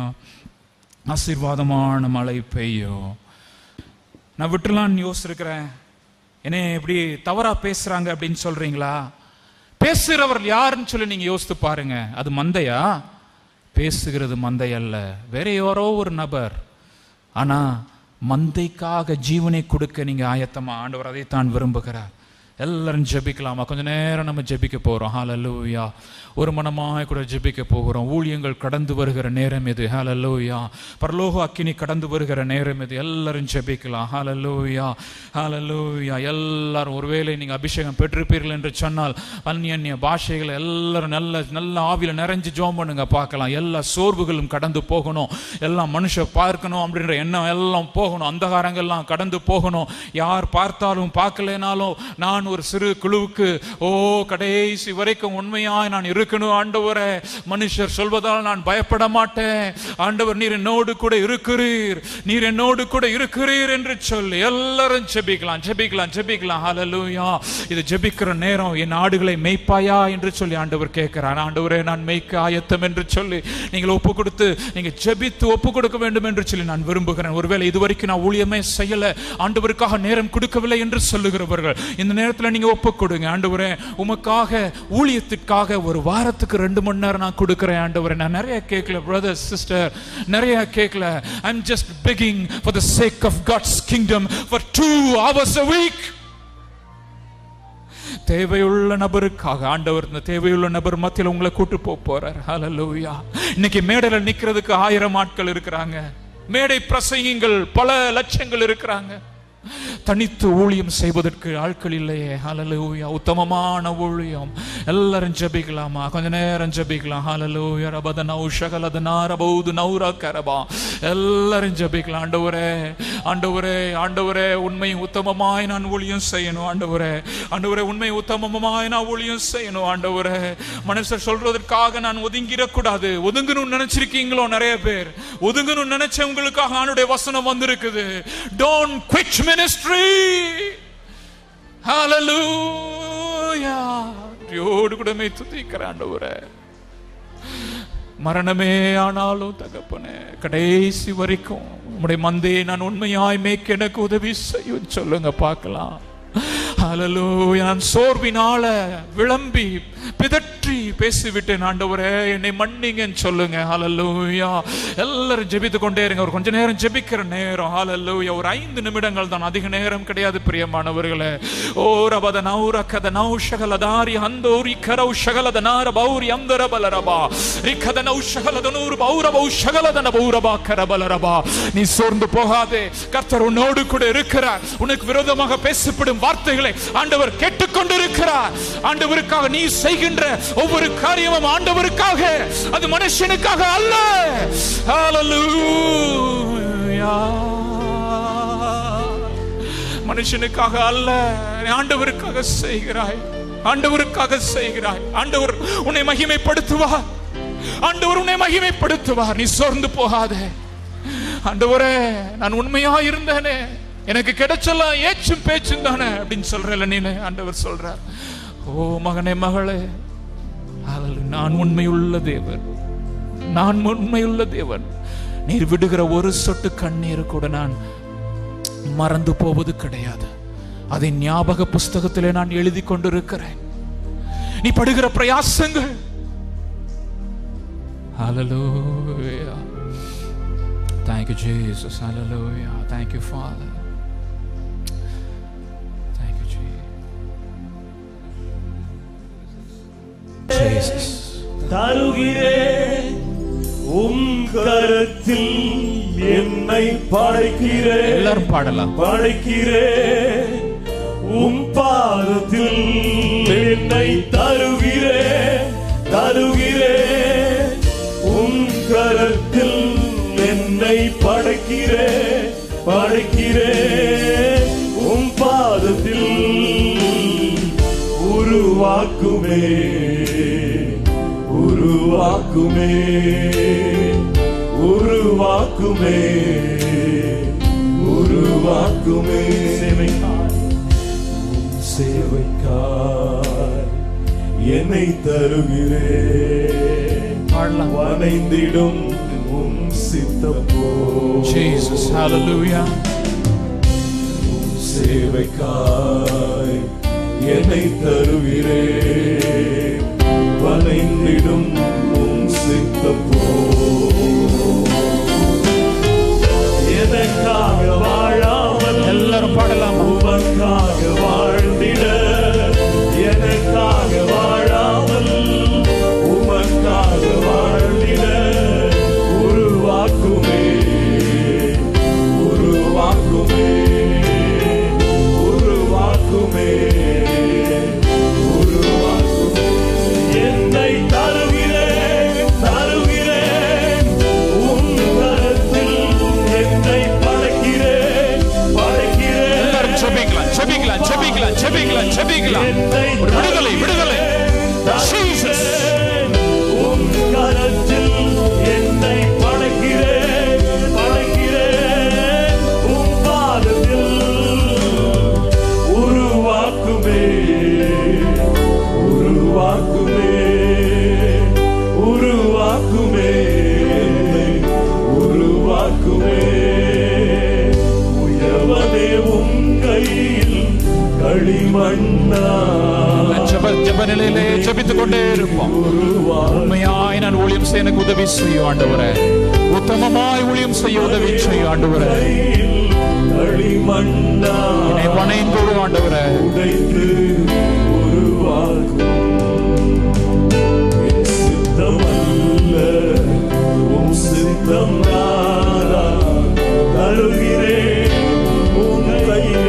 ஆசீர்வாதமான மழை பெய்யும். நான் விட்டுலான்னு யோசிச்சிருக்கிறேன். என்ன இப்படி தவறா பேசுறாங்க அப்படின்னு சொல்றீங்களா? பேசுகிறவர் யாருன்னு சொல்லி நீங்க யோசித்து பாருங்க. அது மந்தையா? பேசுகிறது மந்தை அல்ல, வேற யாரோ ஒரு நபர். ஆனா மந்தைக்காக ஜீவனை கொடுக்க நீங்க ஆயத்தமா? ஆண்டவர் அதைத்தான் விரும்புகிறார். எல்லாரும் ஜெபிக்கலாமா? கொஞ்ச நேரம் நம்ம ஜெபிக்க போறோம். ஹல்லேலூயா. ஒரு மனமாய் கூட ஜெபிக்க போகிறோம். ஊழியங்கள் கடந்து வருகிற நேரம் இது. ஹல்லேலூயா. பரலோக அக்கினி கடந்து வருகிற நேரம் இது. எல்லாரும் ஜெபிக்கலாம். ஹல்லேலூயா, ஹல்லேலூயா. எல்லாரும் ஒருவேளை நீங்க அபிஷேகம் பெற்றிருப்பீர்கள் என்று சொன்னால் அந்நிய அந்நிய பாஷைகளை எல்லாரும் நல்ல நல்ல ஆவியில நிறைஞ்சு ஜெபம் பண்ணுங்க பார்க்கலாம். எல்லா சோர்வுகளும் கடந்து போகணும், எல்லாம் மனுஷ பார்க்கணும் அப்படின்ற எண்ணம் எல்லாம் போகணும், அந்தகாரங்கள்லாம் கடந்து போகணும். யார் பார்த்தாலும் பார்க்கலனாலும் நான் ஒரு சிறு குழுவுக்கு ஓ கடைசி வரைக்கும் உண்மையாய் நான் இருக்கணும். ஆண்டவரே, மனுஷர் சொல்வதால் நான் பயப்பட மாட்டேன். ஆண்டவர், நீர் என்னோடு கூட இருக்கிறீர், நீர் என்னோடு கூட இருக்கிறீர் என்று சொல்லி எல்லாரும் ஜெபிக்கலாம், ஜெபிக்கலாம், ஜெபிக்கலாம். ஹல்லேலூயா. இது ஜெபிக்கிற நேரம். என் ஆடுகளை மேய்ப்பாயா என்று சொல்லி ஆண்டவர் கேட்கிறார். ஆண்டவரே, நான் மேய்க்க ஆயத்தம் என்று சொல்லி நீங்கள் ஒப்பு கொடுத்து நீங்க ஜெபித்து ஒப்பு கொடுக்க வேண்டும் என்று சொல்லி நான் விரும்புகிறேன். ஒருவேளை இதுவரைக்கும் நான் ஊழியமே செய்யல, ஆண்டவருக்காக நேரம் கொடுக்கவில்லை என்று சொல்லுகிறவர்கள் இந்த நேரத்தில் நீங்க ஒப்பு கொடுங்க. ஆண்டவரே, உமக்காக ஊழியத்திற்காக ஒரு வாரத்துக்கு ரெண்டு மணி நேரம் நான் கொடுக்கிறேன். ஆண்டவரே, நான் நிறைய கேட்கல பிரதர் சிஸ்டர், நிறைய கேட்கல. I'm just begging for the sake of God's kingdom for two hours a week. தேவையுள்ள நபருக்காக ஆண்டவர் இந்த தேவையுள்ள நபர் மத்தியில் உங்களை கூட்டு போறார். ஹல்லேலூயா. இன்னைக்கு மேடையில் நிக்கிறதுக்கு ஆயிரம் ஆட்கள் இருக்கிறாங்க, மேடை பிரசங்கிகள் பல லட்சங்கள் இருக்கிறாங்க. தனித்து ஊழியம் செய்வதற்கு ஆட்கள் இல்லையே. ஹல்லேலூயா. உத்தமமான ஊழியம். எல்லாரும் ஜெபிக்கலாமா? கொஞ்ச நேரம் ஜெபிக்கலாம். ஹல்லேலூயா. ரபதன உஷகலதனா ரபௌது நௌரா கரபா. எல்லாரும் ஜெபிக்கலாம். ஆண்டவரே, ஆண்டவரே, ஆண்டவரே, உண்மை உத்தமமாய் நான் ஊழியம் செய்யணும். ஆண்டவரே, ஆண்டவரே, உண்மை உத்தமமாய் நான் ஊழியம் செய்யணும். ஆண்டவரே, மனுஷர் சொல்றதற்காக நான் ஒதுங்கிடக்கூடாது. ஒதுங்கணும்னு நினைச்சிருக்கீங்களோ நிறைய பேர்? ஒதுங்கணும்னு நினைச்சவங்களுக்காக ஆண்டுடைய வசனம் வந்திருக்குது. Don't quit ministry. Hallelujah. யோடு கூடமே துதிக்கிற ஆண்டவரே, மரணமே ஆனாலும் தகப்பனே, கடைசி வரைக்கும் உம்முடைய மந்தையை நான் உண்மையாய் மேய்க்க எனக்கு உதவி செய்யும் சொல்லுங்க பார்க்கலாம். ஹல்லேலூயா. நான் சோர்வினால விளம்பி பிதற்றி பேசிவிட்டேன். ஆண்டவரே, என்னை மன்னிங்கன்னு சொல்லுங்க. ஹல்லேலூயா. எல்லாரும் ஜெபித்து கொண்டே இருங்க. ஒரு கொஞ்ச நேரம் ஜெபிக்கிற நேரம். ஹல்லேலூயா. ஒரு ஐந்து நிமிடங்கள் தான், அதிக நேரம் கிடையாது பிரியமானவர்களே. ஓ ரபத நௌர கத நௌஷகலதாரி ஹந்தோரி கரௌ ஷகலதனார பௌரி அந்தர பலரபா ரிகத நௌஷகலதனூர் பௌரபௌ ஷகலதன பௌரபா கரபலரபா. நீ சோர்ந்து போகாதே. கர்த்தர் உன்னோடு கூட இருக்கிறார். உனக்கு விரோதமாக பேசப்படும் வார்த்தைகளை ஆண்டவர் கேட்டுக்கொண்டிருக்கிறார். ஆண்டவருக்காக நீ செய்கின்ற ஒவ்வொரு காரியமும் ஆண்டவருக்காக, அது மனுஷனுக்காக அல்ல. ஹல்லேலூயா. மனுஷனுக்காக அல்ல, ஆண்டவருக்காக செய்கிறாய். ஆண்டவருக்காக செய்கிறாய். ஆண்டவர் உன்னை மகிமைப்படுத்துவார். ஆண்டவர் உன்னை மகிமைப்படுத்துவார். நீ சோர்ந்து போகாதே. ஆண்டவரே, நான் உண்மையா இருந்தேனே, எனக்கு கிடைச்சலாம் ஏச்சும் பேச்சும் தானே அப்படின்னு சொல்றல நீ. ஆண்டவர் சொல்றார், ஓ மகனே மகளே, நான் உண்மையுள்ள தேவன். நான் உண்மையுள்ள தேவன். நீர் விடுகிற ஒரு சொட்டு கண்ணீர் கூட நான் மறந்து போவது கிடையாது. அதை ஞாபக புஸ்தகத்திலே நான் எழுதி கொண்டிருக்கிறேன். நீ படுகிற பிரயாசங்கள். ஹல்லேலூயா. Thank you Jesus. Hallelujah. Thank you Father. Thank you Jesus. தருகிறேன் உம் கரத்தில் என்னை படைக்கிறேன். எல்லாரும் பாடலாம். படைக்கிறேன் உம் பாதத்தில் என்னை தருகிறேன். தருகிறேன் உம் கரத்தில் என்னை படைக்கிறேன். படைக்கிறேன் உம் பாதத்தில் உருவாக்குமே. உருவாக்குமே. உருவாக்குமே. உருவாக்குமே. சேவைக்காய் சேவைக்காய் என்னை தருகிறேன். வளைந்திடும் உம் சித்தப்போ. Jesus. Hallelujah. சேவைக்காய் என்னை தருகிறேன். வளைந்திடும் உம் சித்தப்போ. எனக்காக வாழாமல் எல்லாரும் பாடலாம். உமக்காக வாழ்ந்திட. எனக்காக வாழாமல் உமக்காக வாழ்ந்திட. உருவாக்குமே. உருவாக்குமே. உருவாக்குமே. உருவாக்குமே. என்னை தருகிறேன். தருகிறேன் உம் கரத்தில் என்னை படைக்கிறேன். படைக்கிறேன். எல்லாரும் ஜெபிக்கலாம். ஜெபிக்கலாம். ஜெபிக்கலாம். ஜெபிக்கலாம். ஜெபிக்கலாம். விடுதலை. விடுதலை. Jesus. உம் கரத்தில் என்னை படைக்கிறேன். படைக்கிறேன் உம் பாதத்தில் உருவாக்குமே. உருவாக்குமே. உருவாக்குமே. உருவாக்குமே. உயர்வதே உம் கையில் களிமண்ணா. ஜெப நிலையிலே ஜெபித்துக் கொண்டே இருப்போம். உண்மையாய் நான் ஊழியம் செய்ய எனக்கு உதவி செய்யும் ஆண்டவரே. உத்தமமாய் ஊழியம் செய்ய உதவி செய்யும் ஆண்டவரே. களிமண்ணா என்னை வணைந்து ஆண்டவரே. உடைத்து உருவாக்கும் என் சித்தமல்ல உம் சித்தம் நாதா. தருகிறேன் உம் கையில்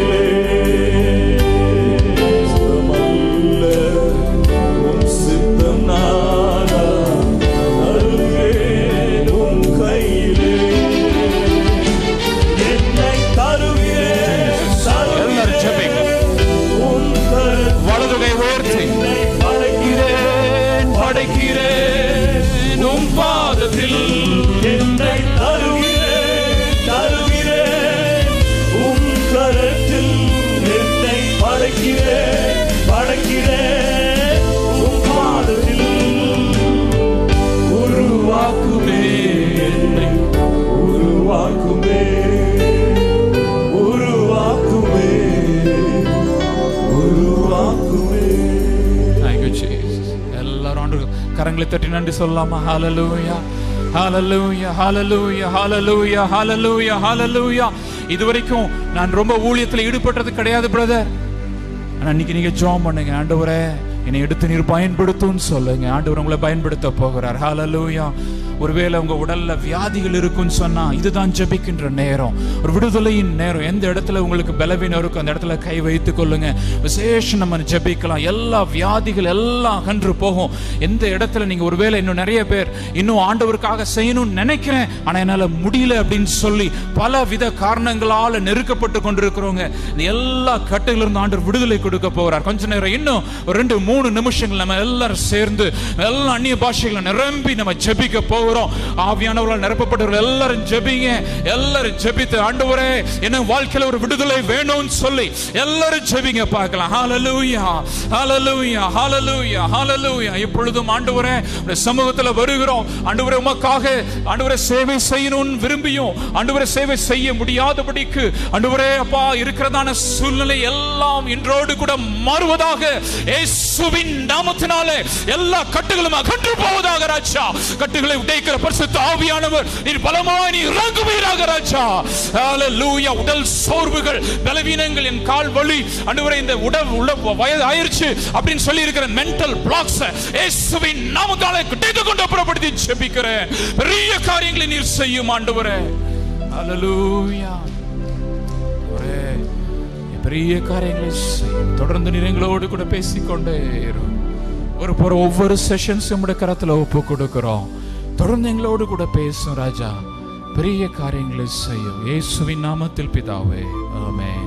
கரங்களை தட்டி நன்றி சொல்லலாமா? ஹalleluya ஹalleluya ஹalleluya ஹalleluya ஹalleluya ஹalleluya. இதுவரைக்கும் நான் ரொம்ப ஊழியத்தில் ஈடுபட்டது கிடையாது பிரதர். ஆனா இன்னைக்கு நீங்க ஜெபம் பண்ணுங்க, ஆண்டவரே என்னை எடுத்து நீர் பயன்படுத்துன்னு சொல்லுங்க. ஆண்டவர் உங்களை பயன்படுத்த போகிறார். ஹalleluya. ஒருவேளை உங்க உடல்ல வியாதிகள் இருக்குன்னு சொன்னா இதுதான் ஜெபிக்கின்ற நேரம், ஒரு விடுதலையின் நேரம். எந்த இடத்துல உங்களுக்கு பலவீனம் இருக்கும் அந்த இடத்துல கை வைத்துக் கொள்ளுங்க. விசேஷம் நம்ம ஜெபிக்கலாம். எல்லா வியாதிகள் எல்லாம் அகன்று போகும். எந்த இடத்துல நீங்க ஒருவேளை இன்னும் நிறைய பேர் இன்னும் ஆண்டவருக்காக செய்யணும்னு நினைக்கிறேன் ஆனா என்னால முடியல அப்படின்னு சொல்லி பல வித காரணங்களால நெருக்கப்பட்டு கொண்டிருக்கிறவங்க, இந்த எல்லா கட்டுகளிலிருந்து ஆண்டவர் விடுதலை கொடுக்க போகிறார். கொஞ்ச நேரம் இன்னும் ஒரு ரெண்டு மூணு நிமிஷங்கள் நம்ம எல்லாரும் சேர்ந்து எல்லா அந்நிய பாஷைகளை நிரம்பி நம்ம ஜெபிக்க போகிறோம். ஆவியானவரால் நிரப்பப்பட்டவர்கள் எல்லாரும் ஜெபிங்க. எல்லாரும் ஜெபித்து ஆண்டவரே என்ன வாழ்க்கையில ஒரு விடுதலை வேணும்னு சொல்லி எல்லாரும் ஜெபிங்க பார்க்கலாம். ஹalleluya ஹalleluya ஹalleluya ஹalleluya. இப்பொழுதும் ஆண்டவரே உம்முடைய சமூகத்துல வருகிறோம். ஆண்டவரே உமக்காக ஆண்டவரே சேவை செய்யணும்னு விரும்பியும் ஆண்டவரே சேவை செய்ய முடியாதபடிக்கு ஆண்டவரே அப்பா இருக்கிறதான சூழ்நிலை எல்லாம் இன்றோடு கூட மாறுவதாக இயேசுவின் நாமத்தினாலே எல்லா கட்டுகளும் அகன்று போவதாக ராஜா. கட்டுகளை உடைக்கிற பரிசுத்த ஆவியானவர் நீர் பலமாய் நீர் இறங்குவீராக ராஜா. ஹalleluya. உடல் சோர்வுகள் பலவீனங்கள், என் கால் வலி ஆண்டவரே இந்த உடல் உள்ள வயது ஆயிருச்சு அப்படின்னு சொல்லி இருக்கிற மென்டல் பிளாக்ஸ் இயேசுவின் நாமத்தாலே உடைத்து கொண்டு புறப்படுத்தி ஜெபிக்கிறேன். பெரிய காரியங்களை நீர் செய்யும் ஆண்டவரே. ஹalleluya. ஒரே பெரிய காரியங்களை செய்யும். தொடர்ந்து நீர் எங்களோடு கூட பேசிக்கொண்டே இரு. ஒரு போற ஒவ்வொரு செஷன்ஸ் உம்முடைய கரத்துல ஒப்பு கொடுக்கிறோம். தொடர்ந்து எங்களோடு கூட பேசும் ராஜா. பெரிய காரியங்களை செய்யும். இயேசுவின் நாமத்தில் பிதாவே, ஆமென்.